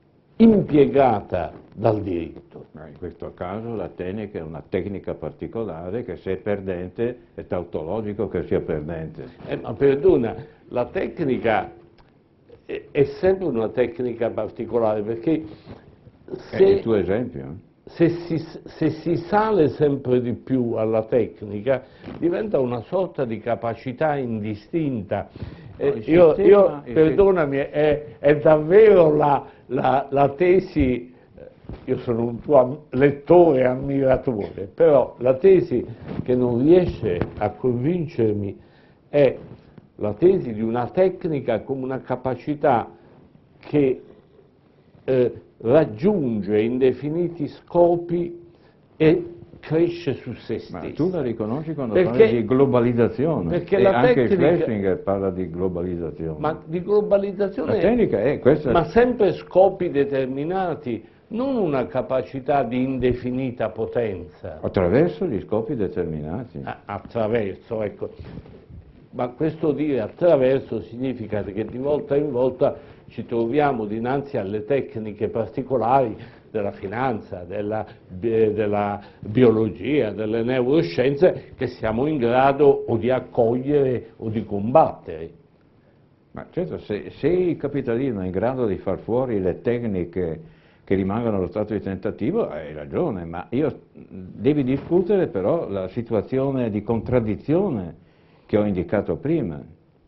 impiegata dal diritto? Ma in questo caso la tecnica è una tecnica particolare che se è perdente è tautologico che sia perdente. Eh, ma perdona, la tecnica è, è sempre una tecnica particolare, perché È se, il tuo esempio? se, si, se si sale sempre di più alla tecnica diventa una sorta di capacità indistinta. Eh, No, il io, sistema- io il perdonami, è, è davvero la, la, la tesi. Io sono un tuo am- lettore e ammiratore, però la tesi che non riesce a convincermi è la tesi di una tecnica come una capacità che eh, raggiunge indefiniti scopi e cresce su se stessa. Ma tu la riconosci quando Perché- parli di globalizzazione, perché e la anche tecnica- Schlesinger parla di globalizzazione. Ma di globalizzazione, La tecnica è questa. ma sempre scopi determinati, non una capacità di indefinita potenza. Attraverso gli scopi determinati. A- attraverso, ecco. Ma questo dire attraverso significa che di volta in volta ci troviamo dinanzi alle tecniche particolari della finanza, della, bi- della biologia, delle neuroscienze che siamo in grado o di accogliere o di combattere. Ma certo, se, se il capitalismo è in grado di far fuori le tecniche che rimangono allo stato di tentativo, hai ragione, ma io, devi discutere però la situazione di contraddizione che ho indicato prima.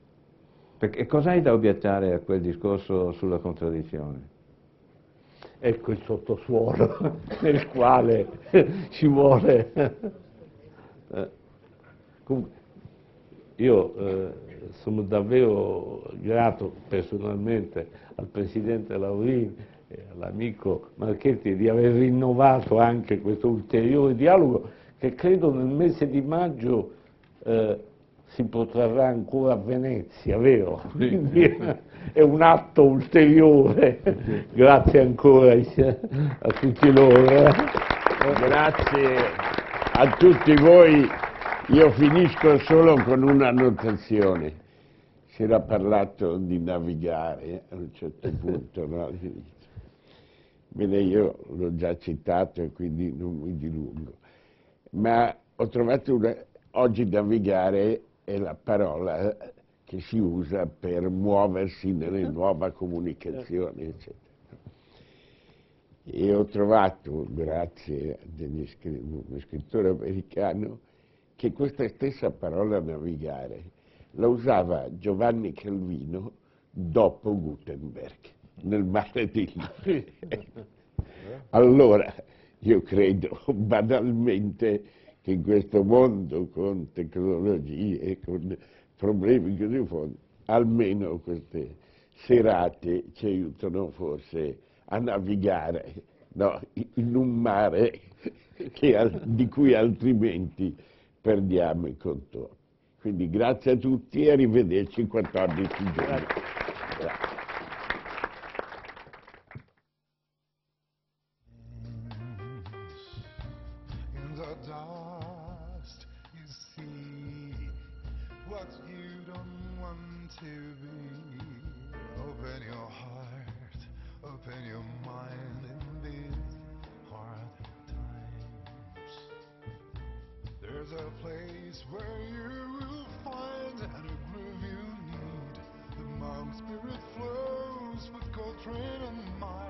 Perché cos'hai da obiettare a quel discorso sulla contraddizione? Ecco il sottosuolo nel quale ci vuole. Eh, comunque, io eh, sono davvero grato personalmente al Presidente Laurini e all'amico Marchetti di aver rinnovato anche questo ulteriore dialogo che credo nel mese di maggio eh, si protrarrà ancora a Venezia, vero? Quindi è un atto ulteriore. Grazie ancora a tutti loro. eh. Grazie a tutti voi. Io finisco solo con una annotazione. Si era parlato di navigare a un certo punto, no? Bene, io l'ho già citato e quindi non mi dilungo. Ma ho trovato una... Oggi navigare è la parola che si usa per muoversi nelle nuove comunicazioni, eccetera. E ho trovato, grazie a degli scri- uno scrittore americano, che questa stessa parola navigare la usava Giovanni Calvino dopo Gutenberg, nel mare di Libre. Allora, io credo banalmente che in questo mondo con tecnologie e con problemi così forti, almeno queste serate ci aiutano forse a navigare, no, in un mare che, di cui altrimenti perdiamo il contorno. Quindi grazie a tutti e arrivederci il quattordici giugno. Grazie. In the dust you see what you don't want to be. Open your heart, open your mind in these hard times. There's a place where you will find and a groove you need. The monk spirit flows with Coltrane and mine.